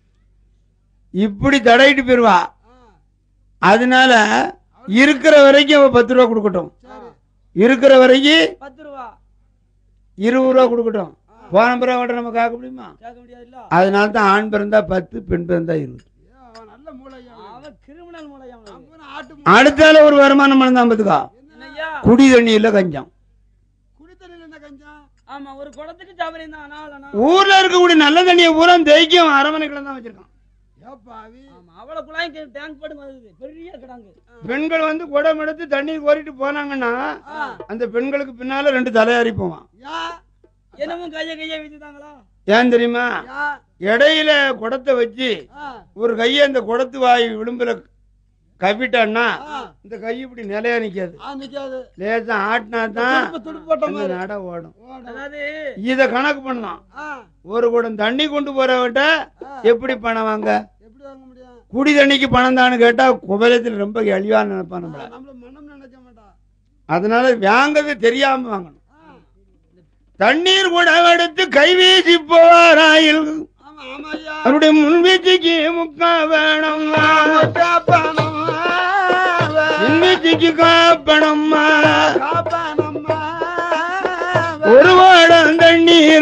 இப்படி தடையிட்டு போயிருவா. அதனால இருக்கிற வரைக்கும் அவ பத்து ரூபா கொடுக்கட்டும், இருக்கிற வரைக்கும் பத்து ரூபா இருபது ரூபா கொடுக்கட்டும். போன பிறகு அவட்ட நம்ம கேட்க முடியுமா? கேட்க முடியாது இல்ல? அதனால தான் ஆண் பிறந்தா பத்து, பெண் பிறந்தா இருபது. அவன் நல்ல மூளையா அவன் கிரிமினல் மூலையா அவனுக்கு. அவன் ஆட்டு அடுத்தால ஒரு வருமானம் பண்ணதான் பத்துக்கா. என்னய்யா? குடி தண்ணி இல்ல கஞ்சம். குடித்தண்ணில் என்ன கஞ்சா? ஆமா ஒரு குடத்துக்கு சாப்பிடுறேன் தான். ஊர்ல இருக்கக்கூடிய நல்ல தண்ணியை பூரா தேய்க்கும் அரமனைக்குள்ள தான் வச்சிருக்கான். ஏப்பாவி ஆமா அவ்வளவு குழாயும் டேங்க் போட்டு வருது பெரிய கிடாங்கு. பெண்கள் வந்து குடம் எடுத்து தண்ணீர் கோரிட்டு போனாங்கன்னா அந்த பெண்களுக்கு பின்னால ரெண்டு தலையாரி போவான். யா என்னமும் கைய கைய வித்துட்டாங்களா? ஏன் தெரியுமா? யா இடையில குடத்தை வச்சு ஒரு கைய இந்த குடத்து வாய் விளிம்புல கவிட்டான்னா இந்த கை இப்படி நிலையா நிக்காது, நிக்காது. லேசா ஆட்டினா தான் துடுப்பு போட்ட மாதிரி நட ஓடும். அதாவது இத கணக்கு பண்ணலாம். ஒரு குடம் தண்ணி கொண்டு போறவட்ட எப்படி பணம் வாங்க? எப்படி வாங்க முடியும்? குடி தண்ணிக்கு பணம் தான்னு கேட்டா குபலத்தில் ரொம்ப எளிவா நினைப்பான் நம்மள. நம்மள மனம் நினைக்க மாட்டா. அதனால வாங்கவே தெரியாம வாங்கணும். தண்ணீர் குடம் எடுத்து கைவீசி போராயில் ஆமா ஆமா ஐயா. அவருடைய முன்வீச்சுக்கு முக்கா வேணும், காப்பானம்மா முன்வீச்சுக்கு காப்பணம்மா, காப்பானம்மா ஒரு வாடம் தண்ணீர்